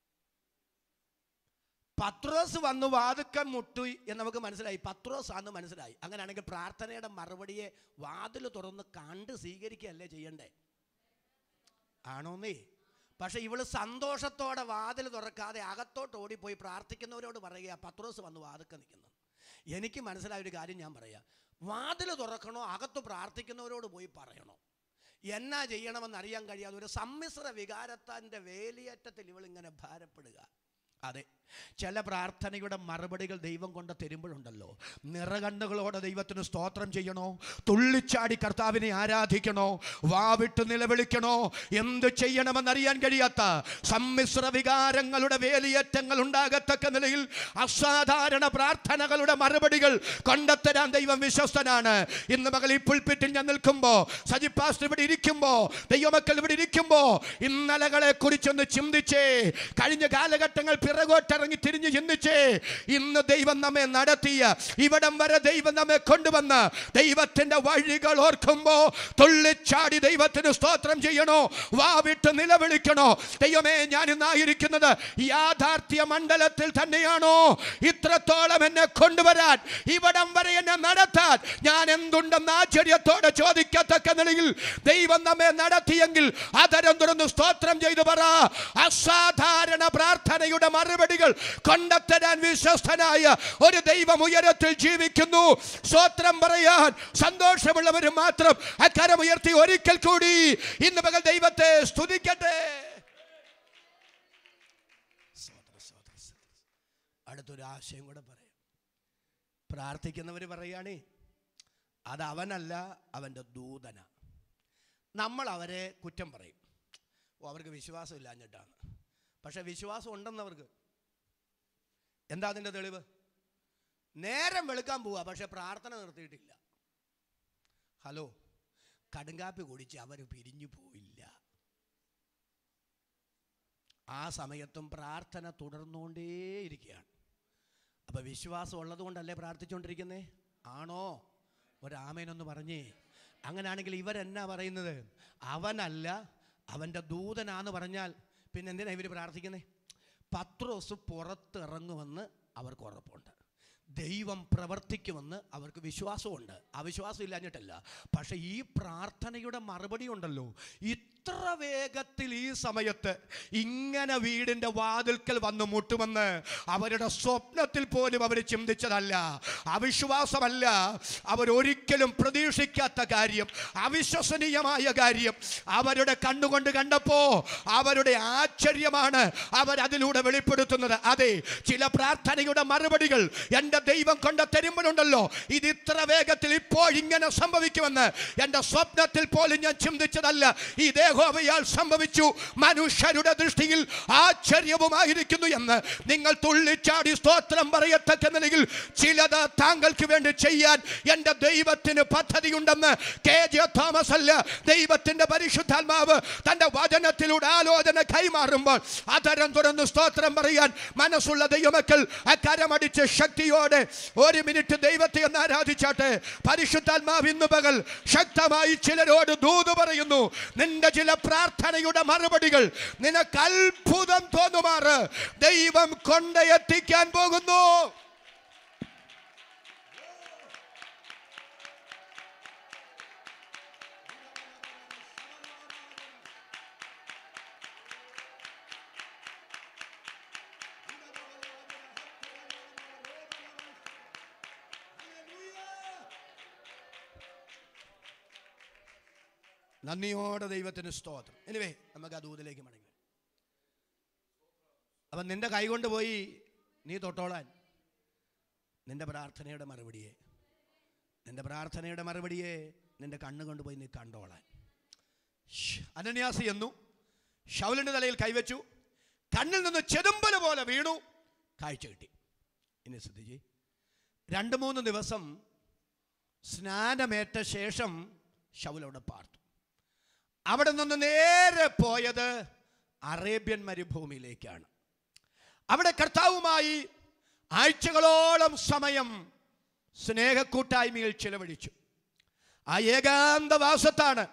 പത്രോസ് വന്നു വാതിൽക്കൽ മുട്ടി എന്ന് നമുക്ക് മനസ്സിലായി. പത്രോസ് ആണെന്ന് മനസ്സിലായി. അങ്ങനെയാണെങ്കിൽ പ്രാർത്ഥനയുടെ മറുപടിയെ വാതിൽ തുറന്ന് കണ്ട് സ്വീകരിക്കുകയല്ലേ ചെയ്യണ്ടേ? ആണോന്നേ? പക്ഷെ ഇവള് സന്തോഷത്തോടെ വാതിൽ തുറക്കാതെ അകത്തോട്ട് ഓടിപ്പോയി പ്രാർത്ഥിക്കുന്നവരോട് പറയുക പത്രോസ് വന്ന് വാതിൽക്കൽ നിൽക്കുന്നു. എനിക്ക് മനസ്സിലായൊരു കാര്യം ഞാൻ പറയാം. വാതിൽ തുറക്കണോ അകത്ത് പ്രാർത്ഥിക്കുന്നവരോട് പോയി പറയണോ? എന്നാ ചെയ്യണമെന്ന് അറിയാൻ കഴിയാതെ ഒരു സമ്മിശ്ര വികാരത്തിൻ്റെ വേലിയേറ്റത്തിൽ ഇവളിങ്ങനെ ഭാരപ്പെടുക. അതെ, ചില പ്രാർത്ഥനയുടെ മറുപടികൾ ദൈവം കൊണ്ട് തരുമ്പോഴുണ്ടല്ലോ, നിറകണ്ണുകളോടെ ദൈവത്തിന് സ്തോത്രം ചെയ്യണോ, തുള്ളിച്ചാടി കർത്താവിനെ ആരാധിക്കണോ, വാവിട്ട് നിലവിളിക്കണോ, എന്ത് ചെയ്യണമെന്നറിയാൻ കഴിയാത്ത സമ്മിശ്ര വികാരങ്ങളുടെ വേലിയേറ്റങ്ങൾ ഉണ്ടാകത്തക്ക നിലയിൽ അസാധാരണ പ്രാർത്ഥനകളുടെ മറുപടികൾ കൊണ്ടെത്തരാൻ ദൈവം വിശ്വസ്തനാണ്. ഇന്ന് മകൾ ഈ പുൽപ്പിറ്റിൽ ഞാൻ നിൽക്കുമ്പോൾ, സജി പാസ്റ്റർ ഇവിടെ ഇരിക്കുമ്പോൾ, ദൈവമക്കൾ ഇവിടെ ഇരിക്കുമ്പോൾ ഇന്നലകളെ കുറിച്ചൊന്ന് ചിന്തിച്ചേ. കഴിഞ്ഞ കാലഘട്ടങ്ങൾ പിറകോട്ടിറങ്ങി തിരിഞ്ഞ് ചിന്തിച്ചേ. ഇന്ന് ദൈവം നമ്മെ നടത്തിയ ഇവിടം വരെ ദൈവം നമ്മെ കൊണ്ടുവന്ന ദൈവത്തിന്റെ വഴികൾ ഓർക്കുമ്പോ തുള്ളിച്ചാടി ദൈവത്തിന് സ്തോത്രം ചെയ്യണോ, വാവിട്ട് നിലവിളിക്കണോ? ദൈവമേ, ഞാൻ ഇന്നായിരിക്കുന്നത് യാഥാർത്ഥ്യ മണ്ഡലത്തിൽ തന്നെയാണോ? ഇത്രത്തോളം എന്നെ കൊണ്ടുവരാൻ, ഇവിടം വരെ എന്നെ നടത്താൻ ഞാൻ എന്തുണ്ടെന്ന് ആശ്ചര്യത്തോടെ ചോദിക്കത്തക്ക നിലയിൽ ദൈവം നമ്മെ നടത്തിയെങ്കിൽ അതരം തുറന്ന് സ്തോത്രം ചെയ്തു പറ. അസാധാരണ പ്രാർത്ഥനയുടെ മറുപടികൾ കണ്ടെത്താൻ വിശ്വസ്തനായ ഒരു ദൈവം ഉയരത്തിൽ ജീവിക്കുന്നു. സ്തോത്രം പറയാൻ സന്തോഷമുള്ളവർ മാത്രം അക്കരമുയർത്തി ഒരിക്കൽ കൂടി ഇന്ന് പകൽ ദൈവത്തെ സ്തുതിക്കട്ടെ. അടുത്തൊരു ആശയം കൂടെ പറയാം. പ്രാർത്ഥിക്കുന്നവർ പറയുകയാണേ, അത് അവനല്ല, അവൻ്റെ ദൂതന. നമ്മൾ അവരെ കുറ്റം പറയും. അവർക്ക് വിശ്വാസം ഇല്ലാഞ്ഞിട്ടാണ്. പക്ഷെ വിശ്വാസം ഉണ്ടെന്നവർക്ക്. എന്താ അതിൻ്റെ തെളിവ്? നേരം വെളുക്കാൻ പോവുക, പക്ഷെ പ്രാർത്ഥന നിർത്തിയിട്ടില്ല. ഹലോ, കടുങ്കാപ്പി കുടിച്ച് അവർ പിരിഞ്ഞു പോയില്ല. ആ സമയത്തും പ്രാർത്ഥന തുടർന്നുകൊണ്ടേയിരിക്കുകയാണ്. അപ്പൊ വിശ്വാസം ഉള്ളത് കൊണ്ടല്ലേ പ്രാർത്ഥിച്ചുകൊണ്ടിരിക്കുന്നേ? ആണോ? ഒരാമേനൊന്ന് പറഞ്ഞേ. അങ്ങനെയാണെങ്കിൽ ഇവരെന്നാ പറയുന്നത്? അവനല്ല, അവൻ്റെ ദൂതനാന്ന് പറഞ്ഞാൽ പിന്നെ എന്തിനാ ഇവർ പ്രാർത്ഥിക്കുന്നത്? പത്രോസ് പുറത്തിറങ്ങുമെന്ന് അവർക്ക് ഉറപ്പുണ്ട്. ദൈവം പ്രവർത്തിക്കുമെന്ന് അവർക്ക് വിശ്വാസമുണ്ട്. അവിശ്വാസം ഇല്ലാഞ്ഞിട്ടല്ല. പക്ഷെ ഈ പ്രാർത്ഥനയുടെ മറുപടി ഉണ്ടല്ലോ, ഇത്ര വേഗത്തിൽ ഈ സമയത്ത് ഇങ്ങനെ വീടിൻ്റെ വാതിൽക്കൽ വന്ന് മുട്ടുമെന്ന് അവരുടെ സ്വപ്നത്തിൽ പോലും അവർ ചിന്തിച്ചതല്ല. അവിശ്വാസമല്ല, അവരൊരിക്കലും പ്രതീക്ഷിക്കാത്ത കാര്യം, അവിശ്വസനീയമായ കാര്യം അവരുടെ കണ്ണുകൊണ്ട് കണ്ടപ്പോ അവരുടെ ആശ്ചര്യമാണ് അവരതിലൂടെ വെളിപ്പെടുത്തുന്നത്. അതെ, ചില പ്രാർത്ഥനയുടെ മറുപടികൾ എൻ്റെ ദൈവം കൊണ്ട് തരുമ്പോഴുണ്ടല്ലോ, ഇത് ഇത്ര വേഗത്തിൽ ഇപ്പോൾ ഇങ്ങനെ സംഭവിക്കുമെന്ന് എൻ്റെ സ്വപ്നത്തിൽ പോലും ഞാൻ ചിന്തിച്ചതല്ല. ഇതേ യഹോവയാൽ സംഭവിച്ചു, മനുഷ്യരുടെ ദൃഷ്ടിയിൽ ആശ്ചര്യവുമായിരിക്കുന്നു എന്ന് നിങ്ങൾ തുള്ളിച്ചാടി സ്തോത്രം പറയത്തക്ക നിലയിൽ ചിലത് താങ്കൾക്ക് വേണ്ടി ചെയ്യാൻ എൻ്റെ ദൈവത്തിന് പദ്ധതിയുണ്ടെന്ന് KJ തോമസ് അല്ല, ദൈവത്തിൻ്റെ പരിശുദ്ധാത്മാവ് തൻ്റെ വചനത്തിലൂടെ ആലോചന കൈമാറുമ്പോൾ അതരം തുറന്ന് സ്തോത്രം പറയാൻ മനസ്സുള്ള ദൈവമക്കൾ കരമടിച്ച് ശക്തിയോടെ 1 മിനിറ്റ് ദൈവത്തെ ഒന്ന് ആരാധിച്ചാട്ടെ. പരിശുദ്ധാത്മാവ് ഇന്ന് പകൽ ശക്തമായി ചിലരോട് ദൂത് പറയുന്നു. നിന്റെ ചില പ്രാർത്ഥനയുടെ മറുപടികൾ നിനക്ക് അത്ഭുതം തോന്നുമാറ് ദൈവം കൊണ്ടെത്തിക്കാൻ പോകുന്നു. നന്ദിയോടെ ദൈവത്തിന് സ്തോത്രം. എനിവേ, നമുക്ക് ആ ദൂതിലേക്ക് മടങ്ങി. അപ്പം നിന്റെ കൈ കൊണ്ട് പോയി നീ തൊട്ടോളാൻ നിന്റെ പ്രാർത്ഥനയുടെ മറുപടിയെ നിന്റെ കണ്ണുകൊണ്ട് പോയി നീ കണ്ടോളാൻ. അനന്യാസ് എന്നു ശൗലിന്റെ തലയിൽ കൈവച്ചു, കണ്ണിൽ നിന്ന് ചെതുമ്പല് പോലെ വീണു, കാഴ്ച കിട്ടി. ഇനി ശ്രദ്ധിച്ച്, 2-3 ദിവസം സ്നാനമേറ്റ ശേഷം ശൗൽ അവിടെ പാർത്തു. അവിടെ നിന്ന് നേരെ പോയത് അറേബ്യൻ മരുഭൂമിയിലേക്കാണ്. അവിടെ കർത്താവുമായി ആഴ്ചകളോളം സമയം സ്നേഹക്കൂട്ടായ്മയിൽ ചിലവഴിച്ചു. ആ ഏകാന്തവാസത്താണ്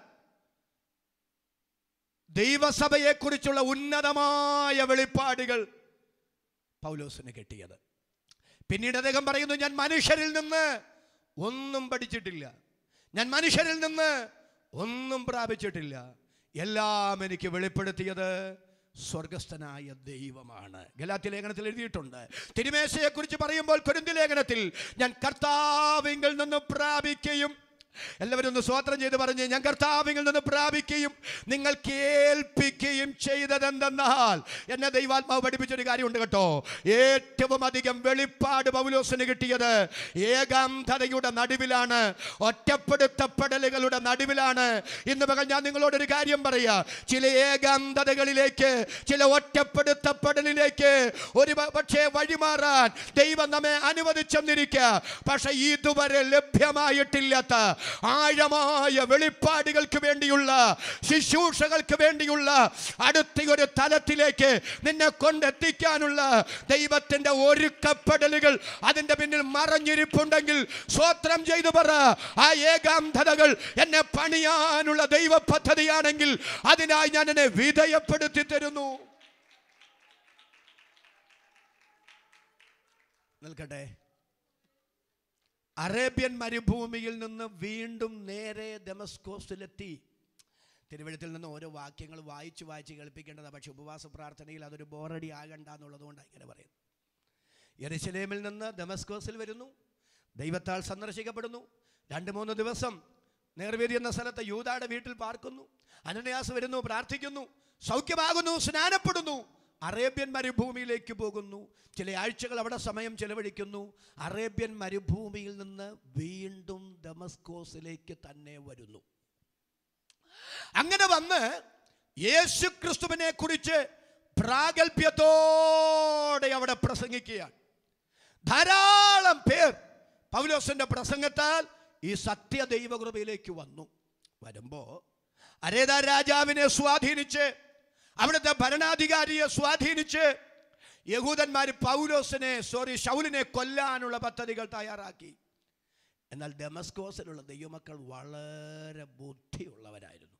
ദൈവസഭയെക്കുറിച്ചുള്ള ഉന്നതമായ വെളിപ്പാടുകൾ പൗലോസിന് കിട്ടിയത്. പിന്നീട് അദ്ദേഹം പറയുന്നു, ഞാൻ മനുഷ്യരിൽ നിന്ന് ഒന്നും പഠിച്ചിട്ടില്ല, ഞാൻ മനുഷ്യരിൽ നിന്ന് ഒന്നും പ്രാപിച്ചിട്ടില്ല, എല്ലാം എനിക്ക് വെളിപ്പെടുത്തിയത് സ്വർഗസ്ഥനായ ദൈവമാണ്. ഗലാത്യ ലേഖനത്തിൽ എഴുതിയിട്ടുണ്ട്. തിരുമേശയെക്കുറിച്ച് പറയുമ്പോൾ കൊരിന്ത്യർ ലേഖനത്തിൽ ഞാൻ കർത്താവിങ്കിൽ നിന്ന് പ്രാപിക്കുകയും, എല്ലാവരും ഒന്ന് സ്തോത്രം ചെയ്ത് പറഞ്ഞ്, ഞാൻ കർത്താവിൽ നിന്ന് പ്രാപിക്കുകയും നിങ്ങൾ കേൾപ്പിക്കുകയും ചെയ്തതെന്തെന്നാൽ, എന്നെ ദൈവാത്മാവ് പഠിപ്പിച്ചൊരു കാര്യമുണ്ട് കേട്ടോ. ഏറ്റവും അധികം വെളിപ്പാട് പൗലോസിന് കിട്ടിയത് ഏകാന്തതയുടെ നടുവിലാണ്, ഒറ്റപ്പെടുത്തപ്പെടലുകളുടെ നടുവിലാണ്. ഇന്ന് പകൽ ഞാൻ നിങ്ങളോടൊരു കാര്യം പറയാ, ചില ഏകാന്തതകളിലേക്ക്, ചില ഒറ്റപ്പെടുത്തപ്പെടലിലേക്ക് ഒരു പക്ഷേ വഴിമാറാൻ ദൈവം നമ്മെ അനുവദിച്ചെന്നിരിക്കുക. പക്ഷെ ഇതുവരെ ലഭ്യമായിട്ടില്ലാത്ത ആഴമായ വെളിപ്പാടുകൾക്ക് വേണ്ടിയുള്ള, ശുശ്രൂഷകൾക്ക് വേണ്ടിയുള്ള അടുത്തൊരു തലത്തിലേക്ക് നിന്നെ കൊണ്ടെത്തിക്കാനുള്ള ദൈവത്തിന്റെ ഒരുക്കപ്പെടലുകൾ അതിന്റെ പിന്നിൽ മറഞ്ഞിരിപ്പുണ്ടെങ്കിൽ സ്തോത്രം ചെയ്തു പറ. ആ ഏകാന്തതകൾ എന്നെ പണിയാനുള്ള ദൈവ പദ്ധതിയാണെങ്കിൽ അതിനായി ഞാൻ എന്നെ വിധേയപ്പെടുത്തി തരുന്നു. നിൽക്കട്ടെ. അറേബ്യൻ മരുഭൂമിയിൽ നിന്ന് വീണ്ടും നേരെ ദമസ്കോസിലെത്തി. തിരുവഴുത്തിൽ നിന്ന് ഓരോ വാക്യങ്ങൾ വായിച്ച് കേൾപ്പിക്കേണ്ടതാണ്. പക്ഷെ ഉപവാസ പ്രാർത്ഥനയിൽ അതൊരു ബോറടി ആകണ്ട എന്നുള്ളതുകൊണ്ടാണ് ഇങ്ങനെ പറയുന്നത്. യെരുശലേമിൽ നിന്ന് ദമസ്കോസിൽ വരുന്നു, ദൈവത്താൽ സന്ദർശിക്കപ്പെടുന്നു. 2-3 ദിവസം നേർവേദി എന്ന സ്ഥലത്ത് യൂദായുടെ വീട്ടിൽ പാർക്കുന്നു. അനന്യാസ് വരുന്നു, പ്രാർത്ഥിക്കുന്നു, സൗഖ്യമാകുന്നു, സ്നാനപ്പെടുന്നു. അറേബ്യൻ മരുഭൂമിയിലേക്ക് പോകുന്നു. ചില ആഴ്ചകൾ അവിടെ സമയം ചെലവഴിക്കുന്നു. അറേബ്യൻ മരുഭൂമിയിൽ നിന്ന് വീണ്ടും ദമസ്കോസിലേക്ക് തന്നെ വരുന്നു. അങ്ങനെ വന്ന് യേശു ക്രിസ്തുവിനെ കുറിച്ച് പ്രാഗൽഭ്യത്തോടെ അവിടെ പ്രസംഗിക്കുകയാണ്. ധാരാളം പേർ പൗലോസിന്റെ പ്രസംഗത്താൽ ഈ സത്യ ദൈവകൃപയിലേക്ക് വരുമ്പോ അരേദ രാജാവിനെ സ്വാധീനിച്ച്, അവിടുത്തെ ഭരണാധികാരിയെ സ്വാധീനിച്ച് യഹൂദന്മാർ ശൗലിനെ കൊല്ലാനുള്ള പദ്ധതികൾ തയ്യാറാക്കി. എന്നാൽ ദമസ്കോസിലുള്ള ദൈവമക്കൾ വളരെ ബുദ്ധിയുള്ളവരായിരുന്നു.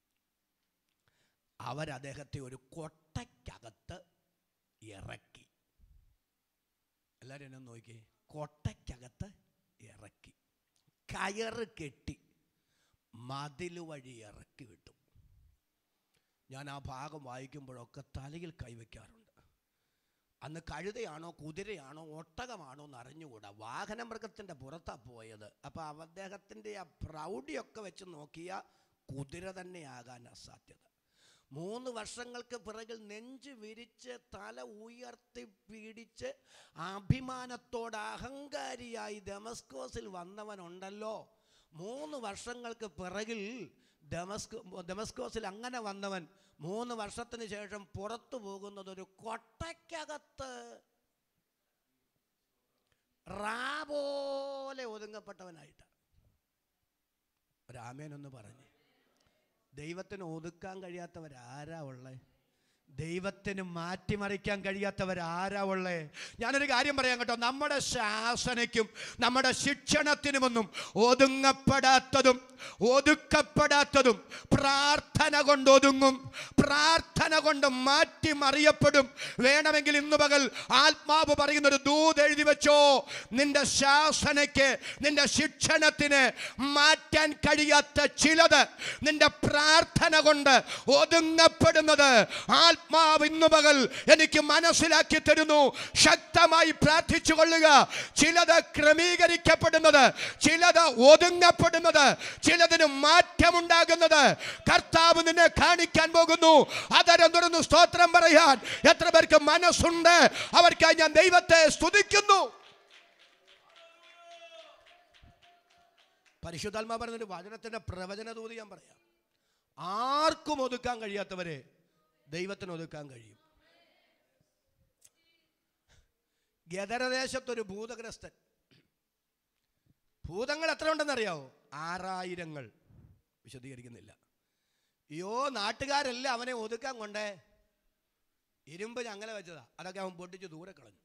അവരദ്ദേഹത്തെ ഒരു കൊട്ടയ്ക്കകത്ത് ഇറക്കി. എല്ലാവരും എന്നെ നോക്കി, കൊട്ടയ്ക്കകത്ത് ഇറക്കി, കയറ് കെട്ടി മതിൽ വഴി ഇറക്കി വിട്ടു. ഞാൻ ആ ഭാഗം വായിക്കുമ്പോഴൊക്കെ തലയിൽ കൈവയ്ക്കാറുണ്ട്. അന്ന് കഴുതയാണോ കുതിരയാണോ ഒട്ടകമാണോ എന്ന് അറിഞ്ഞുകൂടാ. വാഹനമൃഗത്തിൻ്റെ പുറത്താണ് പോയത്. അപ്പോൾ അദ്ദേഹത്തിൻ്റെ ആ പ്രൗഢിയൊക്കെ വെച്ച് നോക്കിയാൽ കുതിര തന്നെയാകാൻ അസാധ്യത. 3 വർഷങ്ങൾക്ക് പിറകിൽ നെഞ്ച് വിരിച്ച് തല ഉയർത്തി പിടിച്ച് അഭിമാനത്തോടെ അഹങ്കാരിയായി ദമസ്കോസിൽ വന്നവനുണ്ടല്ലോ, 3 വർഷങ്ങൾക്ക് പിറകിൽ ഡെമസ്കോസിൽ അങ്ങനെ വന്നവൻ 3 വർഷത്തിന് ശേഷം പുറത്തു പോകുന്നത് ഒരു കൊട്ടയ്ക്കകത്ത് പോലെ ഒതുങ്ങപ്പെട്ടവനായിട്ട്. ഒരാമേനൊന്ന് പറഞ്ഞ്. ദൈവത്തിന് ഒതുക്കാൻ കഴിയാത്തവരാരാ ഉള്ളേ? ദൈവത്തിന് മാറ്റിമറിക്കാൻ കഴിയാത്തവരാരാ ഉള്ളേ? ഞാനൊരു കാര്യം പറയാം കേട്ടോ. നമ്മുടെ ശാസനയ്ക്കും നമ്മുടെ ശിക്ഷണത്തിനുമൊന്നും ഒതുങ്ങപ്പെടാത്തതും ഒതുക്കപ്പെടാത്തതും പ്രാർത്ഥന കൊണ്ട് ഒതുങ്ങും, പ്രാർത്ഥന കൊണ്ട് മാറ്റിമറിയപ്പെടും. വേണമെങ്കിൽ ഇന്ന് പകൽ ആത്മാവ് പറയുന്നൊരു ദൂത് എഴുതി വെച്ചോ. നിന്റെ ശാസനയ്ക്ക്, നിന്റെ ശിക്ഷണത്തിന് മാറ്റാൻ കഴിയാത്ത ചിലത് നിന്റെ പ്രാർത്ഥന കൊണ്ട് ഒതുങ്ങപ്പെടുന്നത് ആത്മാവ് ഇന്ന് പകൽ എനിക്ക് മനസ്സിലാക്കി തരുന്നു. ശക്തമായി പ്രാർത്ഥിച്ചു കൊള്ളുക. ചിലത് ക്രമീകരിക്കപ്പെടുന്നത്, ചിലത് ഒതുങ്ങപ്പെടുന്നത്, ചിലതിന് മാറ്റമുണ്ടാകുന്നത് കർത്താവ് നിന്നെ കാണിക്കാൻ പോകുന്നു. അതരം തുറന്ന് സ്തോത്രം പറയാൻ എത്ര പേർക്ക് മനസ്സുണ്ട്? അവർക്കായി ഞാൻ ദൈവത്തെ സ്തുതിക്കുന്നു. പരിശുദ്ധാത്മാ പറഞ്ഞൊരു വചനത്തിന്റെ പ്രവചന ദൂത് ഞാൻ പറയാം. ആർക്കും ഒതുക്കാൻ കഴിയാത്തവരെ ദൈവത്തിന് ഒതുക്കാൻ കഴിയും. ഗദരദേശത്തൊരു ഭൂതഗ്രസ്തൻ. ഭൂതങ്ങൾ എത്ര ഉണ്ടെന്നറിയാവോ? 6000. വിശദീകരിക്കുന്നില്ല. അയ്യോ, നാട്ടുകാരെല്ലാം അവനെ ഒതുക്കാൻ കൊണ്ടേ ഇരുമ്പ് ഞങ്ങല വെച്ചതാ. അതൊക്കെ അവൻ പൊട്ടിച്ച് ദൂരെ കളഞ്ഞു.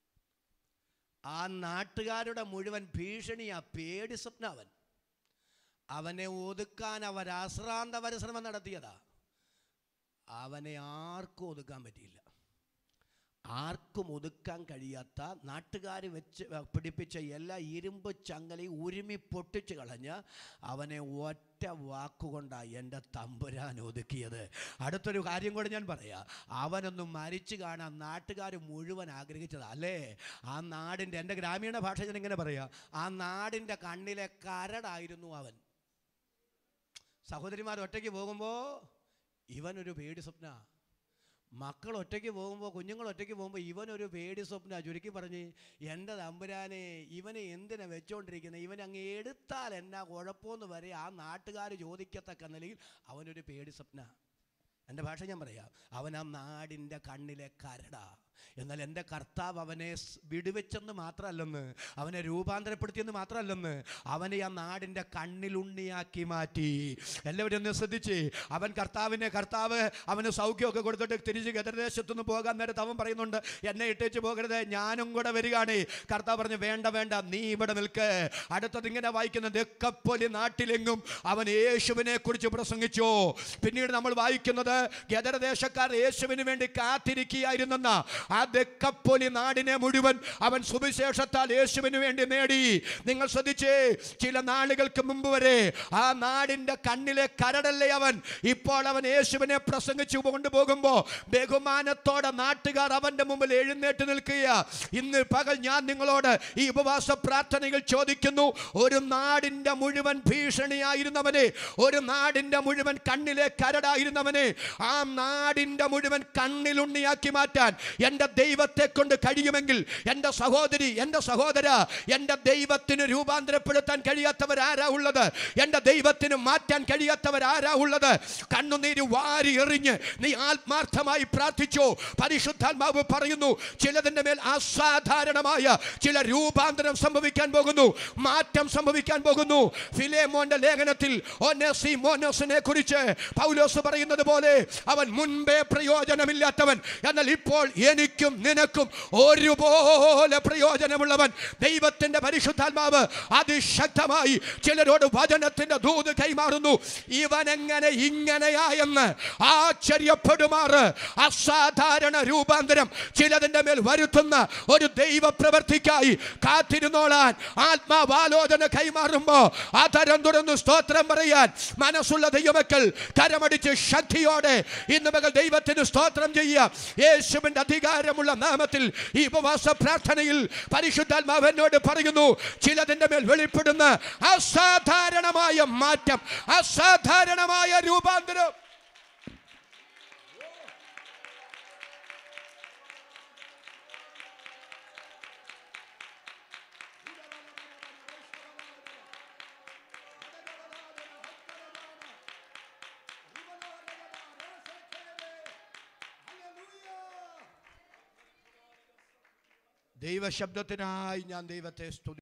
ആ നാട്ടുകാരുടെ മുഴുവൻ ഭീഷണിയാ, പേടി സ്വപ്ന. അവനെ ഒതുക്കാൻ അവർ അശ്രാന്ത പരിശ്രമം നടത്തിയതാ. അവനെ ആർക്കും ഒതുക്കാൻ പറ്റിയില്ല. ആർക്കും ഒതുക്കാൻ കഴിയാത്ത, നാട്ടുകാർ വെച്ച് പിടിപ്പിച്ച എല്ലാ ഇരുമ്പ് ചങ്ങലയും ഉരുമി പൊട്ടിച്ച് കളഞ്ഞ് അവനെ ഒറ്റ വാക്കുകൊണ്ടാണ് എൻ്റെ തമ്പുരാൻ ഒതുക്കിയത്. അടുത്തൊരു കാര്യം കൂടെ ഞാൻ പറയാം. അവനൊന്നും മരിച്ചു കാണാൻ നാട്ടുകാർ മുഴുവൻ ആഗ്രഹിച്ചതാ അല്ലേ? ആ നാടിൻ്റെ, എൻ്റെ ഗ്രാമീണ ഭാഷ ഞാൻ ഇങ്ങനെ പറയാം, ആ നാടിൻ്റെ കണ്ണിലെ കരടായിരുന്നു അവൻ. സഹോദരിമാർ ഒറ്റയ്ക്ക് പോകുമ്പോൾ ഇവനൊരു പേടി സ്വപ്ന. മക്കൾ ഒറ്റയ്ക്ക് പോകുമ്പോൾ, കുഞ്ഞുങ്ങൾ ഒറ്റയ്ക്ക് പോകുമ്പോൾ ഇവനൊരു പേടി സ്വപ്ന. ചുരുക്കി പറഞ്ഞ്, എൻ്റെ തമ്പുരാനെ ഇവനെ എന്തിനാ വെച്ചോണ്ടിരിക്കുന്നത്, ഇവൻ അങ്ങ് എടുത്താൽ എന്നാ കുഴപ്പമെന്ന് വരെ ആ നാട്ടുകാർ ചോദിക്കത്തക്ക നിലയിൽ അവനൊരു പേടി സ്വപ്ന. എൻ്റെ ഭാഷ ഞാൻ പറയാം, അവൻ ആ നാടിൻ്റെ കണ്ണിലെ കരടാ. എന്നാൽ എൻ്റെ കർത്താവ് അവനെ വിടുവെച്ചെന്ന് മാത്രമല്ലെന്ന്, അവനെ രൂപാന്തരപ്പെടുത്തിയെന്ന് മാത്രമല്ലെന്ന്, അവനെ ആ നാടിൻ്റെ കണ്ണിലുണ്ണിയാക്കി മാറ്റി. എല്ലാവരും ഒന്ന് ശ്രദ്ധിച്ച്. കർത്താവ് അവന് സൗഖ്യമൊക്കെ കൊടുത്തിട്ട് തിരിച്ച് ഗദരദേശത്തുനിന്ന് പോകാൻ നേരത്ത് അവൻ പറയുന്നുണ്ട്, എന്നെ ഇട്ടേച്ച് പോകരുത്, ഞാനും കൂടെ വരികയാണ്. കർത്താവ് പറഞ്ഞു, വേണ്ട, നീ ഇവിടെ നിൽക്ക്. അടുത്തത് ഇങ്ങനെ വായിക്കുന്ന, ദെക്കപ്പൊലി നാട്ടിലെങ്ങും അവൻ യേശുവിനെ കുറിച്ച് പ്രസംഗിച്ചു. പിന്നീട് നമ്മൾ വായിക്കുന്നത്, ഗദരദേശക്കാർ യേശുവിന് വേണ്ടി കാത്തിരിക്കുകയായിരുന്നെന്ന. ആ ദെക്കപ്പൊലി നാടിനെ മുഴുവൻ അവൻ സുവിശേഷത്താൽ യേശുവിന് വേണ്ടി നേടി. നിങ്ങൾ ശ്രദ്ധിച്ചേ, ചില നാളുകൾക്ക് മുമ്പ് വരെ ആ നാടിന്റെ കണ്ണിലെ കരടല്ലേ അവൻ. ഇപ്പോൾ അവൻ യേശുവിനെ പ്രസംഗിച്ചു കൊണ്ടുപോകുമ്പോൾ ബഹുമാനത്തോടെ നാട്ടുകാർ അവന്റെ മുമ്പിൽ എഴുന്നേറ്റ് നിൽക്കുക. ഇന്ന് പകൽ ഞാൻ നിങ്ങളോട് ഈ ഉപവാസ പ്രാർത്ഥനകൾ ചോദിക്കുന്നു. ഒരു നാടിന്റെ മുഴുവൻ ഭീഷണിയായിരുന്നവനെ, ഒരു നാടിന്റെ മുഴുവൻ കണ്ണിലെ കരടായിരുന്നവനെ, ആ നാടിന്റെ മുഴുവൻ കണ്ണിലുണ്ണിയാക്കി മാറ്റാൻ എൻ്റെ ദൈവത്തെ കൊണ്ട് കഴിയുമെങ്കിൽ, എൻ്റെ സഹോദരി, എൻ്റെ സഹോദര, എൻ്റെ ദൈവത്തിന് രൂപാന്തരപ്പെടുത്താൻ കഴിയാത്തവരാരാ ഉള്ളത്? എൻ്റെ ദൈവത്തിന് മാറ്റാൻ കഴിയാത്തവരാരാ ഉള്ളത്? കണ്ണുനീര് വാരി എറിഞ്ഞ് നീ ആത്മാർത്ഥമായി പ്രാർത്ഥിച്ചോ. പരിശുദ്ധാത്മാവ് പറയുന്നു, ചിലതിൻ്റെ മേൽ അസാധാരണമായ ചില രൂപാന്തരം സംഭവിക്കാൻ പോകുന്നു, മാറ്റം സംഭവിക്കാൻ പോകുന്നു. ഫിലേമോന്റെ ലേഖനത്തിൽ ഒനേസിമോസിനെ കുറിച്ച് പൗലോസ് പറയുന്നത് പോലെ, അവൻ മുൻപേ പ്രയോജനമില്ലാത്തവൻ, എന്നാൽ ഇപ്പോൾ എനിക്കും നിനക്കും ഒരുപോലെ പ്രയോജനമുള്ളവൻ. ദൈവത്തിന്റെ പരിശുദ്ധാത്മാവ് അതിശക്തമായി ചിലരോട് വചനത്തിന്റെ ദൂത് കൈമാറുന്നു. ഇവനെങ്ങനെ ഇങ്ങനെയായെന്ന് ആശ്ചര്യപ്പെടുമാറ് അസാധാരണ രൂപാന്തരം ചിലതിന്റെ മേൽ വരുത്തുന്ന ഒരു ദൈവ പ്രവർത്തിക്കായി കാത്തിരുന്നോളാൻ ആത്മാവാലോചന കൈമാറുമ്പോ അതരം തുറന്ന് സ്തോത്രം പറയാൻ മനസ്സുള്ള ദൈവമക്കൾ കരമടിച്ച് ശക്തിയോടെ ഇന്ന് മകൾ ദൈവത്തിന് സ്തോത്രം ചെയ്യുക. യേശുവിന്റെ അധികാരമുള്ള നാമത്തിൽ ഈ ഉപവാസ പ്രാർത്ഥനയിൽ പരിശുദ്ധാത്മാവ് എന്നോട് പറയുന്നു, ചിലതിന്റെ മേൽ വെളിപ്പെടുന്ന അസാധാരണമായ മാറ്റം, അസാധാരണമായ രൂപാന്തരം. ദൈവശബ്ദത്തിനായി ഞാൻ ദൈവത്തെ സ്തുതി.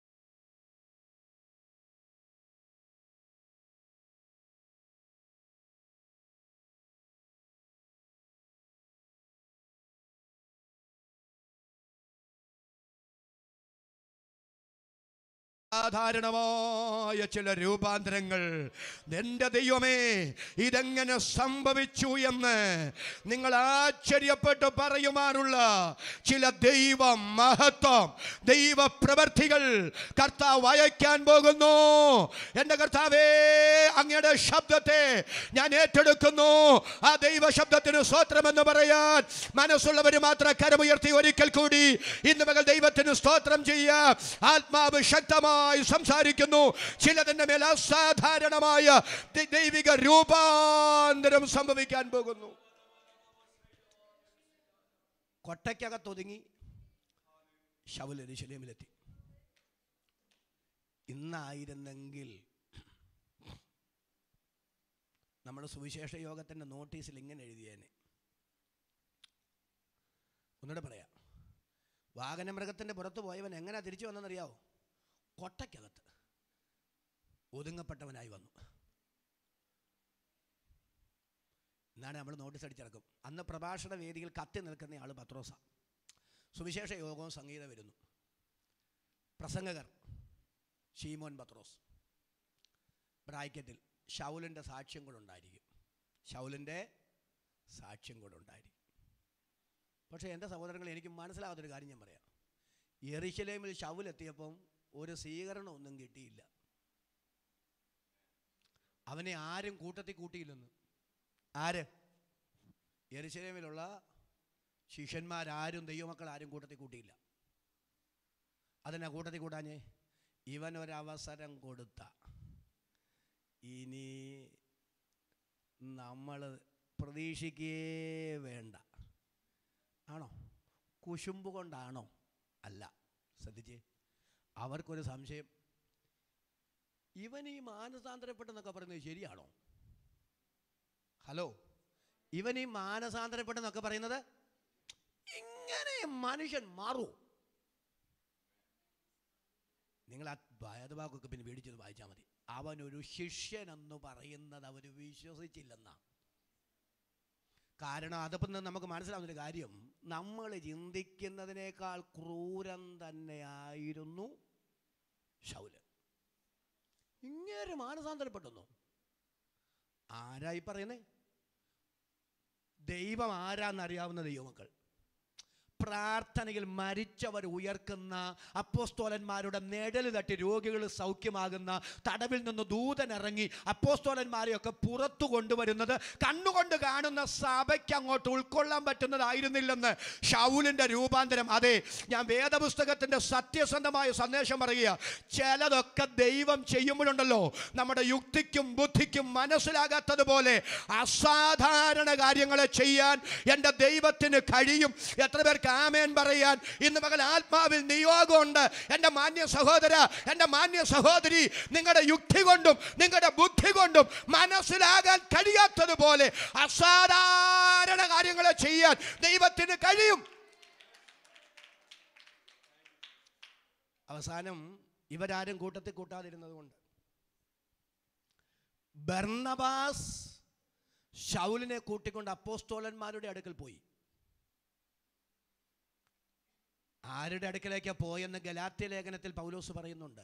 സാധാരണമായ ചില രൂപാന്തരങ്ങൾ, എൻ്റെ ദൈവമേ ഇതെങ്ങനെ സംഭവിച്ചു എന്ന് നിങ്ങൾ ആശ്ചര്യപ്പെട്ട് പറയുവാനുള്ള ചില ദൈവ മഹത്വം, ദൈവ പ്രവർത്തികൾ കർത്താവ് അയക്കാൻ പോകുന്നു. എൻ്റെ കർത്താവേ, അങ്ങയുടെ ശബ്ദത്തെ ഞാൻ ഏറ്റെടുക്കുന്നു. ആ ദൈവ ശബ്ദത്തിന് സ്തോത്രമെന്ന് പറയാൻ മനസ്സുള്ളവർ മാത്രം കരമുയർത്തി ഒരിക്കൽ കൂടി ഇന്ന് മകൾ ദൈവത്തിന് സ്തോത്രം ചെയ്യാം. ആത്മാവ് ശക്തമായി സംസാരിക്കുന്നു. ചിലതിന്റെ മേൽ അസാധാരണമായ ദൈവിക രൂപാന്തരം സംഭവിക്കാൻ പോകുന്നു. കൊട്ടയ്ക്കകത്തൊതുങ്ങി ശൗൽ യെരൂശലേമിലെത്തി. ഇന്നായിരുന്നെങ്കിൽ നമ്മുടെ സുവിശേഷ യോഗത്തിൻ്റെ നോട്ടീസിൽ ഇങ്ങനെ എഴുതിയേനെ. ഒന്നുകൂടെ പറയാം. വാഹനമൃഗത്തിൻ്റെ പുറത്ത് പോയവൻ എങ്ങനെ തിരിച്ചു വന്നെന്നറിയാവോ? കൊട്ടയ്ക്കകത്ത് ഒതുങ്ങപ്പെട്ടവനായി വന്നു. എന്നാണ് നമ്മൾ നോട്ടീസ് അടിച്ചിറക്കും. അന്ന് പ്രഭാഷണ വേദിയിൽ കത്തി നിൽക്കുന്ന ആൾ പത്രോസ. സുവിശേഷ യോഗവും സംഗീതം വരുന്നു. പ്രസംഗകർ ശീമോൻ പത്രോസ്. ബ്രാക്കറ്റിൽ ശൗലിൻ്റെ സാക്ഷ്യം കൂടെ ഉണ്ടായിരിക്കും. ശൗലിൻ്റെ സാക്ഷ്യം കൂടെ ഉണ്ടായിരിക്കും. പക്ഷേ എൻ്റെ സഹോദരങ്ങൾ, എനിക്ക് മനസ്സിലാകാത്തൊരു കാര്യം ഞാൻ പറയാം. യെരൂശലേമിൽ ശൗൽ എത്തിയപ്പം ഒരു സ്വീകരണം ഒന്നും കിട്ടിയില്ല. അവനെ ആരും കൂട്ടത്തിൽ കൂട്ടിയില്ലെന്ന്. ആര്? യെരൂശലേമിലുള്ള ശിഷ്യന്മാരാരും ദൈവമക്കൾ ആരും കൂട്ടത്തിൽ കൂട്ടിയില്ല. അതെന്നാ കൂട്ടത്തിൽ കൂട്ടാഞ്ഞേ? ഇവനൊരവസരം കൊടുത്ത ഇനി നമ്മൾ പ്രതീക്ഷിക്കേ വേണ്ട. ആണോ? കുശുമ്പ് കൊണ്ടാണോ? അല്ല. ശ്രദ്ധിച്ചേ, അവർക്കൊരു സംശയം. ഇവൻ ഈ മാനസാന്തരപ്പെട്ടെന്നൊക്കെ പറയുന്നത് ശരിയാണോ? ഹലോ, ഇവൻ ഈ മാനസാന്തരപ്പെട്ടെന്നൊക്കെ പറയുന്നത് ഇങ്ങനെ മനുഷ്യൻ മാറുമോ? നിങ്ങൾ ആ വേദവാക്കൊക്കെ പിന്നെ മേടിച്ചത് വായിച്ചാൽ മതി. അവനൊരു ശിഷ്യനെന്ന് പറയുന്നത് അവർ വിശ്വസിച്ചില്ലെന്നാ. കാരണം അതിപ്പം നമുക്ക് മനസ്സിലാവുന്നൊരു കാര്യം, നമ്മൾ ചിന്തിക്കുന്നതിനേക്കാൾ ക്രൂരം തന്നെയായിരുന്നു ശൗല്. ഇങ്ങനെ മാനസാന്തരപ്പെട്ടെന്നോ? ആരായി പറയുന്നേ? ദൈവം ആരാന്നറിയാവുന്ന ദൈവമക്കൾ. പ്രാർത്ഥനയിൽ മരിച്ചവർ ഉയർക്കുന്ന, അപ്പോസ്തോലന്മാരുടെ നിഴൽ തട്ടി രോഗികൾ സൗഖ്യമാകുന്ന, തടവിൽ നിന്ന് ദൂതൻ ഇറങ്ങി അപ്പോസ്തോലന്മാരെയൊക്കെ പുറത്തു കൊണ്ടുവരുന്നത് കണ്ണുകൊണ്ട് കാണുന്ന സഭയ്ക്ക് അങ്ങോട്ട് ഉൾക്കൊള്ളാൻ പറ്റുന്നതായിരുന്നില്ലെന്ന് ശൗലിൻ്റെ രൂപാന്തരം. അതെ, ഞാൻ വേദപുസ്തകത്തിൻ്റെ സത്യസന്ധമായ സന്ദേശം പറയുക. ചിലതൊക്കെ ദൈവം ചെയ്യുമ്പോഴുണ്ടല്ലോ, നമ്മുടെ യുക്തിക്കും ബുദ്ധിക്കും മനസ്സിലാകാത്തതുപോലെ അസാധാരണ കാര്യങ്ങളെ ചെയ്യാൻ എൻ്റെ ദൈവത്തിന് കഴിയും. എത്ര പേർക്ക് ആമേൻ പറയാൻ ഇന്ന് മകൾ ആത്മാവിൽ നിയോഗമുണ്ട്? എൻ്റെ മാന്യ സഹോദര, എൻ്റെ മാന്യ സഹോദരി, നിങ്ങളുടെ യുക്തി കൊണ്ടും നിങ്ങളുടെ ബുദ്ധി കൊണ്ടും മനസ്സിലാകാൻ കഴിയാത്തതുപോലെ അസാധാരണ കാര്യങ്ങളെ ചെയ്യാൻ ദൈവത്തിന് കഴിയും. അവസാനം ഇവരാരും കൂട്ടത്തിൽ കൂട്ടാതിരുന്നത് കൊണ്ട് ബർന്നബാസ് ശൗലിനെ കൂട്ടിക്കൊണ്ട് അപ്പോസ്തോലന്മാരുടെ അടുക്കൽ പോയി. ആരുടെ അടുക്കലേക്ക് പോയെന്ന് ഗലാത്യ ലേഖനത്തിൽ പൗലോസ് പറയുന്നുണ്ട്.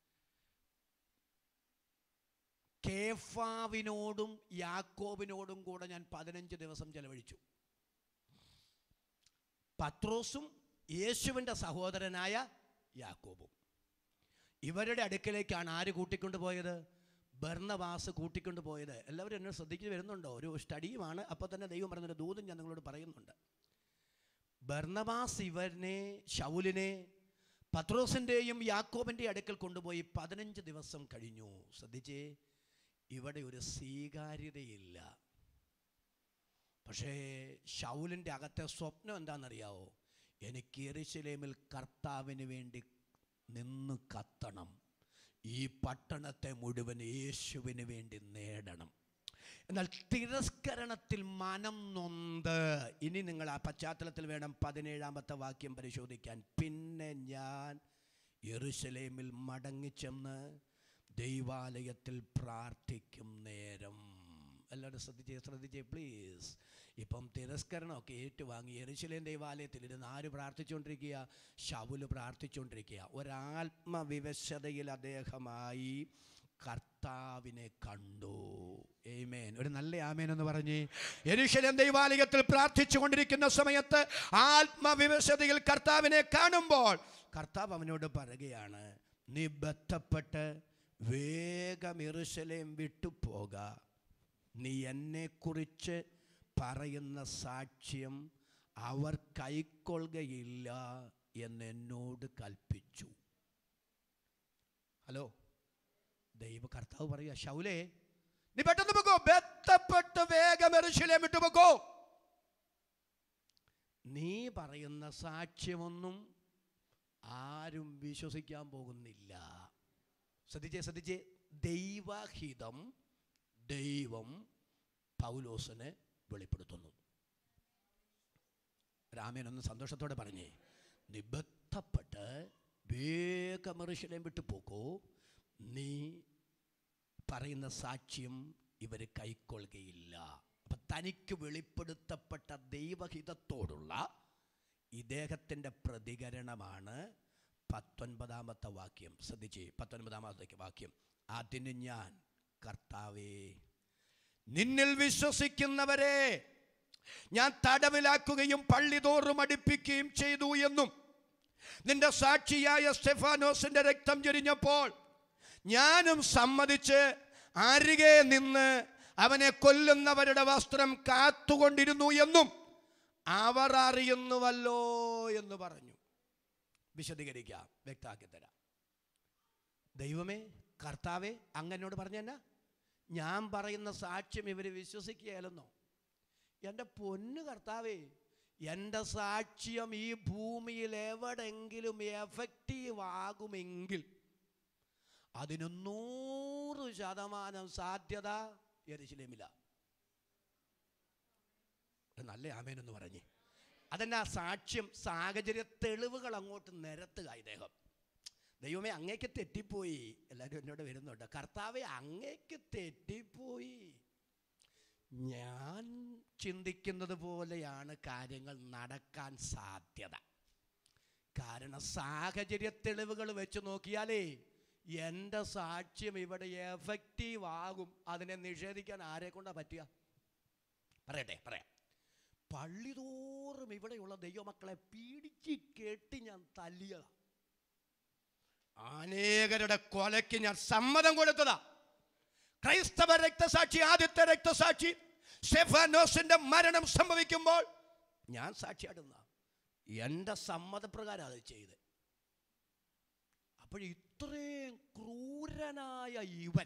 കേഫാവിനോടും യാക്കോബിനോടും കൂടെ ഞാൻ 15 ദിവസം ചെലവഴിച്ചു. പത്രോസും യേശുവിൻ്റെ സഹോദരനായ യാക്കോബും. ഇവരുടെ അടുക്കലേക്കാണ് ആര് കൂട്ടിക്കൊണ്ടുപോയത്? ബർന്നബാസ് കൂട്ടിക്കൊണ്ടുപോയത്. എല്ലാവരും എന്നെ ശ്രദ്ധിച്ചു വരുന്നുണ്ടോ? ഒരു സ്റ്റഡിയുമാണ്. അപ്പോൾ തന്നെ ദൈവം പറഞ്ഞൊരു ദൂതും ഞാൻ നിങ്ങളോട് പറയുന്നുണ്ട്. ബർന്നബാസ് ഇവനെ, ശൗലിനെ പത്രോസിൻ്റെയും യാക്കോബിൻ്റെയും അടുക്കൽ കൊണ്ടുപോയി 15 ദിവസം കഴിഞ്ഞു. ശ്രദ്ധിച്ചേ, ഇവിടെ ഒരു സ്വീകാര്യതയില്ല. പക്ഷേ ശൗലിൻ്റെ അകത്തെ സ്വപ്നം എന്താണെന്നറിയാവോ? എനിക്ക് യെരൂശലേമിൽ കർത്താവിന് വേണ്ടി നിന്ന് കത്തണം, ഈ പട്ടണത്തെ മുഴുവൻ യേശുവിന് വേണ്ടി നേടണം. എന്നാൽ തിരസ്കരണത്തിൽ മനം നൊന്ത്, ഇനി നിങ്ങൾ ആ പശ്ചാത്തലത്തിൽ വേണം 17-ാമത്തെ വാക്യം പരിശോധിക്കാൻ. പിന്നെ ഞാൻ യെരൂശലേമിൽ മടങ്ങിച്ചെന്ന് ദൈവാലയത്തിൽ പ്രാർത്ഥിക്കും നേരം. എല്ലാവരും ശ്രദ്ധിച്ചേ പ്ലീസ്. ഇപ്പം തിരസ്കരണമൊക്കെ ഏറ്റുവാങ്ങി യെരൂശലേം ദൈവാലയത്തിൽ ഇരുന്ന് ആര് പ്രാർത്ഥിച്ചുകൊണ്ടിരിക്കുക? ശൗല് പ്രാർത്ഥിച്ചുകൊണ്ടിരിക്കുക. ഒരാത്മവിവശതയിൽ അദ്ദേഹമായി കർത്താവിനെ കണ്ടു. ആമേൻ. ഒരു നല്ല ആമേൻ എന്ന് പറഞ്ഞ്. യെരൂശലേം ദൈവാലയത്തിൽ പ്രാർത്ഥിച്ചു കൊണ്ടിരിക്കുന്ന സമയത്ത് ആത്മവിവശതയിൽ കർത്താവിനെ കാണുമ്പോൾ കർത്താവ് അവനോട് പറയുകയാണ്, നീ ബന്ധപ്പെട്ട് വേഗം യെരൂശലേം വിട്ടുപോക. നീ എന്നെക്കുറിച്ച് പറയുന്ന സാക്ഷ്യം അവർ കൈക്കൊള്ളുകയില്ല എന്നോട് കൽപ്പിച്ചു. ഹലോ, ദൈവ കർത്താവ് പറയുക, ശൗലേ നീ പെട്ടെന്ന് പോകോ, ബന്ധപ്പെട്ട് വേഗം യെരൂശലേം വിട്ടുപോകോ. നീ പറയുന്ന സാക്ഷ്യമൊന്നും ആരും വിശ്വസിക്കാൻ പോകുന്നില്ല. ശ്രദ്ധിച്ചേ. ദൈവഹിതം ദൈവം പൗലോസിനെ വെളിപ്പെടുത്തുന്നു. രാമേനൊന്ന് സന്തോഷത്തോടെ പറഞ്ഞേ, നിബന്ധപ്പെട്ട് വേഗം യെരൂശലേം വിട്ടു പോകൂ. നീ പറയുന്ന സാക്ഷ്യം ഇവർ കൈക്കൊള്ളുകയില്ല. അപ്പം തനിക്ക് വെളിപ്പെടുത്തപ്പെട്ട ദൈവഹിതത്തോടുള്ള ഇദ്ദേഹത്തിൻ്റെ പ്രതികരണമാണ് 19-ാമത്തെ വാക്യം. ശ്രദ്ധിച്ച് 19-ാമത്തെ വാക്യം. അതിന് ഞാൻ, കർത്താവേ, നിന്നിൽ വിശ്വസിക്കുന്നവരെ ഞാൻ തടവിലാക്കുകയും പള്ളിതോറും അടിപ്പിക്കുകയും ചെയ്തു എന്നും നിന്റെ സാക്ഷിയായ സ്തെഫാനോസിന്റെ രക്തം ചൊരിഞ്ഞപ്പോൾ ഞാനും സമ്മതിച്ച് അരികെ നിന്ന് അവനെ കൊല്ലുന്നവരുടെ വസ്ത്രം കാത്തുകൊണ്ടിരുന്നു എന്നും അവർ അറിയുന്നുവല്ലോ എന്ന് പറഞ്ഞു. വിശദീകരിക്കാം, വ്യക്തമാക്കി തരാം. ദൈവമേ, കർത്താവേ, അങ്ങനോട് പറഞ്ഞെന്നാ ഞാൻ പറയുന്ന സാക്ഷ്യം ഇവർ വിശ്വസിക്കുകയല്ലെന്നോ? എൻ്റെ പൊന്നു കർത്താവേ, എൻ്റെ സാക്ഷ്യം ഈ ഭൂമിയിൽ എവിടെങ്കിലും എഫക്റ്റീവ് ആകുമെങ്കിൽ അതിന് 100% സാധ്യത യെരൂശലേമില്ല. നല്ല ആമേനെന്ന് പറഞ്ഞ്. അതെന്നാ സാക്ഷ്യം? സാഹചര്യ തെളിവുകൾ അങ്ങോട്ട് നിരത്തുക. ഇദ്ദേഹം, ദൈവമേ അങ്ങേക്ക് തെറ്റിപ്പോയി. എല്ലാവരും എന്നോട് വരുന്നുണ്ട്, കർത്താവേ അങ്ങേക്ക് തെറ്റിപ്പോയി. ഞാൻ ചിന്തിക്കുന്നത് പോലെയാണ് കാര്യങ്ങൾ നടക്കാൻ സാധ്യത. കാരണം സാഹചര്യ തെളിവുകൾ വെച്ച് നോക്കിയാലേ എൻ്റെ സാക്ഷ്യം ഇവിടെ എഫക്റ്റീവ് ആകും. അതിനെ നിഷേധിക്കാൻ ആരെ കൊണ്ടാ പറ്റുക? പറയാം. പള്ളിതോറും ഇവിടെയുള്ള ദൈവമക്കളെ പീഡിച്ച് കെട്ടി ഞാൻ തല്ലിയതാ. അനേകരുടെ കൊലയ്ക്ക് ഞാൻ സമ്മതം കൊടുത്തതാ. ക്രൈസ്തവ രക്തസാക്ഷി, ആദ്യത്തെ രക്തസാക്ഷി സ്തെഫാനോസിന്റെ മരണം സംഭവിക്കുമ്പോൾ ഞാൻ സാക്ഷിയാടുന്ന എൻ്റെ സമ്മതപ്രകാരം അത് ചെയ്ത്. അപ്പോൾ ഇത്രയും ക്രൂരനായ ഇവൻ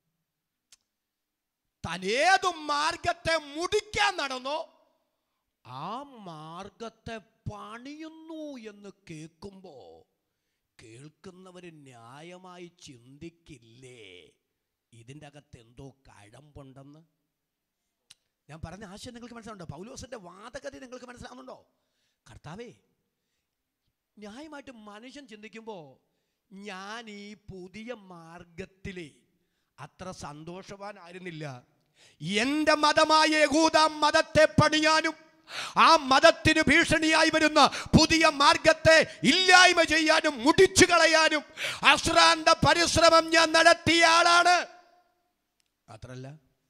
തനേതു മാർഗത്തെ മുടിക്കാൻ നടന്നോ ആ മാർഗത്തെ പണിയുന്നു എന്ന് കേൾക്കുമ്പോ കേൾക്കുന്നവര് ന്യായമായി ചിന്തിക്കില്ലേ ഇതിൻ്റെ അകത്ത് എന്തോ കഴമ്പുണ്ടെന്ന്? ഞാൻ പറഞ്ഞ ആശയം നിങ്ങൾക്ക് മനസ്സിലാവുന്നുണ്ടോ? പൗലോസിന്റെ വാദഗതി നിങ്ങൾക്ക് മനസ്സിലാവുന്നുണ്ടോ? കർത്താവേ, ന്യായമായിട്ട് മനുഷ്യൻ ചിന്തിക്കുമ്പോൾ ഞാൻ ഈ പുതിയ മാർഗത്തിലെ അത്ര സന്തോഷവാനായിരുന്നില്ല. എൻ്റെ മതമായ യഹൂദ മതത്തെ പണിയാനും ആ മതത്തിന് ഭീഷണിയായി വരുന്ന പുതിയ മാർഗത്തെ ഇല്ലായ്മ ചെയ്യാനും മുടിച്ചു കളയാനും അശ്രാന്ത പരിശ്രമം ഞാൻ നടത്തിയ ആളാണ്. മാത്രല്ല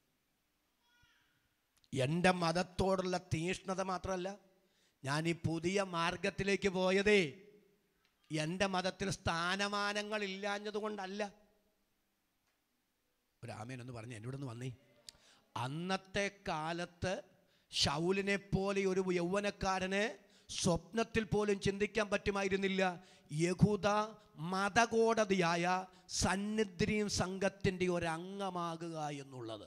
എൻ്റെ മതത്തോടുള്ള തീഷ്ണത മാത്രമല്ല, ഞാൻ ഈ പുതിയ മാർഗത്തിലേക്ക് പോയതേ എൻ്റെ മതത്തിൽ സ്ഥാനമാനങ്ങൾ ഇല്ലാഞ്ഞതുകൊണ്ടല്ല. ഒരു ആമേൻ എന്ന് പറഞ്ഞ് എന്നോടൊന്ന് വന്നേ. അന്നത്തെ കാലത്ത് ശൗലിനെ പോലെ ഒരു യൗവനക്കാരന് സ്വപ്നത്തിൽ പോലും ചിന്തിക്കാൻ പറ്റുമായിരുന്നില്ല യഹൂദ മതകോടതിയായ സന്നിദ്രീം സംഘത്തിൻ്റെ ഒരംഗമാകുക എന്നുള്ളത്.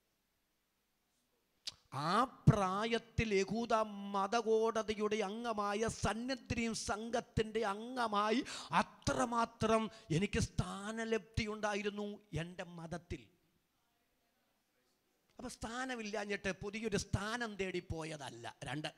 ആ പ്രായത്തിൽ യഹൂദ മതകോടതിയുടെ അംഗമായ സന്നിദ്രീം സംഘത്തിൻ്റെ അംഗമായി അത്രമാത്രം എനിക്ക് സ്ഥാനലബ്ധി ഉണ്ടായിരുന്നു എൻ്റെ മതത്തിൽ. അപ്പം സ്ഥാനമില്ലാഞ്ഞിട്ട് പുതിയൊരു സ്ഥാനം തേടിപ്പോയതല്ല. 2,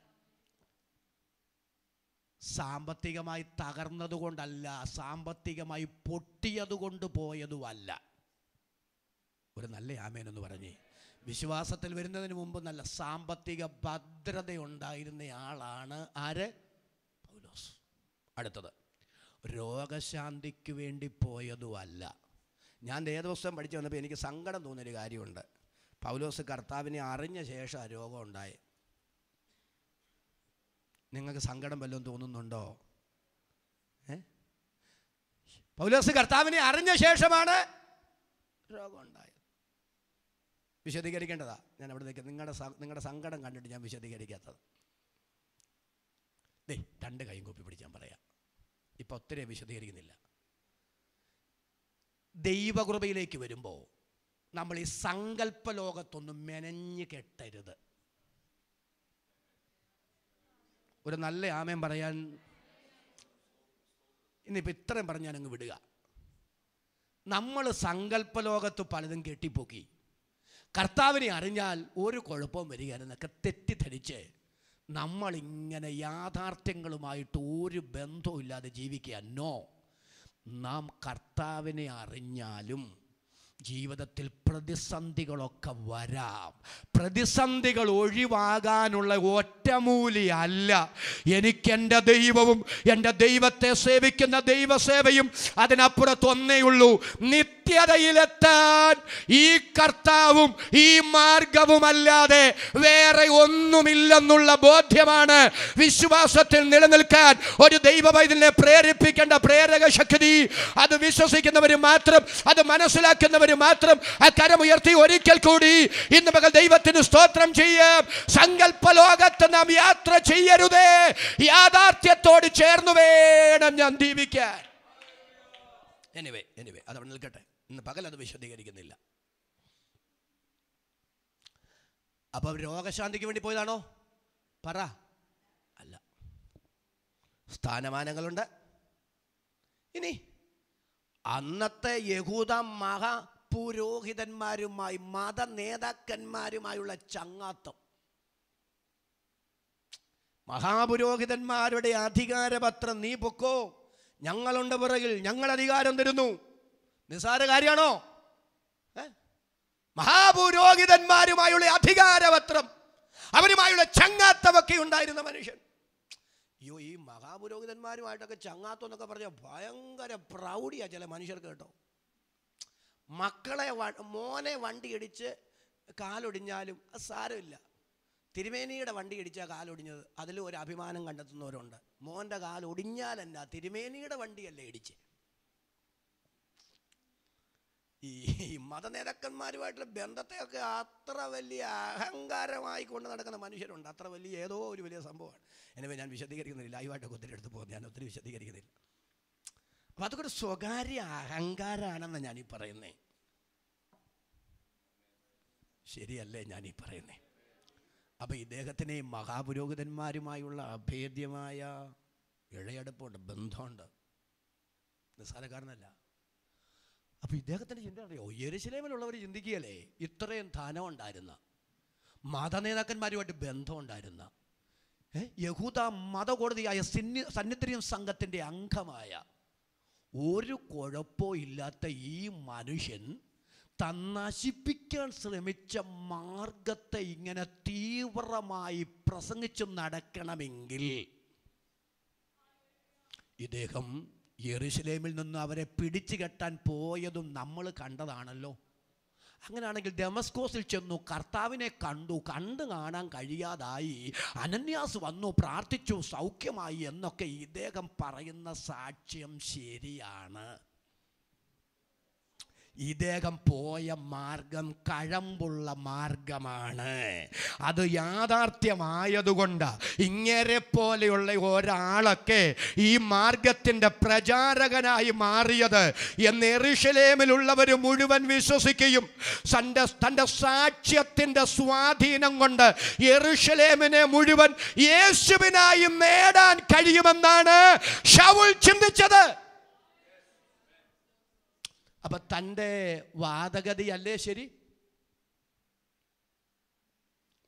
സാമ്പത്തികമായി തകർന്നതുകൊണ്ടല്ല, സാമ്പത്തികമായി പൊട്ടിയതുകൊണ്ട് പോയതുമല്ല. ഒരു നല്ല ആമേനെന്ന് പറഞ്ഞേ. വിശ്വാസത്തിൽ വരുന്നതിന് മുമ്പ് നല്ല സാമ്പത്തിക ഭദ്രതയുണ്ടായിരുന്ന ആളാണ് ആര്? പൗലോസ്. അടുത്തത്, രോഗശാന്തിക്ക് വേണ്ടി പോയതുമല്ല. ഞാൻ ദിവസം പഠിച്ചു വന്നപ്പോൾ എനിക്ക് സങ്കടം തോന്നിയൊരു കാര്യമുണ്ട്. പൗലോസ് കർത്താവിനെ അറിഞ്ഞ ശേഷം രോഗം ഉണ്ടായി. നിങ്ങൾക്ക് സങ്കടം വല്ലതും തോന്നുന്നുണ്ടോ? പൗലോസ് കർത്താവിനെ അറിഞ്ഞ ശേഷമാണ് രോഗം ഉണ്ടായത്. വിശദീകരിക്കേണ്ടതാ. ഞാൻ അവിടെ നിൽക്കുക. നിങ്ങളുടെ സങ്കടം കണ്ടിട്ട് ഞാൻ വിശദീകരിക്കാത്തത്. 2 കൈയും കൂപ്പി പിടിച്ച് ഞാൻ പറയാം. ഇപ്പം ഒത്തിരി വിശദീകരിക്കുന്നില്ല. ദൈവകൃപയിലേക്ക് വരുമ്പോൾ നമ്മൾ ഈ സങ്കല്പ ലോകത്തൊന്നും മെനഞ്ഞ് കെട്ടരുത്. ഒരു നല്ല ആമേൻ പറയാൻ ഇന്നിപ്പോൾ ഇത്രയും പറഞ്ഞ് ഞാനങ്ങ് വിടുക. നമ്മൾ സങ്കല്പ ലോകത്ത് പലതും കെട്ടിപ്പൊക്കി കർത്താവിനെ അറിഞ്ഞാൽ ഒരു കുഴപ്പവും വരികയെന്നൊക്കെ തെറ്റിദ്ധരിച്ച് നമ്മളിങ്ങനെ യാഥാർത്ഥ്യങ്ങളുമായിട്ട് ഒരു ബന്ധവും ഇല്ലാതെ ജീവിക്കുക. നോ, നാം കർത്താവിനെ അറിഞ്ഞാലും ജീവിതത്തിൽ പ്രതിസന്ധികളൊക്കെ വരാം. പ്രതിസന്ധികൾ ഒഴിവാകാനുള്ള ഒറ്റമൂലിയല്ല എനിക്കെൻ്റെ ദൈവവും എൻ്റെ ദൈവത്തെ സേവിക്കുന്ന ദൈവസേവയും. അതിനപ്പുറത്ത് ഒന്നേയുള്ളൂ, നിത്യതയിലെത്താൻ ഈ കർത്താവും ഈ മാർഗവുമല്ലാതെ വേറെ ഒന്നുമില്ലെന്നുള്ള ബോധ്യമാണ് വിശ്വാസത്തിൽ നിലനിൽക്കാൻ ഒരു ദൈവവൈദ്യനെ പ്രേരിപ്പിക്കേണ്ട പ്രേരക ശക്തി. അത് വിശ്വസിക്കുന്നവർ മാത്രം, അത് മനസ്സിലാക്കുന്നവർ മാത്രം ആ കരമുയർത്തി ഒരിക്കൽ കൂടി ഇന്ന് മകൾ ദൈവത്തിന് സ്തോത്രം ചെയ്യാം. സങ്കല്പ ലോകത്ത് നാം യാത്ര ചെയ്യരുതേ, യാഥാർത്ഥ്യത്തോട് ചേർന്ന് വേണം ഞാൻ ജീവിക്കാൻ. എനിവേ അതവിടെ നിൽക്കട്ടെ. ഇന്ന് പകൽ അത് വിശദീകരിക്കുന്നില്ല. അപ്പൊ രോഗശാന്തിക്ക് വേണ്ടി പോയതാണോ? പറ. അല്ല. സ്ഥാനമാനങ്ങളുണ്ട്. ഇനി അന്നത്തെ യഹൂദ മഹാപുരോഹിതന്മാരുമായി മത നേതാക്കന്മാരുമായുള്ള ചങ്ങാത്തം, മഹാപുരോഹിതന്മാരുടെ അധികാരപത്രം നീ പൊക്കോ, ഞങ്ങളുണ്ട് പുറകിൽ, ഞങ്ങൾ അധികാരം തരുന്നു. നിസ്സാര കാര്യമാണോ? മഹാപുരോഹിതന്മാരുമായുള്ള അധികാരപത്രം, അവരുമായുള്ള ചങ്ങാത്തമൊക്കെ ഉണ്ടായിരുന്ന മനുഷ്യൻ. അയ്യോ, ഈ മഹാപുരോഹിതന്മാരുമായിട്ടൊക്കെ ചങ്ങാത്തം എന്നൊക്കെ പറഞ്ഞാൽ ഭയങ്കര പ്രൗഢിയാ ചില മനുഷ്യർക്ക് കേട്ടോ. മോനെ വണ്ടി ഇടിച്ച് കാലൊടിഞ്ഞാലും അത് സാരമില്ല. തിരുമേനിയുടെ വണ്ടി ഇടിച്ചാൽ കാലൊടിഞ്ഞത് അതിലും ഒരു അഭിമാനം കണ്ടെത്തുന്നവരുണ്ട്. മോൻ്റെ കാലൊടിഞ്ഞാലല്ല, തിരുമേനിയുടെ വണ്ടിയല്ലേ ഇടിച്ച്. ഈ മതനേതാക്കന്മാരുമായിട്ടുള്ള ബന്ധത്തെയൊക്കെ അത്ര വലിയ അഹങ്കാരമായി കൊണ്ട് നടക്കുന്ന മനുഷ്യരുണ്ട്. അത്ര വലിയ ഏതോ ഒരു വലിയ സംഭവമാണ്. எனவே ഞാൻ വിശദീകരിക്കുന്നില്ല, ലൈവായിട്ടൊക്കെ ഒത്തിരി എടുത്ത് പോകും, ഞാൻ ഒത്തിരി വിശദീകരിക്കുന്നില്ല. അപ്പം അതൊക്കെ ഒരു സ്വകാര്യ അഹങ്കാരമാണെന്ന് ഞാനീ പറയുന്നേ. ശരിയല്ലേ ഞാനീ പറയുന്നേ? അപ്പം ഇദ്ദേഹത്തിന് മഹാപുരോഹിതന്മാരുമായുള്ള അഭേദ്യമായ ഇഴയടുപ്പുണ്ട്, ബന്ധമുണ്ട്, നിസ്സാരക്കാരനല്ല. അപ്പം ഇദ്ദേഹത്തിൻ്റെ ചിന്ത അറിയോ? യെരുശലേമിലുള്ളവർ ചിന്തിക്കുകയല്ലേ, ഇത്രയും ധനം ഉണ്ടായിരുന്ന, മതനേതാക്കന്മാരുമായിട്ട് ബന്ധമുണ്ടായിരുന്ന, യഹൂദ മതകോടതിയായ സന്നിധിയും സംഘത്തിൻ്റെ അംഗമായ, ഒരു കുഴപ്പവും ഇല്ലാത്ത ഈ മനുഷ്യൻ നശിപ്പിക്കാൻ ശ്രമിച്ച മാർഗത്തെ ഇങ്ങനെ തീവ്രമായി പ്രസംഗിച്ചു നടക്കണമെങ്കിൽ ഇദ്ദേഹം യെരുശലേമിൽ നിന്ന് അവരെ പിടിച്ചു കെട്ടാൻ പോയതും നമ്മൾ കണ്ടതാണല്ലോ. അങ്ങനെയാണെങ്കിൽ ദമസ്കോസിൽ ചെന്നു, കർത്താവിനെ കണ്ടു കാണാൻ കഴിയാതായി, അനന്യാസ് വന്നു, പ്രാർത്ഥിച്ചു, സൗഖ്യമായി എന്നൊക്കെ ഇദ്ദേഹം പറയുന്ന സാക്ഷ്യം ശരിയാണ്. ഇദ്ദേഹം പോയ മാർഗം കഴമ്പുള്ള മാർഗമാണ്. അത് യാഥാർത്ഥ്യമായതുകൊണ്ട് ഇങ്ങനെ പോലെയുള്ള ഒരാളൊക്കെ ഈ മാർഗത്തിൻ്റെ പ്രചാരകനായി മാറിയത് എന്ന് യെരുശലേമിലുള്ളവർ മുഴുവൻ വിശ്വസിക്കുകയും തൻ്റെ സാക്ഷ്യത്തിൻ്റെ സ്വാധീനം കൊണ്ട് യെരുശലേമിനെ മുഴുവൻ യേശുവിനായി നേടാൻ കഴിയുമെന്നാണ് ശൗൽ ചിന്തിച്ചത്. അപ്പൊ തൻ്റെ വാദഗതിയല്ലേ ശരി?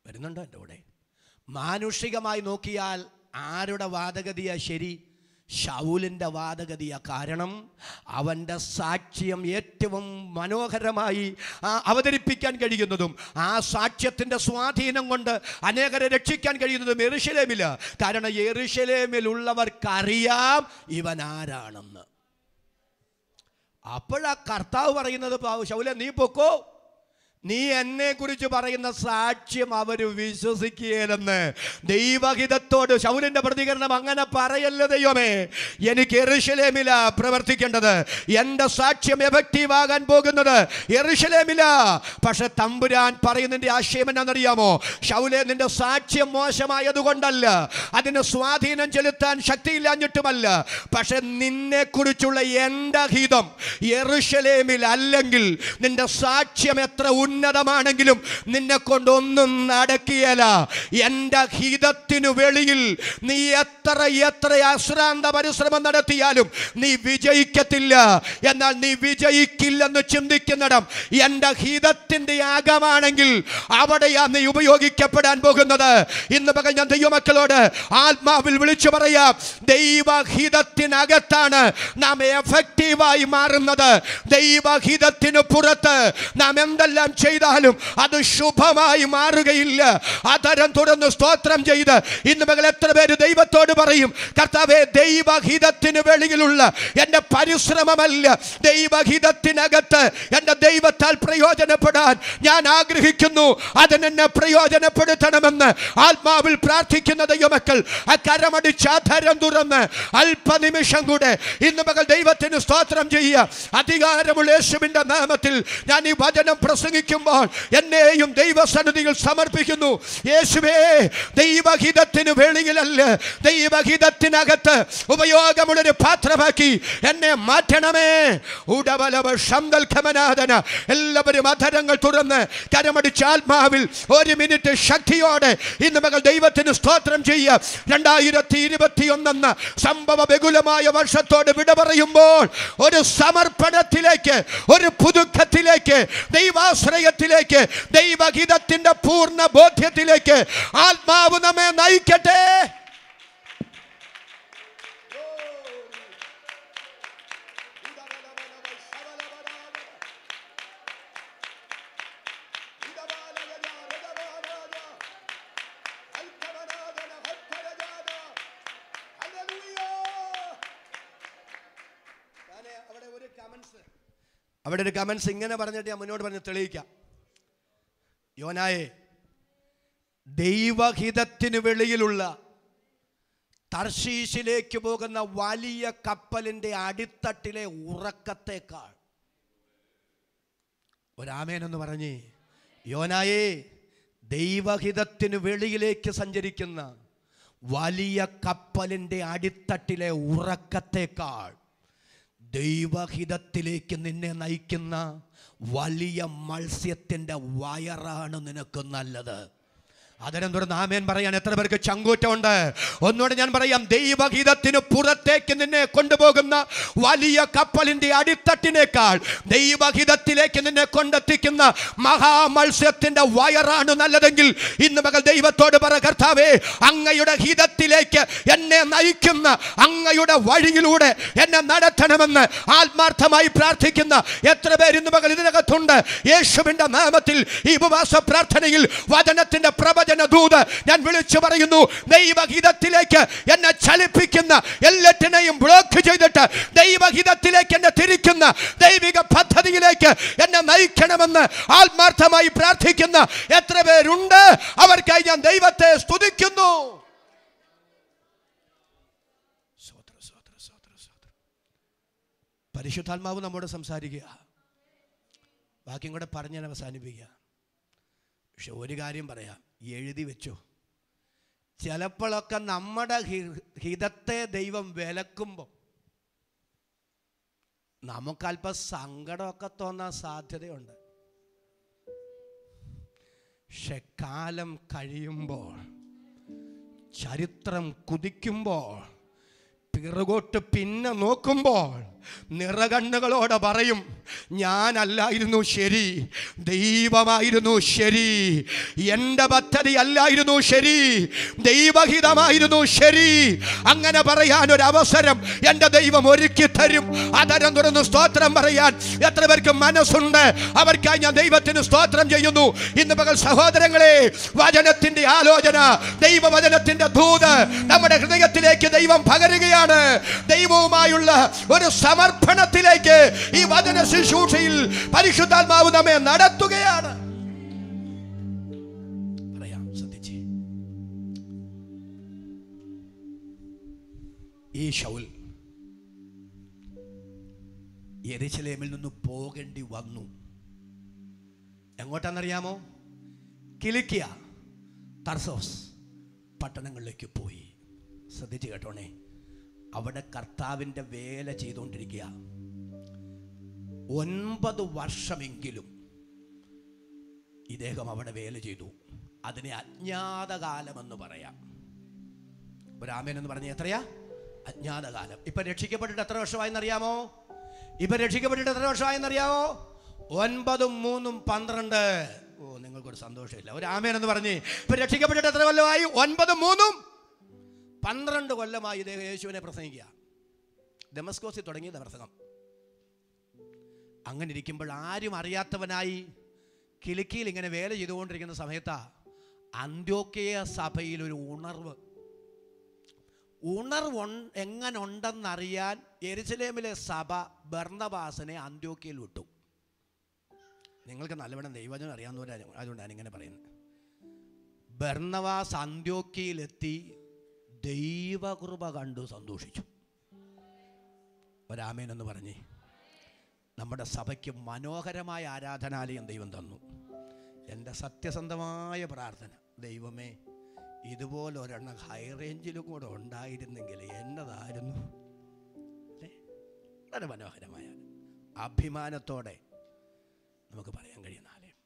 വരുന്നുണ്ടോ എൻ്റെ കൂടെ? മാനുഷികമായി നോക്കിയാൽ ആരുടെ വാദഗതിയാ ശരി? ശൗലിൻ്റെ വാദഗതിയാ. കാരണം അവൻ്റെ സാക്ഷ്യം ഏറ്റവും മനോഹരമായി അവതരിപ്പിക്കാൻ കഴിയുന്നതും ആ സാക്ഷ്യത്തിൻ്റെ സ്വാധീനം കൊണ്ട് അനേകരെ രക്ഷിക്കാൻ കഴിയുന്നതും യെരൂശലേമില. കാരണം യെരൂശലേമിലുള്ളവർക്കറിയാം ഇവൻ ആരാണെന്ന്. അപ്പോഴാ കർത്താവ് പറയുന്നത്, ശൗലേ നീ പൊക്കോ, നീ എന്നെ കുറിച്ച് പറയുന്ന സാക്ഷ്യം അവർ വിശ്വസിക്കുകയില്ലെന്ന്. ദൈവഹിതത്തോട് ശൗലിന്റെ പ്രതികരണം, അങ്ങനെ പറയല്ല ദൈവമേ, എനിക്ക് യെരൂശലേമില പ്രവർത്തിക്കേണ്ടത്. എൻ്റെ സാക്ഷ്യം എഫക്റ്റീവ് ആകാൻ പോകുന്നത് യെരൂശലേമില. പക്ഷെ തമ്പുരാൻ പറയുന്നതിൻ്റെ ആശയം എന്നാണെന്നറിയാമോ? ശൗലേ, നിന്റെ സാക്ഷ്യം മോശമായതുകൊണ്ടല്ല, അതിന് സ്വാധീനം ചെലുത്താൻ ശക്തിയില്ലാഞ്ഞിട്ടുമല്ല, പക്ഷെ നിന്നെക്കുറിച്ചുള്ള എൻ്റെ ഹിതം യെരൂശലേമിൽ അല്ലെങ്കിൽ നിന്റെ സാക്ഷ്യം എത്ര ഉന്നതമാണെങ്കിലും നിന്നെ കൊണ്ടൊന്നും നടക്കുകയില്ല. എൻ്റെ ഹിതത്തിനു വെളിയിൽ നീ എത്ര അശ്രാന്ത പരിശ്രമം നടത്തിയാലും നീ വിജയിക്കത്തില്ല. എന്നാൽ നീ വിജയിക്കില്ലെന്ന് ചിന്തിക്കുന്നിടം എൻ്റെ ഹിതത്തിൻ്റെ അകമാണെങ്കിൽ അവിടെയാ നീ ഉപയോഗിക്കപ്പെടാൻ പോകുന്നത്. ഇന്ന് പകൽ ഞാൻ ദൈവമക്കളോട് ആത്മാവിൽ വിളിച്ചു പറയാം, ദൈവഹിതത്തിനകത്താണ് നാം എഫക്റ്റീവായി മാറുന്നത്. ദൈവഹിതത്തിനു പുറത്ത് നാം എന്തെല്ലാം ചെയ്താലും അത് ശുഭമായി മാറുകയില്ല. അതരം തുറന്ന് സ്തോത്രം ചെയ്ത് ഇന്ന് മകൾ എത്ര പേര് ദൈവത്തോട് പറയും, കർത്താവേ, ദൈവഹിതത്തിന് വെളിയിലുള്ള എൻ്റെ പരിശ്രമമല്ല, ദൈവഹിതത്തിനകത്ത് എൻ്റെ ദൈവത്താൽ പ്രയോജനപ്പെടാൻ ഞാൻ ആഗ്രഹിക്കുന്നു, അതിനെന്നെ പ്രയോജനപ്പെടുത്തണമെന്ന് ആത്മാവിൽ പ്രാർത്ഥിക്കുന്ന ദൈവമക്കൾ കരമടിച്ച് അധരം തുറന്ന് അല്പനിമിഷം കൂടെ ഇന്ന് മകൾ ദൈവത്തിന് സ്തോത്രം ചെയ്യുക. അധികാരമുള്ള യേശുവിൻ്റെ നാമത്തിൽ ഞാൻ ഈ വചനം പ്രസംഗിക്കുമ്പോൾ എന്നെയും ദൈവസന്നിധിയിൽ സമർപ്പിക്കുന്നു. യേശുവേ, ദൈവഹിതത്തിന് വെളിയിലല്ല, ദൈവഹിതത്തിനകത്ത് ഉപയോഗമുള്ളൊരു പാത്രമാക്കി എന്നെ മാറ്റണമേ. ഉടവലവ ശംദൽഖമനാദന. എല്ലാവരും അധരങ്ങൾ തുറന്ന് കരമടിച്ച ആത്മാവിൽ ഒരു മിനിറ്റ് ശക്തിയോടെ ഇന്ന് മകൾ ദൈവത്തിന് സ്തോത്രം ചെയ്യുക. 2021 സംഭവ ബഹുലമായ വർഷത്തോട് വിട പറയുമ്പോൾ ഒരു സമർപ്പണത്തിലേക്ക്, ഒരു പുതുക്കത്തിലേക്ക്, ദൈവാശ്രയത്തിലേക്ക്, ദൈവഹിതത്തിന്റെ പൂർണ്ണ ബോധ്യത്തിലേക്ക് ആത്മാവ് നമ്മെ നയിക്കട്ടെ. അവിടെ ഒരു കമൻസ് ഇങ്ങനെ പറഞ്ഞിട്ട് ഞാൻ മുന്നോട്ട് പറഞ്ഞ് തെളിയിക്കാം. യോനായെ, ദൈവഹിതത്തിന് വെളിയിലുള്ള തർശീശിലേക്ക് പോകുന്ന വലിയ കപ്പലിന്റെ അടിത്തട്ടിലെ ഉറക്കത്തേക്കാൾ ഒരാമേനെന്ന് പറഞ്ഞ്, യോനായെ, ദൈവഹിതത്തിന് വെളിയിലേക്ക് സഞ്ചരിക്കുന്ന വലിയ കപ്പലിന്റെ അടിത്തട്ടിലെ ഉറക്കത്തേക്കാൾ ദൈവഹിതത്തിലേക്ക് നിന്നെ നയിക്കുന്ന വലിയ മത്സ്യത്തിൻ്റെ വയറാണ് നിനക്ക് നല്ലത്. അതിനെ തുടർന്ന് ആമേൻ പറയാൻ എത്ര പേർക്ക് ചങ്കൂറ്റമുണ്ട്? ഒന്നുകൂടെ ഞാൻ പറയാം, ദൈവഹിതത്തിന് പുറത്തേക്ക് നിന്നെ കൊണ്ടുപോകുന്ന വലിയ കപ്പലിന്റെ അടിത്തട്ടിനേക്കാൾ ദൈവഹിതത്തിലേക്ക് നിന്നെ കൊണ്ടെത്തിക്കുന്ന മഹാമത്സ്യത്തിന്റെ വയറാണ് നല്ലതെങ്കിൽ ഇന്ന് മകൾ ദൈവത്തോട് പറ, കർത്താവേ, അങ്ങയുടെ ഹിതത്തിലേക്ക് എന്നെ നയിക്കുന്ന അങ്ങയുടെ വഴിയിലൂടെ എന്നെ നടത്തണമെന്ന് ആത്മാർത്ഥമായി പ്രാർത്ഥിക്കുന്ന എത്ര പേര് ഇന്ന് മകൾ ഇതിനകത്തുണ്ട്? യേശുവിന്റെ നാമത്തിൽ ഈ ഉപവാസ പ്രാർത്ഥനയിൽ വചനത്തിന്റെ ദൂത് ഞാൻ വിളിച്ചു പറയുന്നു, ദൈവഹിതത്തിലേക്ക് എന്നെ ചലിപ്പിക്കുന്ന എല്ലാറ്റിനെയും ബ്ലോക്ക് ചെയ്തിട്ട് ദൈവഹിതത്തിലേക്ക് എന്നെ തിരിക്കുന്ന ദൈവിക പദ്ധതിയിലേക്ക് എന്നെ നയിക്കണമെന്ന് ആത്മാർത്ഥമായി പ്രാർത്ഥിക്കുന്ന എത്ര പേരുണ്ട്? അവർക്കായി ഞാൻ ദൈവത്തെ സ്തുതിക്കുന്നു. പരിശുദ്ധാത്മാവ് നമ്മോട് സംസാരിക്കുക. ബാക്കിയും കൂടെ പറഞ്ഞ് ഞാൻ അവസാനിപ്പിക്കുക. പക്ഷെ ഒരു കാര്യം പറയാം, എഴുതി വെച്ചോ. ചിലപ്പോഴൊക്കെ നമ്മുടെ ഹിതത്തെ ദൈവം വിലക്കുമ്പോൾ നമുക്കല്പം സങ്കടമൊക്കെ തോന്നാൻ സാധ്യതയുണ്ട്. പക്ഷെ കാലം കഴിയുമ്പോൾ, ചരിത്രം കുതിക്കുമ്പോൾ, പിറകോട്ട് പിന്നെ നോക്കുമ്പോൾ നിറകണ്ണുകളോടെ പറയും, ഞാനല്ലായിരുന്നു ശരി, ദൈവമായിരുന്നു ശരി. എൻ്റെ പദ്ധതി അല്ലായിരുന്നു ശരി, ദൈവഹിതമായിരുന്നു ശരി. അങ്ങനെ പറയാൻ ഒരു അവസരം എൻ്റെ ദൈവം ഒരുക്കി തരും. അതരം തുറന്ന് സ്തോത്രം പറയാൻ എത്ര പേർക്ക് മനസ്സുണ്ട്? അവർക്കായി ഞാൻ ദൈവത്തിന് സ്തോത്രം ചെയ്യുന്നു. ഇന്ന് പകൽ സഹോദരങ്ങളെ, വചനത്തിന്റെ ആലോചന, ദൈവവചനത്തിന്റെ ദൂത് നമ്മുടെ ഹൃദയത്തിലേക്ക് ദൈവം പകരുകയാണ്. ദൈവവുമായുള്ള ഒരു സമർപ്പണത്തിലേക്ക് ഈ വചന ശുശ്രൂഷയിൽ പരിശുദ്ധാത്മാവ് നമ്മെ നടത്തുകയാണ്. പറയാം, ശ്രദ്ധിച്ചേ. ഈ ശൗൽ യെരൂശലേമിൽ നിന്ന് പോകേണ്ടി വന്നു. എങ്ങോട്ടാണെന്നറിയാമോ? കിലിക്കിയ, തർസോസ് പട്ടണങ്ങളിലേക്ക് പോയി. ശ്രദ്ധിച്ച് കേട്ടോണേ. അവിടെ കർത്താവിൻ്റെ വേല ചെയ്തുകൊണ്ടിരിക്കുക. 9 വർഷമെങ്കിലും ഇദ്ദേഹം അവിടെ വേല ചെയ്തു. അതിനെ അജ്ഞാതകാലമെന്ന് പറയാം. ഒരാമേൻ എന്ന് പറഞ്ഞ എത്രയാ? അജ്ഞാതകാലം. ഇപ്പൊ രക്ഷിക്കപ്പെട്ടിട്ട് എത്ര വർഷമായെന്നറിയാമോ? 9 × 3 = 12. ഓ, നിങ്ങൾക്കൊരു സന്തോഷമില്ല. ഒരു ആമേൻ എന്ന് പറഞ്ഞ്. ഇപ്പൊ രക്ഷിക്കപ്പെട്ടിട്ട് എത്ര കൊല്ലമായി? 9 × 3 = 12 കൊല്ലമായി ഇദ്ദേഹം യേശുവിനെ പ്രസംഗിക്കുക. ദമസ്കോസിൽ തുടങ്ങിയത് പ്രസംഗം. അങ്ങനെ ഇരിക്കുമ്പോൾ ആരും അറിയാത്തവനായി കിലിക്കിയിൽ ഇങ്ങനെ വേല ചെയ്തുകൊണ്ടിരിക്കുന്ന സമയത്താ അന്ത്യോക്യ സഭയിൽ ഒരു ഉണർവ് എങ്ങനെ ഉണ്ടെന്നറിയാൻ യെരൂശലേമിലെ സഭ ബർന്നബാസിനെ അന്ത്യോക്യയിൽ വിട്ടു. നിങ്ങൾക്ക് നല്ലവണ്ണം ദൈവവചനം അറിയാവുന്നവരാണ്, അതുകൊണ്ടാണ് ഇങ്ങനെ പറയുന്നത്. ബർന്നബാസ് അന്ത്യോക്യയിലെത്തി ദൈവകൃപ കണ്ടു സന്തോഷിച്ചു. ഒരാമേൻ എന്ന് പറഞ്ഞേ. നമ്മുടെ സഭയ്ക്ക് മനോഹരമായ ആരാധനാലയം ദൈവം തന്നു. എൻ്റെ സത്യസന്ധമായ പ്രാർത്ഥന, ദൈവമേ, ഇതുപോലെ ഒരെണ്ണം ഹൈ റേഞ്ചിലും കൂടെ ഉണ്ടായിരുന്നെങ്കിൽ എന്നതായിരുന്നു. അല്ലേ? വളരെ മനോഹരമായ അഭിമാനത്തോടെ നമുക്ക് പറയാൻ കഴിയുന്ന ആലയം.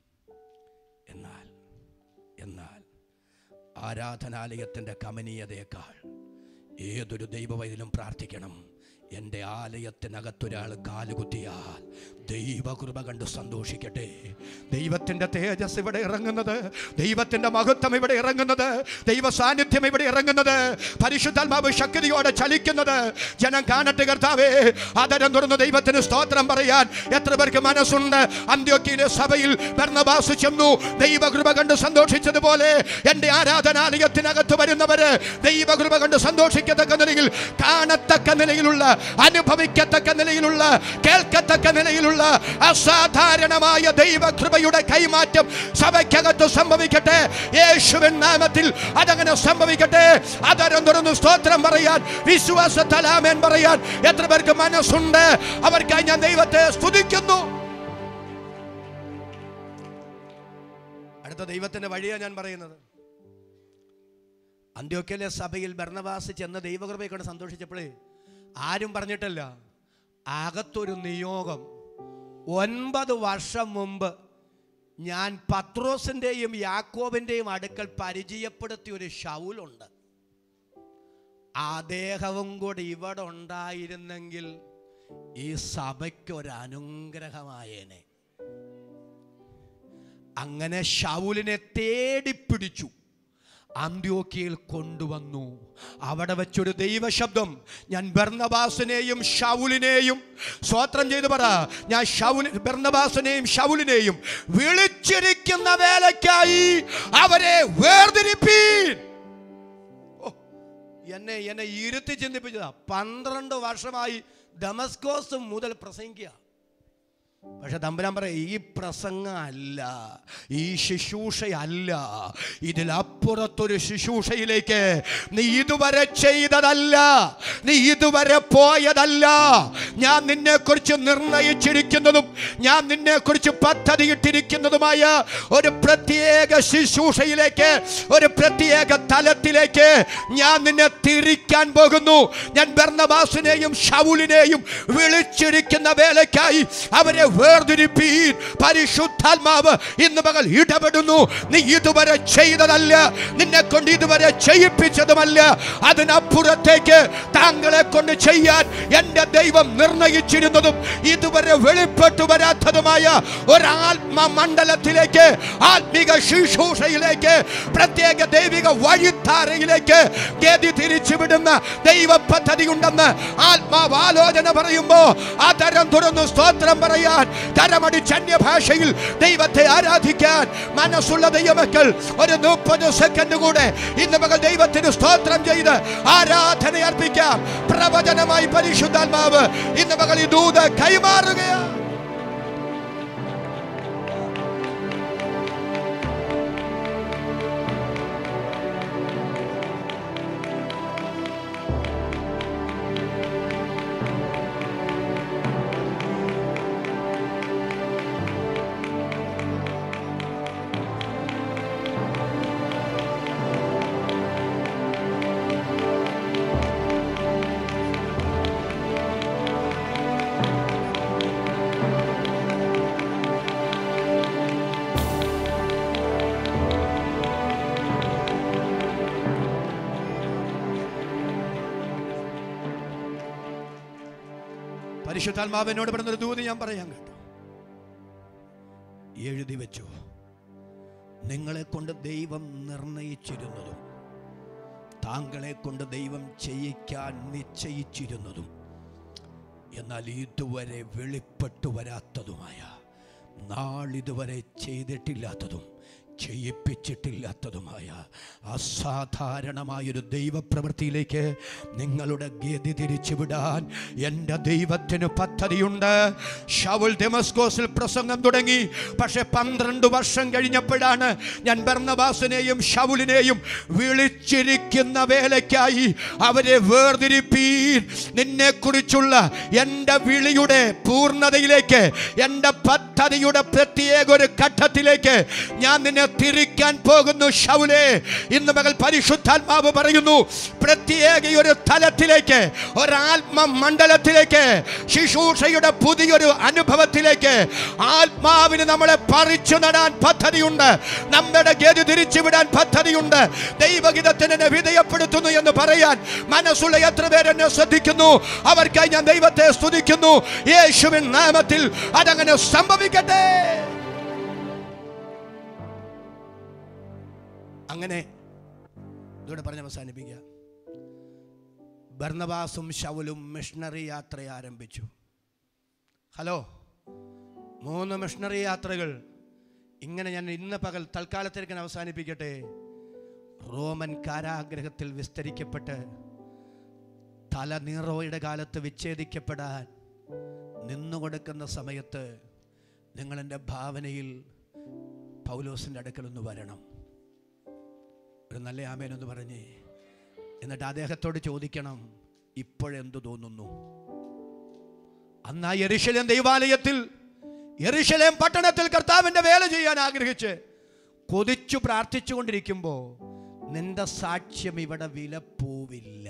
എന്നാൽ ആരാധനാലയത്തിൻ്റെ കമനീയതയേക്കാൾ ഏതൊരു ദൈവവൈദ്യനും പ്രാർത്ഥിക്കണം, എൻ്റെ ആലയത്തിനകത്തൊരാൾ കാലുകുത്തിയാൽ ദൈവകൃപ കണ്ട് സന്തോഷിക്കട്ടെ. ദൈവത്തിൻ്റെ തേജസ് ഇവിടെ ഇറങ്ങുന്നത്, ദൈവത്തിൻ്റെ മഹത്വം ഇവിടെ ഇറങ്ങുന്നത്, ദൈവ സാന്നിധ്യം ഇവിടെ ഇറങ്ങുന്നത്, പരിശുദ്ധാത്മാവ് ശക്തിയോടെ ചലിക്കുന്നത് ജനം കാണട്ടെ. കർത്താവേ, ആദരം തുറന്ന് ദൈവത്തിന് സ്തോത്രം പറയാൻ എത്ര പേർക്ക് മനസ്സുണ്ട്? അന്ത്യോക്യയിലെ സഭയിൽ ബർന്നബാസ് ചെന്നു, ദൈവകൃപ കണ്ട് സന്തോഷിച്ചതുപോലെ എൻ്റെ ആരാധനാലയത്തിനകത്ത് വരുന്നവര് ദൈവകൃപ കണ്ട് സന്തോഷിക്കത്തക്ക നിലയിൽ, കാണത്തക്ക നിലയിലുള്ള, അനുഭവിക്കത്തക്ക നിലയിലുള്ള, കേൾക്കത്തക്ക നിലയിലുള്ള അസാധാരണമായ ദൈവകൃപയുടെ കൈമാറ്റം സഭയ്ക്കകത്ത് സംഭവിക്കട്ടെ. യേശുവിൻ നാമത്തിൽ അതങ്ങനെ സംഭവിക്കട്ടെ. അതരം തുറന്ന് സ്തോത്രം പറയാൻ, വിശ്വാസത്താൽ ആമേൻ പറയാൻ എത്ര പേർക്ക് മനസ്സുണ്ട്? അവർക്കായി ഞാൻ ദൈവത്തെ സ്തുതിക്കുന്നു. അടുത്ത ദൈവത്തിന്റെ വഴിയാണ് ഞാൻ പറയുന്നത്. അന്ത്യോക്യയിലെ സഭയിൽ ബർന്നബാസ് ചെന്ന് ദൈവകൃപയെ കൊണ്ട് സന്തോഷിച്ചപ്പോഴേ ആരും പറഞ്ഞിട്ടല്ല, അകത്തൊരു നിയോഗം. 9 വർഷം മുമ്പ് ഞാൻ പത്രോസിൻ്റെയും യാക്കോബിൻ്റെയും അടുക്കൽ പരിചയപ്പെടുത്തിയ ഒരു ശൗലുണ്ട്. അദ്ദേഹവും കൂടി ഇവിടെ ഉണ്ടായിരുന്നെങ്കിൽ ഈ സഭയ്ക്കൊരനുഗ്രഹമായേനെ. അങ്ങനെ ശൗലിനെ തേടിപ്പിടിച്ചു, അന്ത്യോക്യയിൽ കൊണ്ടുവന്നു. അവിടെ വെച്ചൊരു ദൈവശബ്ദം, ഞാൻ ബർന്നബാസിനെയും ശൗലിനെയും, സ്തോത്രം ചെയ്തു പറ, ഞാൻ ബർന്നബാസിനെയും ശൗലിനെയും വിളിച്ചിരിക്കുന്ന വേലയ്ക്കായി അവരെ വേർതിരിപ്പീൻ. എന്നെ ഇരുത്തി ചിന്തിപ്പിച്ചതാ. 12 വർഷമായി ദമസ്കോസ് മുതൽ പ്രസംഗിക്കുക. പക്ഷെ തമ്പുരാൻ പറയാം, ഈ പ്രസംഗം അല്ല, ഈ ശുശ്രൂഷയല്ല, ഇതിലപ്പുറത്തൊരു ശുശ്രൂഷയിലേക്ക് നീ ഇതുവരെ ചെയ്തതല്ല, നീ ഇതുവരെ പോയതല്ല. ഞാൻ നിന്നെ കുറിച്ച് നിർണയിച്ചിരിക്കുന്നതും ഞാൻ നിന്നെ കുറിച്ച് പദ്ധതിയിട്ടിരിക്കുന്നതുമായ ഒരു പ്രത്യേക ശുശ്രൂഷയിലേക്ക്, ഒരു പ്രത്യേക തലത്തിലേക്ക് ഞാൻ നിന്നെ തിരിക്കാൻ പോകുന്നു. ഞാൻ ബർന്നബാസിനെയും ശൗലിനെയും വിളിച്ചിരിക്കുന്ന വേലയ്ക്കായി അവരെ വേർതിരിപ്പീൻ. പരിശുദ്ധാത്മാവ് ഇന്ന് പകൽ ഇടപെടുന്നു. നീ ഇതുവരെ ചെയ്തതല്ല, നിന്നെ കൊണ്ട് ഇതുവരെ ചെയ്യിപ്പിച്ചതുമല്ല, അതിനപ്പുറത്തേക്ക് താങ്കളെ കൊണ്ട് ചെയ്യാൻ എൻ്റെ ദൈവം നിർണയിച്ചിരുന്നതും ഇതുവരെ വെളിപ്പെട്ടു വരാത്തതുമായ ഒരാത്മ മണ്ഡലത്തിലേക്ക്, ആത്മീക ശുശ്രൂഷയിലേക്ക്, പ്രത്യേക ദൈവിക വഴിധാരയിലേക്ക് ഗതി തിരിച്ചുവിടുന്ന ദൈവ പദ്ധതി ഉണ്ടെന്ന് ആത്മാവ് ആലോചന പറയുമ്പോ ആ തരം തുറന്നു സ്തോത്രം പറയാൻ, കരമടിച്ച് അന്യഭാഷയിൽ ദൈവത്തെ ആരാധിക്കാൻ മനസ്സുള്ള ദൈവമക്കൾ ഒരു 30 സെക്കൻഡ് കൂടെ ഇന്ന് മകൾ ദൈവത്തിന് സ്തോത്രം ചെയ്ത് ആരാധന അർപ്പിക്കാം. പ്രവചനമായി പരിശുദ്ധാത്മാവ് ഇന്ന് മകൾ ഈ ദൂത് കൈമാറുകയാണ്. പരിശുദ്ധാത്മാവിനോട് പറഞ്ഞൊരു ദൂത് ഞാൻ പറയാൻ കേട്ടോ. എഴുതി വെച്ചു, നിങ്ങളെ കൊണ്ട് ദൈവം നിർണയിച്ചിരുന്നതും താങ്കളെ കൊണ്ട് ദൈവം ചെയ്യിക്കാൻ നിശ്ചയിച്ചിരുന്നതും എന്നാൽ ഇതുവരെ വെളിപ്പെട്ടു വരാത്തതുമായ, നാളിതുവരെ ചെയ്തിട്ടില്ലാത്തതും ചെയ്യിപ്പിച്ചിട്ടില്ലാത്തതുമായ അസാധാരണമായൊരു ദൈവപ്രവൃത്തിയിലേക്ക് നിങ്ങളുടെ ഗതി തിരിച്ചുവിടാൻ എൻ്റെ ദൈവത്തിന് പദ്ധതിയുണ്ട്. ശൗൽ ദമസ്കോസിൽ പ്രസംഗം തുടങ്ങി. പക്ഷെ 12 വർഷം കഴിഞ്ഞപ്പോഴാണ് ഞാൻ ബർന്നബാസിനെയും ശൗലിനെയും വിളിച്ചിരിക്കുന്ന വേലയ്ക്കായി അവരെ വേർതിരിപ്പീൻ. നിന്നെക്കുറിച്ചുള്ള എൻ്റെ വിളിയുടെ പൂർണ്ണതയിലേക്ക്, എൻ്റെ പദ്ധതിയുടെ പ്രത്യേക ഒരു ഘട്ടത്തിലേക്ക് ഞാൻ നിന്നെ തിരിക്കാൻ പോകുന്നു ശൗലേ. ഇന്ന് മകൾ പരിശുദ്ധാത്മാവ് പറയുന്നു, പ്രത്യേക ഒരു തലത്തിലേക്ക്, ഒരാത്മ മണ്ഡലത്തിലേക്ക്, ശുശ്രൂഷയുടെ പുതിയൊരു അനുഭവത്തിലേക്ക് ആത്മാവിന് നമ്മളെ പറിച്ചു നടാൻ പദ്ധതിയുണ്ട്. നമ്മുടെ ഗതി തിരിച്ചുവിടാൻ പദ്ധതിയുണ്ട്. ദൈവഹിതത്തിന് എന്നെ വിധേയപ്പെടുത്തുന്നു എന്ന് പറയാൻ മനസ്സുള്ള എത്ര പേരെന്നെ ശ്രദ്ധിക്കുന്നു, അവർക്കായി ഞാൻ ദൈവത്തെ സ്തുതിക്കുന്നു. യേശുവിൻ നാമത്തിൽ അതങ്ങനെ സംഭവിക്കട്ടെ. അങ്ങനെ ഇതോടെ പറഞ്ഞ് അവസാനിപ്പിക്കുക. ബർന്നബാസും ശൗലും മിഷണറി യാത്ര ആരംഭിച്ചു. ഹലോ, 3 മിഷണറി യാത്രകൾ. ഇങ്ങനെ ഞാൻ ഇന്ന് പകൽ തൽക്കാലത്തേക്ക് അവസാനിപ്പിക്കട്ടെ. റോമൻ കാരാഗ്രഹത്തിൽ വിസ്തരിക്കപ്പെട്ട് തല നീറോയുടെ കാലത്ത് വിച്ഛേദിക്കപ്പെടാൻ നിന്നുകൊടുക്കുന്ന സമയത്ത് നിങ്ങളെൻ്റെ ഭാവനയിൽ പൗലോസിൻ്റെ അടുക്കലൊന്ന് വരണം. ഒരു നല്ല ആമേനൊന്ന് പറഞ്ഞേ. എന്നിട്ട് അദ്ദേഹത്തോട് ചോദിക്കണം, ഇപ്പോഴെന്തു തോന്നുന്നു? അന്നാ യെരുശലേം ദൈവാലയത്തിൽ, യെരുശലേം പട്ടണത്തിൽ കർത്താവിൻ്റെ വേല ചെയ്യാൻ ആഗ്രഹിച്ച് കൊതിച്ചു പ്രാർത്ഥിച്ചു കൊണ്ടിരിക്കുമ്പോൾ നിന്റെ സാക്ഷ്യം ഇവിടെ വില പോവില്ല.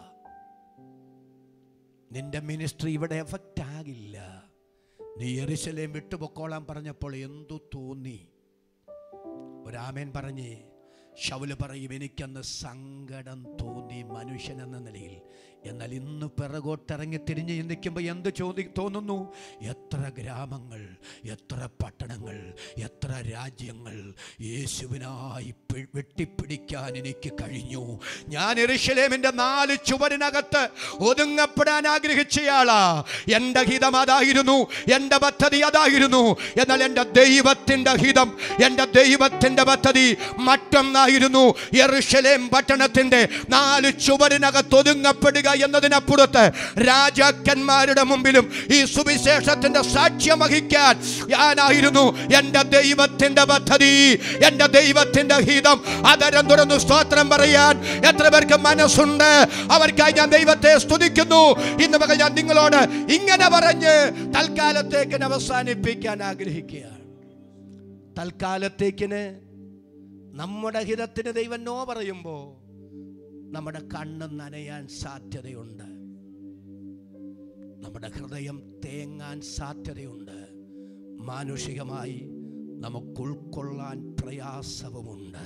നിന്റെ മിനിസ്ട്രി ഇവിടെ എഫക്റ്റ് ആകില്ല. നീ യെരുശലേം വിട്ടുപൊക്കോളാൻ പറഞ്ഞപ്പോൾ എന്തു തോന്നി? ഒരാമേൻ പറഞ്ഞേ. ശൗല് പറയും, എനിക്കന്ന് സങ്കടം തോന്നി മനുഷ്യൻ എന്ന നിലയിൽ. എന്നാൽ ഇന്ന് പിറകോട്ടിറങ്ങി തിരിഞ്ഞ് ചിന്തിക്കുമ്പോൾ എന്ത് തോന്നുന്നു? എത്ര ഗ്രാമങ്ങൾ, എത്ര പട്ടണങ്ങൾ, എത്ര രാജ്യങ്ങൾ യേശുവിനായി വെട്ടിപ്പിടിക്കാൻ എനിക്ക് കഴിഞ്ഞു. ഞാൻ യെരുശലേമിൻ്റെ 4 ചുവരിനകത്ത് ഒതുങ്ങപ്പെടാൻ ആഗ്രഹിച്ചയാളാ. എൻ്റെ ഹിതം അതായിരുന്നു, എൻ്റെ പദ്ധതി അതായിരുന്നു. എന്നാൽ എൻ്റെ ദൈവത്തിൻ്റെ ഹിതം, എൻ്റെ ദൈവത്തിൻ്റെ പദ്ധതി മറ്റൊന്നായിരുന്നു. യെരുശലേം പട്ടണത്തിൻ്റെ 4 ചുവരിനകത്ത് ഒതുങ്ങപ്പെടുക എന്നതിനപ്പുറത്ത് രാജാക്കന്മാരുടെ മുമ്പിലും ഈ സുവിശേഷത്തിന്റെ സാക്ഷ്യം വഹിക്കാൻ ഞാനായിരുന്നു. എൻ്റെ ദൈവത്തിൻ്റെ പദ്ധതി, എൻ്റെ ദൈവത്തിൻ്റെ ഹിതം. അതരം തുറന്നു സ്തോത്രം പറയാൻ എത്ര പേർക്ക് മനസ്സുണ്ട്? അവർക്കായി ഞാൻ ദൈവത്തെ സ്തുതിക്കുന്നു. ഇന്ന് മകൾ ഞാൻ നിങ്ങളോട് ഇങ്ങനെ പറഞ്ഞ് തൽക്കാലത്തേക്ക് അവസാനിപ്പിക്കാൻ ആഗ്രഹിക്കുകയാണ്. തൽക്കാലത്തേക്കിന് നമ്മുടെ ഹിതത്തിന് ദൈവം നോ പറയുമ്പോൾ നമ്മുടെ കണ്ണ് നനയാൻ സാധ്യതയുണ്ട്, നമ്മുടെ ഹൃദയം തേങ്ങാൻ സാധ്യതയുണ്ട്. മാനുഷികമായി നമുക്ക് ഉൾക്കൊള്ളാൻ പ്രയാസവുമുണ്ട്.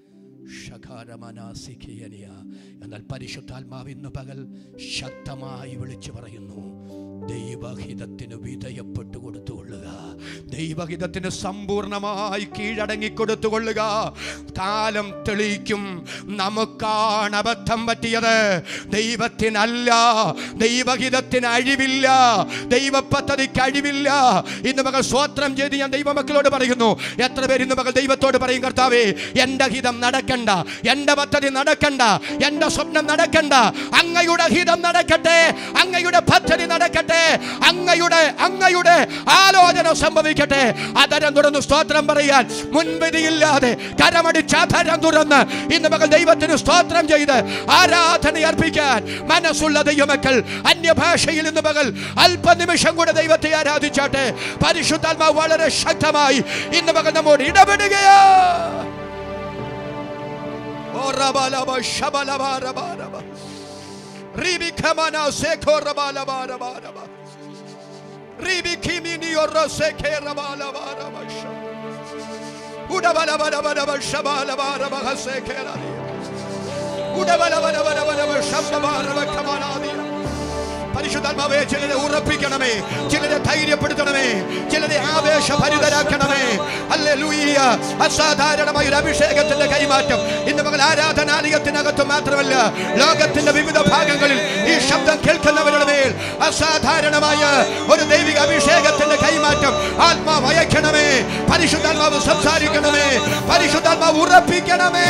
എന്നാൽ പരിശുദ്ധാത്മാവ് ഇന്ന് പകൽ ശക്തമായി വിളിച്ചു പറയുന്നു, ദൈവഹിതത്തിന് വിധേയപ്പെട്ടു കൊടുത്തുകൊള്ളുക, ദൈവഹിതത്തിന് സമ്പൂർണമായി കീഴടങ്ങി കൊടുത്തുകൊള്ളുക. കാലം തെളിയിക്കും. നമുക്കാണ് അബദ്ധം പറ്റിയത്, ദൈവത്തിനല്ല. ദൈവഹിതത്തിന് അഴിവില്ല, ദൈവ പദ്ധതിക്ക് അഴിവില്ല. ഇന്ന് മകൾ സ്വോത്രം ചെയ്ത് ഞാൻ ദൈവമക്കളോട് പറയുന്നു, എത്ര പേര് ഇന്ന് മകൾ ദൈവത്തോട് പറയും, കർത്താവേ എൻ്റെ ഹിതം നടക്കണ്ട, എൻ്റെ പദ്ധതി നടക്കണ്ട, എൻ്റെ സ്വപ്നം നടക്കണ്ട, അങ്ങയുടെ ഹിതം നടക്കട്ടെ, അങ്ങയുടെ പദ്ധതി നടക്കട്ടെ, അങ്ങയുടെ ആലോചന സംഭവിക്കട്ടെ. അതരം തുറന്ന് സ്തോത്രം പറയാൻ മുൻവിധിയില്ലാതെ കരമടിച്ച് അതരം തുറന്ന് ഇന്ന് മകൾ ദൈവത്തിന് സ്തോത്രം ചെയ്ത് ആരാധന അർപ്പിക്കാൻ മനസ്സുള്ള ദൈവമക്കൾ അന്യഭാഷയിൽ ഇന്ന് മകൾ അല്പനിമിഷം കൂടെ ദൈവത്തെ ആരാധിച്ചാട്ടെ. പരിശുദ്ധാത്മാവ് വളരെ ശക്തമായി ഇന്ന് മകൾ നമ്മോട് ഇടപെടുകയാ. പരിശുദ്ധാത്മാവേ, ചിലരെ ഉറപ്പിക്കണമേ, ചിലരെ ധൈര്യപ്പെടുത്തണമേ, ചിലരെ ആവേശഭരിതരാക്കണമേ. ഹല്ലേലൂയ. അസാധാരണമായ ഒരു അഭിഷേകത്തിന്റെ കൈമാറ്റം ഇന്ന് മകൾ ആരാധനാലയത്തിനകത്ത് മാത്രമല്ല, ലോകത്തിന്റെ വിവിധ ഭാഗങ്ങളിൽ ഈ ശബ്ദം കേൾക്കുന്നവരുടെ മേൽ അസാധാരണമായ ഒരു ദൈവിക അഭിഷേകത്തിന്റെ കൈമാറ്റം ആത്മാവ് അയക്കണമേ. പരിശുദ്ധാത്മാവ് സംസാരിക്കണമേ, പരിശുദ്ധാത്മാവ് ഉറപ്പിക്കണമേ.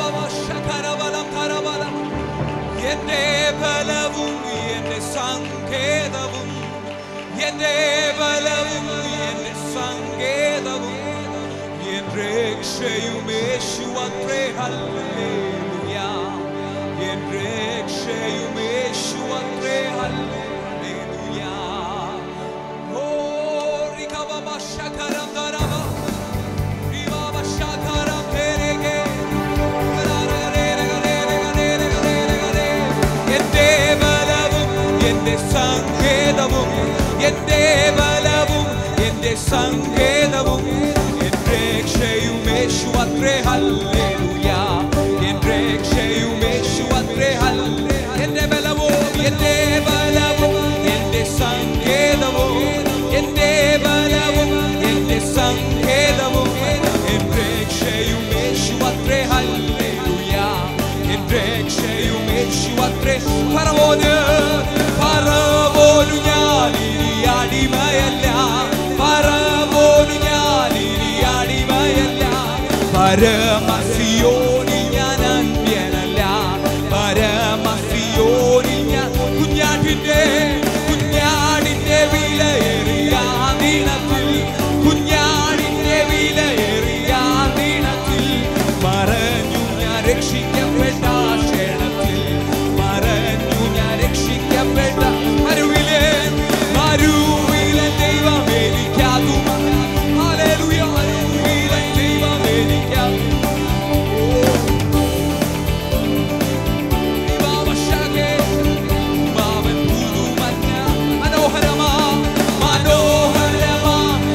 എന്റെ ബലവും എന്റെ സങ്കേതവും, എന്റെ ബലവും എന്റെ സങ്കേതവും, എൻ രക്ഷയും യേശുവത്രേ. ഹല്ലേലൂയ. എൻ രക്ഷയും യേശുവത്രേ. ഹല്ലേലൂയ. ഓ റികവബ ശകരം ദരവ റിവബ ശകരം തേരേഗേ. എന്റെ ബലവും എന്റെ സങ്കേതവും, എന്റെ ബലവും എന്റെ സങ്കേതവും, എൻ രക്ഷയും യേശുവത്രേ. ഹല്ലേലൂയ. എൻ രക്ഷയും യേശുവത്രേ. ഹല്ലേലൂയ. എന്റെ ബലവും എന്റെ ബലവും എന്റെ സങ്കേതവും, എന്റെ ബലവും എന്റെ സങ്കേതവും, എൻ രക്ഷയും യേശുവത്രേ. ഹല്ലേലൂയ. എൻ രക്ഷയും യേശുവത്രേ. ഫറവോന് ഞാനിനി അടിമയല്ല, ഫറവോന് ഞാനിനി അടിമയല്ല, പരമസിയോനിൽ ഞാൻ അന്യനല്ല, പരമസിയോനിൽ ഞാൻ കുഞ്ഞാടിന്റെ വിലയേറിയ ദിനത്തിൽ, കുഞ്ഞാടിന്റെ വിലയേറിയ ദിനത്തിൽ മറഞ്ഞു ഞാൻ രക്ഷിക്കപ്പെട്ട ക്ഷണത്തിൽ, മറഞ്ഞു ഞാൻ രക്ഷിക്കപ്പെട്ട മരുവിലെ ദൈവം എനിക്കാകും. ഹല്ലേലൂയ. മരുവിലെ ദൈവം എനിക്കാകും. മനോഹരമാ മനോഹരമാ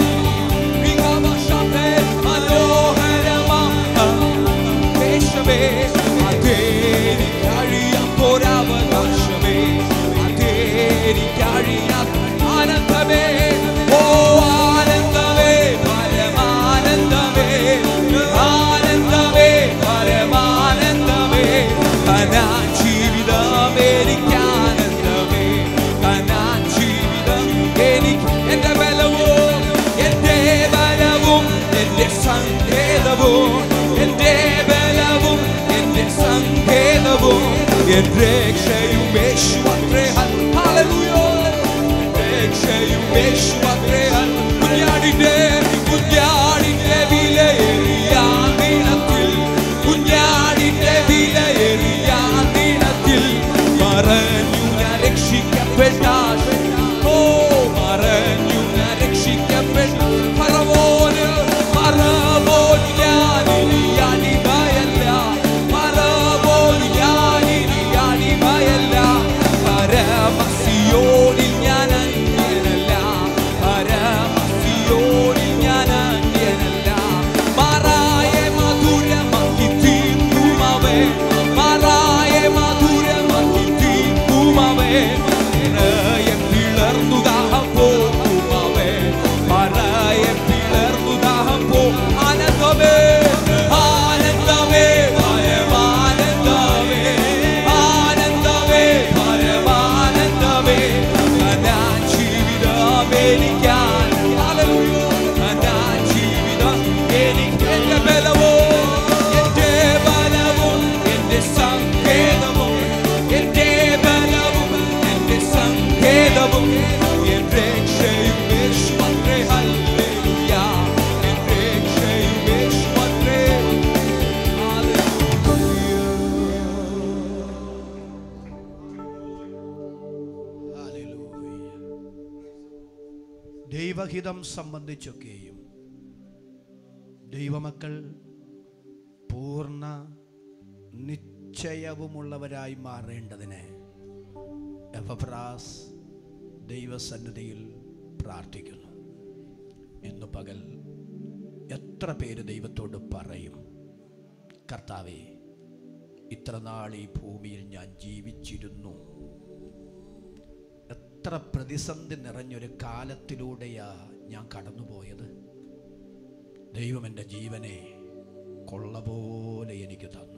മനോഹരമാ ദേശമേ, അതേരിക്കഴിയാം പോരാവകാശമേ, അതേരിക്കഴിയാം ആനന്ദമേ. ഓ ആനന്ദമേ, പരമാനന്ദമേ, ആനന്ദമേ, പരമാനന്ദമേ. കനാൻ ജീവിതം എനിക്കാനന്ദമേ, കനാൻ ജീവിതം എനിക്ക്. എന്റെ ബലവും എന്റെ ബലവും എന്റെ സങ്കേതവും, എന്റെ ബലവും എന്റെ സങ്കേതവും, എൻ രക്ഷയും യേശുവത്രേ. ഹല്ലേലൂയ. രക്ഷയും യേശുവത്രേ. കുഞ്ഞാടിന്റെ വിലയേറിയ ദിനത്തിൽ, കുഞ്ഞാടിന്റെ വിലയേറിയ ദിനത്തിൽ മറഞ്ഞു ഞാൻ രക്ഷിക്കപ്പെട്ട. ഓ മറഞ്ഞു ഞാൻ രക്ഷിക്കപ്പെട്ട. ഫറവോന് ഞാനിനി അടിമയല്ല, ഫറവോന് ഞാനിനി അടിമയല്ല, പരമസിയോനിൽ ഞാൻ അന്യനല്ല, ദൈവഹിതം സംബന്ധിച്ചൊക്കെയും ദൈവമക്കൾ പൂർണ്ണ നിശ്ചയവുമുള്ളവരായി മാറേണ്ടതിന് എപ്പഫ്രാസ് ദൈവസന്നിധിയിൽ പ്രാർത്ഥിക്കുന്നു. ഇന്ന് പകൽ എത്ര പേര് ദൈവത്തോട് പറയും, കർത്താവേ, ഇത്ര നാൾ ഈ ഭൂമിയിൽ ഞാൻ ജീവിച്ചിരുന്നു, എത്ര പ്രതിസന്ധി നിറഞ്ഞൊരു കാലത്തിലൂടെയാ ഞാൻ കടന്നുപോയത്, ദൈവം എൻ്റെ ജീവനെ കൊള്ള പോലെ എനിക്ക് തന്നു.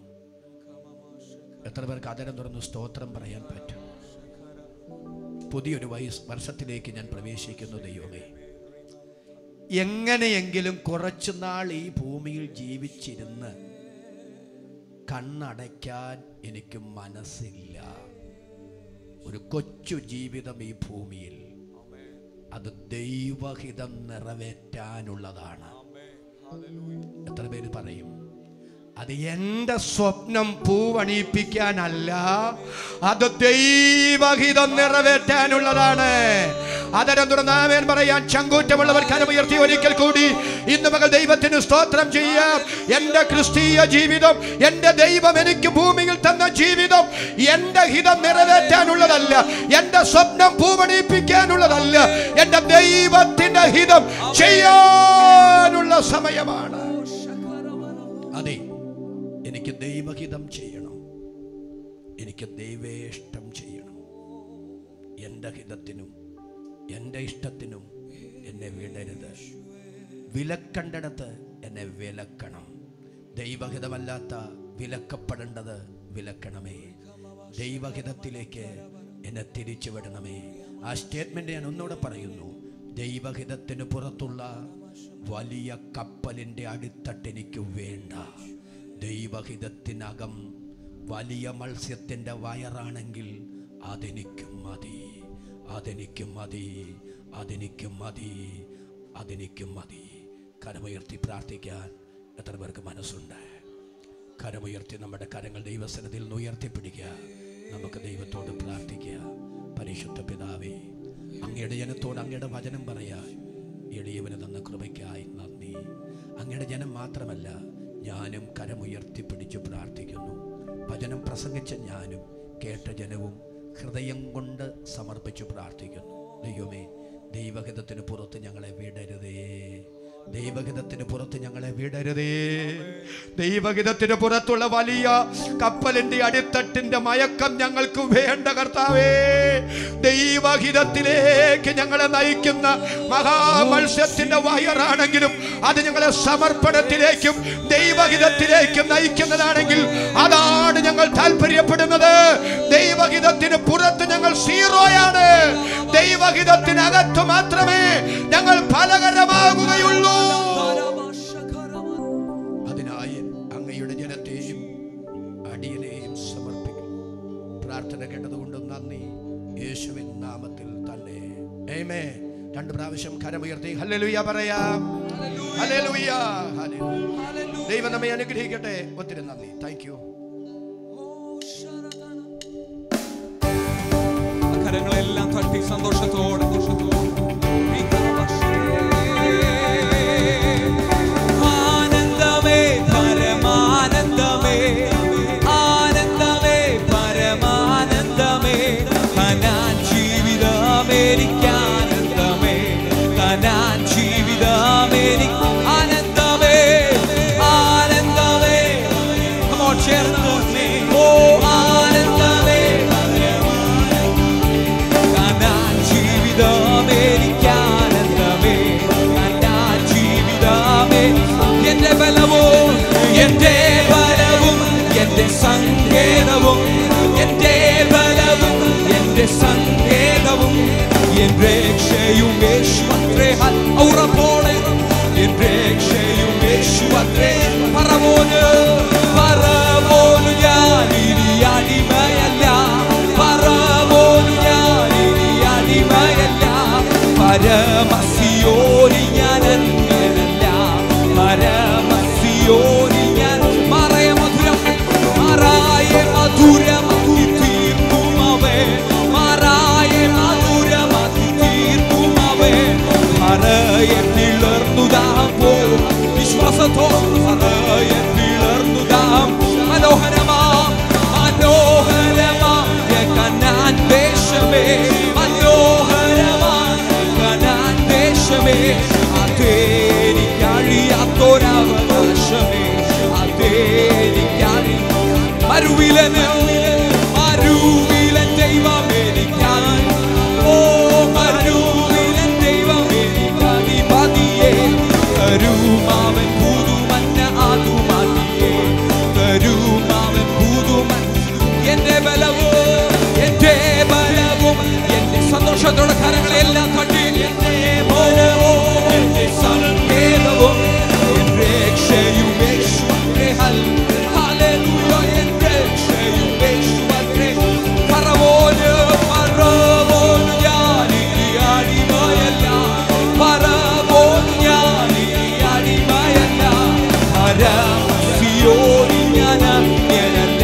എത്ര പേർക്ക് അതരം തുറന്ന് സ്തോത്രം പറയാൻ പറ്റും? പുതിയൊരു വർഷത്തിലേക്ക് ഞാൻ പ്രവേശിക്കുന്നു. ദൈവമേ, എങ്ങനെയെങ്കിലും കുറച്ചു നാൾ ഈ ഭൂമിയിൽ ജീവിച്ചിരുന്ന് കണ്ണടയ്ക്കാൻ എനിക്ക് മനസ്സില്ല. ഒരു കൊച്ചു ജീവിതം ഈ ഭൂമിയിൽ, അത് ദൈവഹിതം നിറവേറ്റാനുള്ളതാണ്. എത്ര പേര് പറയും, അത് എൻ്റെ സ്വപ്നം പൂവണിയിപ്പിക്കാനല്ല, അത് ദൈവഹിതം നിറവേറ്റാനുള്ളതാണ്. അതരം തുറന്നാമേൻ പറയാൻ ചങ്കൂറ്റമുള്ളവർ കരമുയർത്തി ഒരിക്കൽ കൂടി ഇന്ന് മകൾ ദൈവത്തിന് സ്തോത്രം ചെയ്യാം. എൻ്റെ ക്രിസ്തീയ ജീവിതം, എൻ്റെ ദൈവം എനിക്ക് ഭൂമിയിൽ തന്ന ജീവിതം എൻ്റെ ഹിതം നിറവേറ്റാനുള്ളതല്ല, എൻ്റെ സ്വപ്നം പൂവണിയിപ്പിക്കാനുള്ളതല്ല, എൻ്റെ ദൈവത്തിൻ്റെ ഹിതം ചെയ്യാനുള്ള സമയമാണ്. അതെ, എനിക്ക് ദൈവഹിതം ചെയ്യണം, എനിക്ക് ദൈവേഷ്ടം ചെയ്യണം. എൻ്റെ ഹിതത്തിനും എൻ്റെ ഇഷ്ടത്തിനും എന്നെ വിടരുത്. വിലക്കണ്ടിടത്ത് എന്നെ വിലക്കണം. ദൈവഹിതമല്ലാത്ത വിലക്കപ്പെടേണ്ടത് വിലക്കണമേ. ദൈവഹിതത്തിലേക്ക് എന്നെ തിരിച്ചു വിടണമേ. ആ സ്റ്റേറ്റ്മെന്റ് ഞാൻ ഒന്നുകൂടെ പറയുന്നു. ദൈവഹിതത്തിന് പുറത്തുള്ള വലിയ കപ്പലിൻ്റെ അടിത്തട്ട് എനിക്ക് വേണ്ട. ദൈവഹിതത്തിനകം വലിയ മത്സ്യത്തിൻ്റെ വയറാണെങ്കിൽ അതെനിക്ക് മതി, അതെനിക്ക് മതി, അതെനിക്ക് മതി, അതെനിക്ക് മതി. കരമുയർത്തി പ്രാർത്ഥിക്കാൻ എത്ര പേർക്ക് മനസ്സുണ്ട്? കരമുയർത്തി നമ്മുടെ കരങ്ങൾ ദൈവസന്നിധിയിൽ നിന്ന് ഉയർത്തിപ്പിടിക്കുക. നമുക്ക് ദൈവത്തോട് പ്രാർത്ഥിക്കുക. പരിശുദ്ധ പിതാവേ, അങ്ങയുടെ ജനത്തോട് അങ്ങയുടെ വചനം പറയാൻ എളിയവന് തന്ന കൃപയ്ക്കായി നന്ദി. അങ്ങയുടെ ജനം മാത്രമല്ല, ഞാനും കരമുയർത്തിപ്പിടിച്ച് പ്രാർത്ഥിക്കുന്നു. വചനം പ്രസംഗിച്ച ഞാനും കേട്ട ജനവും ഹൃദയം കൊണ്ട് സമർപ്പിച്ച് പ്രാർത്ഥിക്കുന്നു. ദൈവമേ, ദൈവഹിതത്തിന് പുറത്ത് ഞങ്ങളെ വിടരുതേ. ദൈവഹിതത്തിന് പുറത്ത് ഞങ്ങളെ വിടരുതേ. ദൈവഹിതത്തിന് പുറത്തുള്ള വലിയ കപ്പലിന്റെ അടിത്തട്ടിന്റെ മയക്കം ഞങ്ങൾക്ക് വേണ്ട കർത്താവേ. ദൈവഹിതത്തിലേക്ക് ഞങ്ങളെ നയിക്കുന്ന മഹാമത്സ്യത്തിന്റെ വയറാണെങ്കിലും അത് ഞങ്ങളെ സമർപ്പണത്തിലേക്കും ദൈവഹിതത്തിലേക്കും നയിക്കുന്നതാണെങ്കിൽ അതാണ് ഞങ്ങൾ താല്പര്യപ്പെടുന്നത്. ദൈവഹിതത്തിന് പുറത്ത് ഞങ്ങൾ സീറോയാണ്. ദൈവഹിതത്തിനകത്ത് മാത്രമേ ഞങ്ങൾ ഫലകരമാകുകയുള്ളൂ. അതിനായി അങ്ങയുടെ ജനത്തെയും അടിയനെയും സമർപ്പിക്കും. പ്രാർത്ഥന കേട്ടതുകൊണ്ട് നന്ദി. യേശുവിൻ നാമത്തിൽ തന്നെ ആമേൻ. 2 പ്രാവശ്യം കരമുയർത്തി ഹല്ലേലൂയ പറയാം. Hallelujah, hallelujah. ദൈവം നമ്മെ അനുഗ്രഹിക്കട്ടെ. ഒത്തിരി നന്ദി. Thank you. കരങ്ങളെല്ലാം തട്ടി സന്തോഷത്തോടെ ആനന്ദമേ പരമാനന്ദമേ, ആനന്ദമേ പരമാനന്ദമേ, കനാൻ ജീവിതമേനിക്കാനന്ദമേ, കനാൻ ജീവിതമേനിക്ക് ആനന്ദമേ, ആനന്ദമേ. Come on, ചേർന്ന് ഓ ആനന്ദമേ, കനാൻ ജീവിതമേനിക്കാനന്ദമേ, കനാൻ ജീവിതമേ. എന്റെ ബലവും എന്റെ ബലവും എന്റെ സങ്കേതവും, എന്റെ ബലവും എന്റെ സങ്കേതവും, എൻ രക്ഷയും യേശുവത്രേ. ഉറപ്പോടെ എൻ രക്ഷയും യേശുവത്രേ. പറവോലു ഞാൻ ഇനി അടിമയല്ല, പറവോലു ഞാൻ ഇനി അടിമയല്ല. പരമസിയോനി ഞാൻ അന്യനല്ല, പരമസിയോനി ഞാൻ മറയ മധുരം, മറായ മധുരമതി തീർക്കുമവേ, മറായ മധുരമതി തീർക്കുമവേ. പിളർന്നു ദാഹം പോ വിശ്വാസത്തോടെ പിളർന്നു ദാഹം മനോഹരമാ മനോഹരമാ കനാൻ ദേശമേ മനോഹരമാ കനാൻ ദേശമേ അതേനിക്കഴിയാത്തൊരവകാശമേ അതേനിക്കഴി മരുവിലൻ ദൈവമേനിക്കാൻ ഓ മരുവിലൻ ദൈവമേനിക്കാധിപതിയേ തരുമാവൻ പുതുമന്ന അതുമതിയേ തരുമാവൻ പുതുമന്ന എന്റെ ബലവും എന്റെ സന്തോഷത്തോടെ കരങ്ങളെല്ലാം തട്ടി എന്റെ ബലവും എന്റെ സങ്കേതവും എന്റെ രക്ഷയും യേശുവേ ഹല്ലേലൂയ എന്റെ രക്ഷയും യേശുവേ പറവോന് ഞാനിനി അടിമയല്ല പറവോന് ഞാനിനി അടിമയല്ല പരമസിയോനി ഞാൻ അന്യനല്ല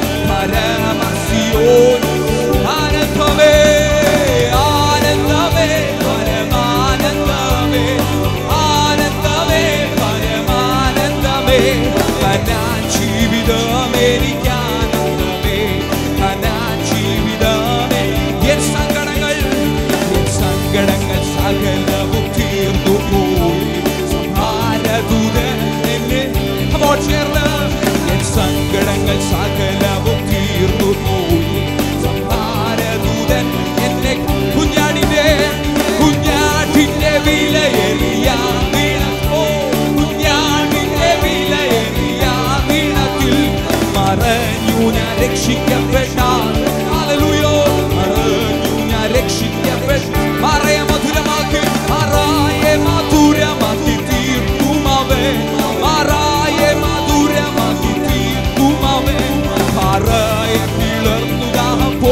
പരമസിയോനി ആനന്ദമേ ആനന്ദമേ പരമാനന്ദമേ ആനന്ദമേ പരമാനന്ദമേ കനാൻ ജീവിതമേനിക്കാനന്ദമേ കനാൻ ജീവിതമേ എൻ സങ്കടങ്ങൾ സകലവും തീർന്നു പോയി സംഹാരദൂതൻ എന്നെ ചേർന്ന് എൻ സങ്കടങ്ങൾ സകലവും തീർന്നു പോയി സംഹാരദൂതൻ എന്നെ കുഞ്ഞാടിന്റെ വിലയേറിയ കുഞ്ഞാടിന്റെ വിലയേറിയ വീണത്തിൽ മറഞ്ഞു ഞാൻ രക്ഷിക്കപ്പെട്ട ഹല്ലേലൂയ മറഞ്ഞു ഞാൻ രക്ഷിക്കപ്പെട്ട മറയെ മധുരമാക്കി തീർക്കുമവേ മറയെ മധുരമാക്കി തീർക്കുമവേ മറയെ പിളർന്നു ദാഹം പോ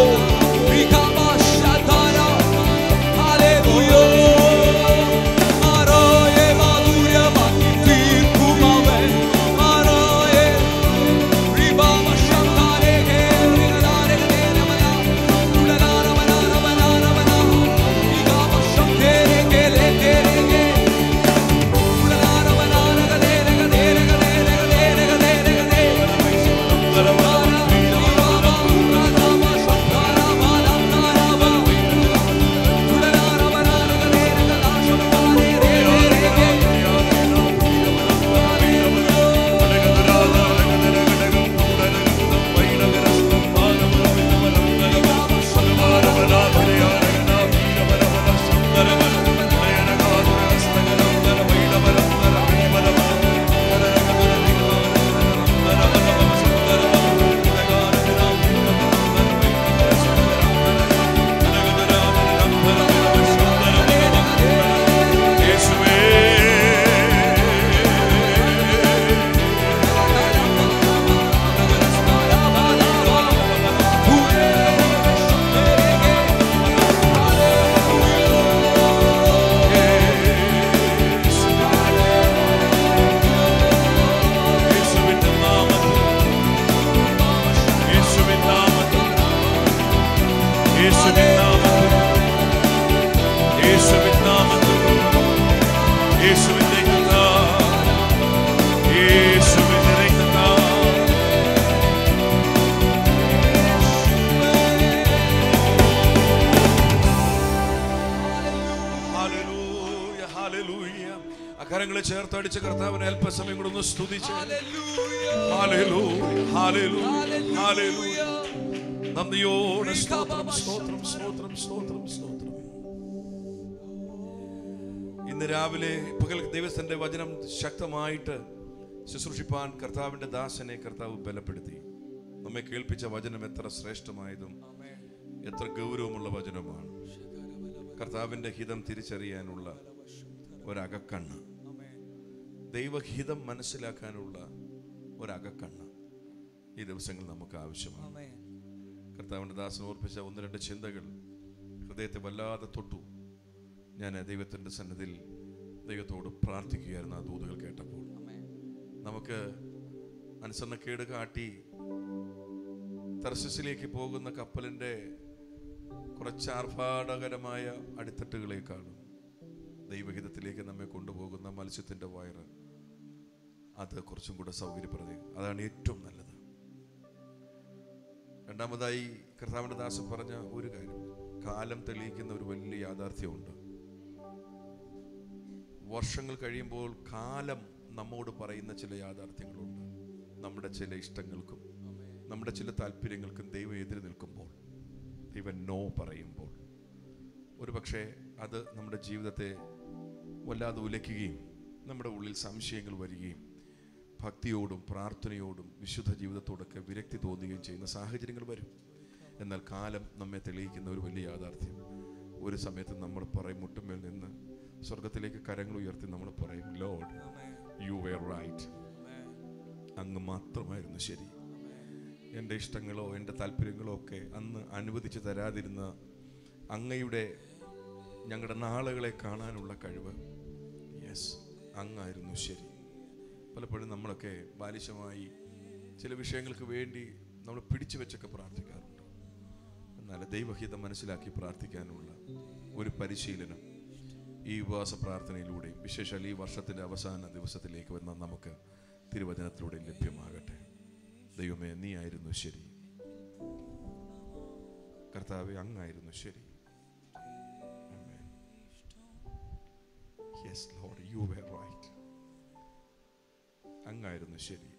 കരങ്ങളെ ചേർത്തടിച്ച് കർത്താവിനെ അല്പസമയം കൂടെ ഒന്ന് സ്തുതിച്ച് ഹല്ലേലൂയ ഹല്ലേലൂയ ഹല്ലേലൂയ നന്ദിയോടെ സ്തോത്രം സ്തോത്രം സ്തോത്രം സ്തോത്രം സ്തോത്രം. ഇന്ന് രാവിലെ പകൽ ദൈവത്തിന്റെ വചനം ശക്തമായിട്ട് ശുശ്രൂഷിപ്പാൻ കർത്താവിന്റെ ദാസനെ കർത്താവ് ബലപ്പെടുത്തി. നമ്മെ കേൾപ്പിച്ച വചനം എത്ര ശ്രേഷ്ഠമായതും എത്ര ഗൗരവമുള്ള വചനമാണ്. കർത്താവിന്റെ ഹിതം തിരിച്ചറിയാനുള്ള ഒരകക്കണ്ണ്, ദൈവഹിതം മനസ്സിലാക്കാനുള്ള ഒരകക്കണ്ണ് ഈ ദിവസങ്ങൾ നമുക്ക് ആവശ്യമാണ്. കർത്താവിന്റെ ദാസൻ ഓർപ്പിച്ച ഒന്ന് രണ്ട് ചിന്തകൾ ഹൃദയത്തെ വല്ലാതെ തൊട്ടു. ഞാൻ ദൈവത്തിൻ്റെ സന്നിധിയിൽ ദൈവത്തോട് പ്രാർത്ഥിക്കുകയായിരുന്നു ആ ദൂതുകൾ കേട്ടപ്പോൾ. നമുക്ക് അനുസരണക്കേട് കാട്ടി തർശീസിലേക്ക് പോകുന്ന കപ്പലിൻ്റെ കുറച്ച് ആർഭാടകരമായ അടിത്തട്ടുകളെക്കാളും ദൈവഹിതത്തിലേക്ക് നമ്മെ കൊണ്ടുപോകുന്ന മത്സ്യത്തിൻ്റെ വയറ് അത് കുറച്ചും കൂടെ സൗകര്യപ്രദം. അതാണ് ഏറ്റവും നല്ലത്. രണ്ടാമതായി കർത്താവിൻ്റെ ദാസൻ പറഞ്ഞ ഒരു കാര്യം, കാലം തെളിയിക്കുന്ന ഒരു വലിയ യാഥാർത്ഥ്യമുണ്ട്. വർഷങ്ങൾ കഴിയുമ്പോൾ കാലം നമ്മോട് പറയുന്ന ചില യാഥാർത്ഥ്യങ്ങളുണ്ട്. നമ്മുടെ ചില ഇഷ്ടങ്ങൾക്കും നമ്മുടെ ചില താല്പര്യങ്ങൾക്കും ദൈവം എതിര് നിൽക്കുമ്പോൾ, ദൈവം നോ പറയുമ്പോൾ, ഒരു പക്ഷേ അത് നമ്മുടെ ജീവിതത്തെ വല്ലാതെ ഉലയ്ക്കുകയും നമ്മുടെ ഉള്ളിൽ സംശയങ്ങൾ വരികയും ഭക്തിയോടും പ്രാർത്ഥനയോടും വിശുദ്ധ ജീവിതത്തോടൊക്കെ വിരക്തി തോന്നുകയും ചെയ്യുന്ന സാഹചര്യങ്ങൾ വരും. എന്നാൽ കാലം നമ്മെ തെളിയിക്കുന്ന ഒരു വലിയ യാഥാർത്ഥ്യം, ഒരു സമയത്ത് നമ്മൾ പറയും, മുട്ടുമേൽ നിന്ന് സ്വർഗത്തിലേക്ക് കരങ്ങൾ ഉയർത്തി നമ്മൾ പറയും, ലോർഡ് യു വെർ റൈറ്റ്. അങ്ങ് മാത്രമായിരുന്നു ശരി. എൻ്റെ ഇഷ്ടങ്ങളോ എൻ്റെ താല്പര്യങ്ങളോ ഒക്കെ അന്ന് അനുവദിച്ച് തരാതിരുന്ന അങ്ങയുടെ ഞങ്ങളുടെ നാളുകളെ കാണാനുള്ള കഴിവ്, യെസ്, അങ്ങായിരുന്നു ശരി. പലപ്പോഴും നമ്മളൊക്കെ ബാലിശമായി ചില വിഷയങ്ങൾക്ക് വേണ്ടി നമ്മൾ പിടിച്ചു വെച്ചൊക്കെ പ്രാർത്ഥിക്കാറുണ്ട്. എന്നാൽ ദൈവഹിതം മനസ്സിലാക്കി പ്രാർത്ഥിക്കാനുള്ള ഒരു പരിശീലനം ഈ ഉപവാസ പ്രാർത്ഥനയിലൂടെയും വിശേഷാൽ ഈ വർഷത്തിൻ്റെ അവസാന ദിവസത്തിലേക്ക് വന്ന നമുക്ക് തിരുവചനത്തിലൂടെ ലഭ്യമാകട്ടെ. ദൈവമേ, നീ ആയിരുന്നു ശരി. കർത്താവേ, അങ്ങായിരുന്നു ശരി. Yes, Lord, you were right. അങ്ങായിരുന്നു ശരി.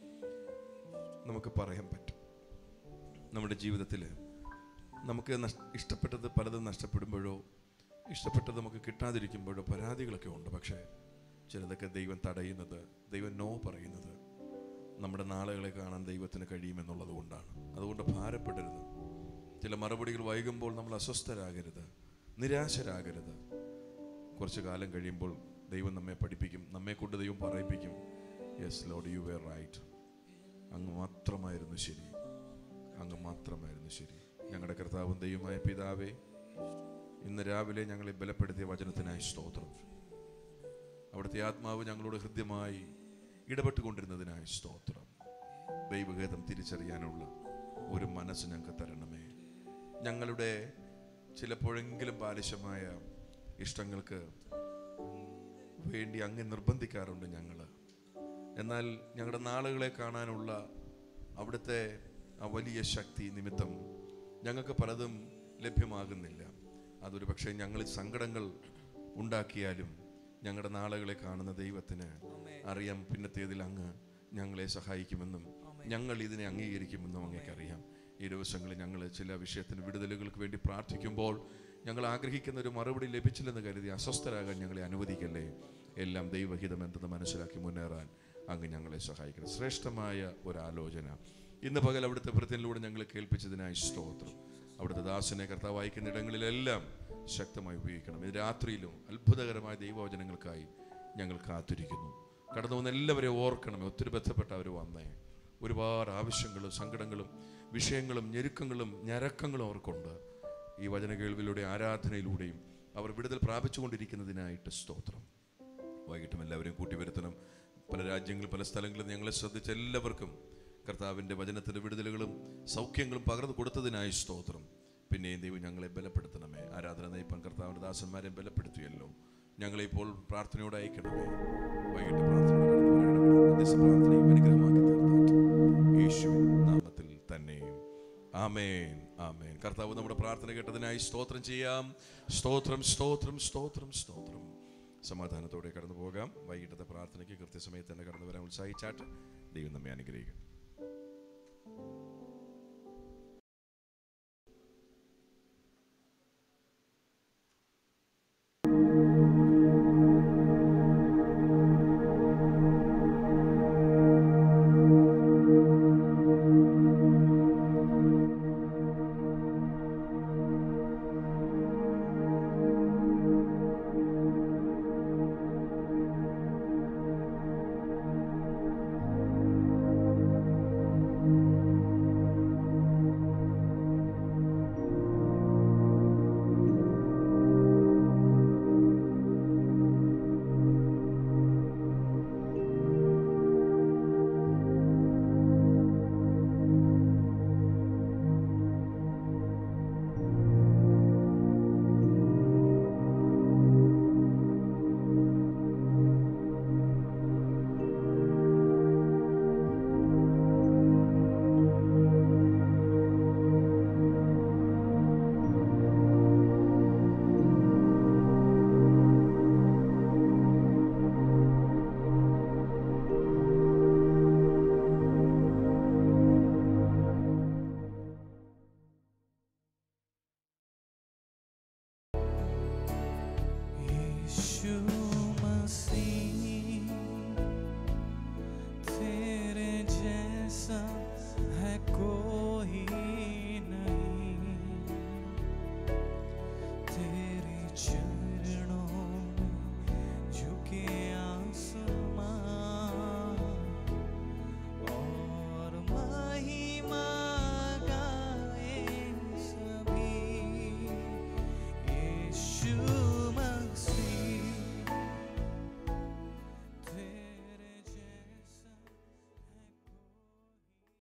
നമുക്ക് പറയാൻ പറ്റും. നമ്മുടെ ജീവിതത്തിൽ നമുക്ക് ഇഷ്ടപ്പെട്ടത് പലതും നഷ്ടപ്പെടുമ്പോഴോ ഇഷ്ടപ്പെട്ടത് നമുക്ക് കിട്ടാതിരിക്കുമ്പോഴോ പരാതികളൊക്കെ ഉണ്ട്. പക്ഷേ ചിലതൊക്കെ ദൈവം തടയുന്നത്, ദൈവം നോ പറയുന്നത് നമ്മുടെ നാളുകളെ കാണാൻ ദൈവത്തിന് കഴിയുമെന്നുള്ളത് കൊണ്ടാണ്. അതുകൊണ്ട് ഭാരപ്പെടരുത്. ചില മറുപടികൾ വൈകുമ്പോൾ നമ്മൾ അസ്വസ്ഥരാകരുത്, നിരാശരാകരുത്. കുറച്ച് കാലം കഴിയുമ്പോൾ ദൈവം നമ്മെ പഠിപ്പിക്കും, നമ്മെക്കൊണ്ട് ദൈവം പറയിപ്പിക്കും, yes lord you were right. അങ്ങ് മാത്രമായിരുന്നു ശരി, അങ്ങ് മാത്രമായിരുന്നു ശരി. ഞങ്ങളുടെ കർത്താവും ദൈവമായ പിതാവേ, ഇന്ന് രാവിലെ ഞങ്ങളെ ബലപ്പെടുത്തിയ വചനത്തിനായി സ്തോത്രം. അവിടുത്തെ ആത്മാവ് ഞങ്ങളോട് ഹൃദ്യമായി ഇടപെട്ടുകൊണ്ടിരുന്നതിനായി സ്തോത്രം. ദൈവഗീതം തിരിച്ചറിയാനുള്ള ഒരു മനസ്സ് ഞങ്ങൾക്ക് തരണമേ. ഞങ്ങളുടെ ചിലപ്പോഴെങ്കിലും ബാലിശമായ ഇഷ്ടങ്ങൾക്ക് വേണ്ടി അങ്ങ് നിർബന്ധിക്കാറുണ്ട് ഞങ്ങൾ. എന്നാൽ ഞങ്ങളുടെ നാളുകളെ കാണാനുള്ള അവിടുത്തെ ആ വലിയ ശക്തി നിമിത്തം ഞങ്ങൾക്ക് പലതും ലഭ്യമാകുന്നില്ല. അതൊരു പക്ഷേ ഞങ്ങളിൽ സങ്കടങ്ങൾ ഉണ്ടാക്കിയാലും ഞങ്ങളുടെ നാളുകളെ കാണുന്ന ദൈവത്തിന് അറിയാം, പിന്നത്തേതിൽ അങ്ങ് ഞങ്ങളെ സഹായിക്കുമെന്നും ഞങ്ങൾ ഇതിനെ അംഗീകരിക്കുമെന്നും അങ്ങേക്കറിയാം. ഈ ദിവസങ്ങളിൽ ഞങ്ങൾ ചില വിഷയത്തിന് വിടുതലുകൾക്ക് വേണ്ടി പ്രാർത്ഥിക്കുമ്പോൾ ഞങ്ങൾ ആഗ്രഹിക്കുന്ന ഒരു മറുപടി ലഭിച്ചില്ലെന്ന് കരുതി അസ്വസ്ഥരാകാൻ ഞങ്ങളെ അനുവദിക്കല്ലേ. എല്ലാം ദൈവഹിതം എന്തെന്ന് മനസ്സിലാക്കി മുന്നേറാൻ അങ്ങ് ഞങ്ങളെ സഹായിക്കണം. ശ്രേഷ്ഠമായ ഒരാലോചന ഇന്ന് പകൽ അവിടുത്തെ ഭൃത്യനിലൂടെ ഞങ്ങളെ കേൾപ്പിച്ചതിനായി സ്തോത്രം. അവിടുത്തെ ദാസനെ കർത്താവ് വായിക്കുന്ന ഇടങ്ങളിലെല്ലാം ശക്തമായി ഉപയോഗിക്കണം. ഇത് രാത്രിയിലും അത്ഭുതകരമായ ദൈവവചനങ്ങൾക്കായി ഞങ്ങൾ കാത്തിരിക്കുന്നു. കടന്നു വന്ന എല്ലാവരെയും ഓർക്കണമേ. ഒത്തിരി ബന്ധപ്പെട്ടവർ വന്നേ. ഒരുപാട് ആവശ്യങ്ങളും സങ്കടങ്ങളും വിഷയങ്ങളും ഞെരുക്കങ്ങളും ഞരക്കങ്ങളും അവർക്കുണ്ട്. ഈ വചന കേൾവിലൂടെ ആരാധനയിലൂടെയും അവർ വിടുതൽ പ്രാപിച്ചുകൊണ്ടിരിക്കുന്നതിനായിട്ട് സ്തോത്രം. വൈകിട്ടും എല്ലാവരെയും കൂട്ടി വരുത്തണം. പല രാജ്യങ്ങളും പല സ്ഥലങ്ങളും ഞങ്ങളെ ശ്രദ്ധിച്ച എല്ലാവർക്കും കർത്താവിൻ്റെ വചനത്തിൻ്റെ വിടുതലുകളും സൗഖ്യങ്ങളും പകർന്നു കൊടുത്തതിനായി സ്തോത്രം. പിന്നെയും ദൈവം ഞങ്ങളെ ബലപ്പെടുത്തണമേ. ആരാധന നയിപ്പാൻ കർത്താവിൻ്റെ ദാസന്മാരെ ബലപ്പെടുത്തിയല്ലോ. ഞങ്ങളെ ഇപ്പോൾ പ്രാർത്ഥനയോടെ അയക്കണമേ. വൈകിട്ട് പ്രാർത്ഥനയും അനുഗ്രഹമാക്കി തീർന്നാട്ട് യേശുവിൻ നാമത്തിൽ തന്നെയും ആമേൻ, ആമേൻ. കർത്താവ് നമ്മുടെ പ്രാർത്ഥന കേട്ടതിനായി സ്തോത്രം ചെയ്യാം. സ്തോത്രം, സ്തോത്രം, സ്തോത്രം, സ്തോത്രം. സമാധാനത്തോടെ കടന്നു പോകാം. വൈകിട്ടത്തെ പ്രാർത്ഥനയ്ക്ക് കൃത്യസമയത്ത് തന്നെ കടന്നു വരാൻ ഉത്സാഹിച്ചാട്ട് ദൈവം നമ്മെ അനുഗ്രഹിക്കും.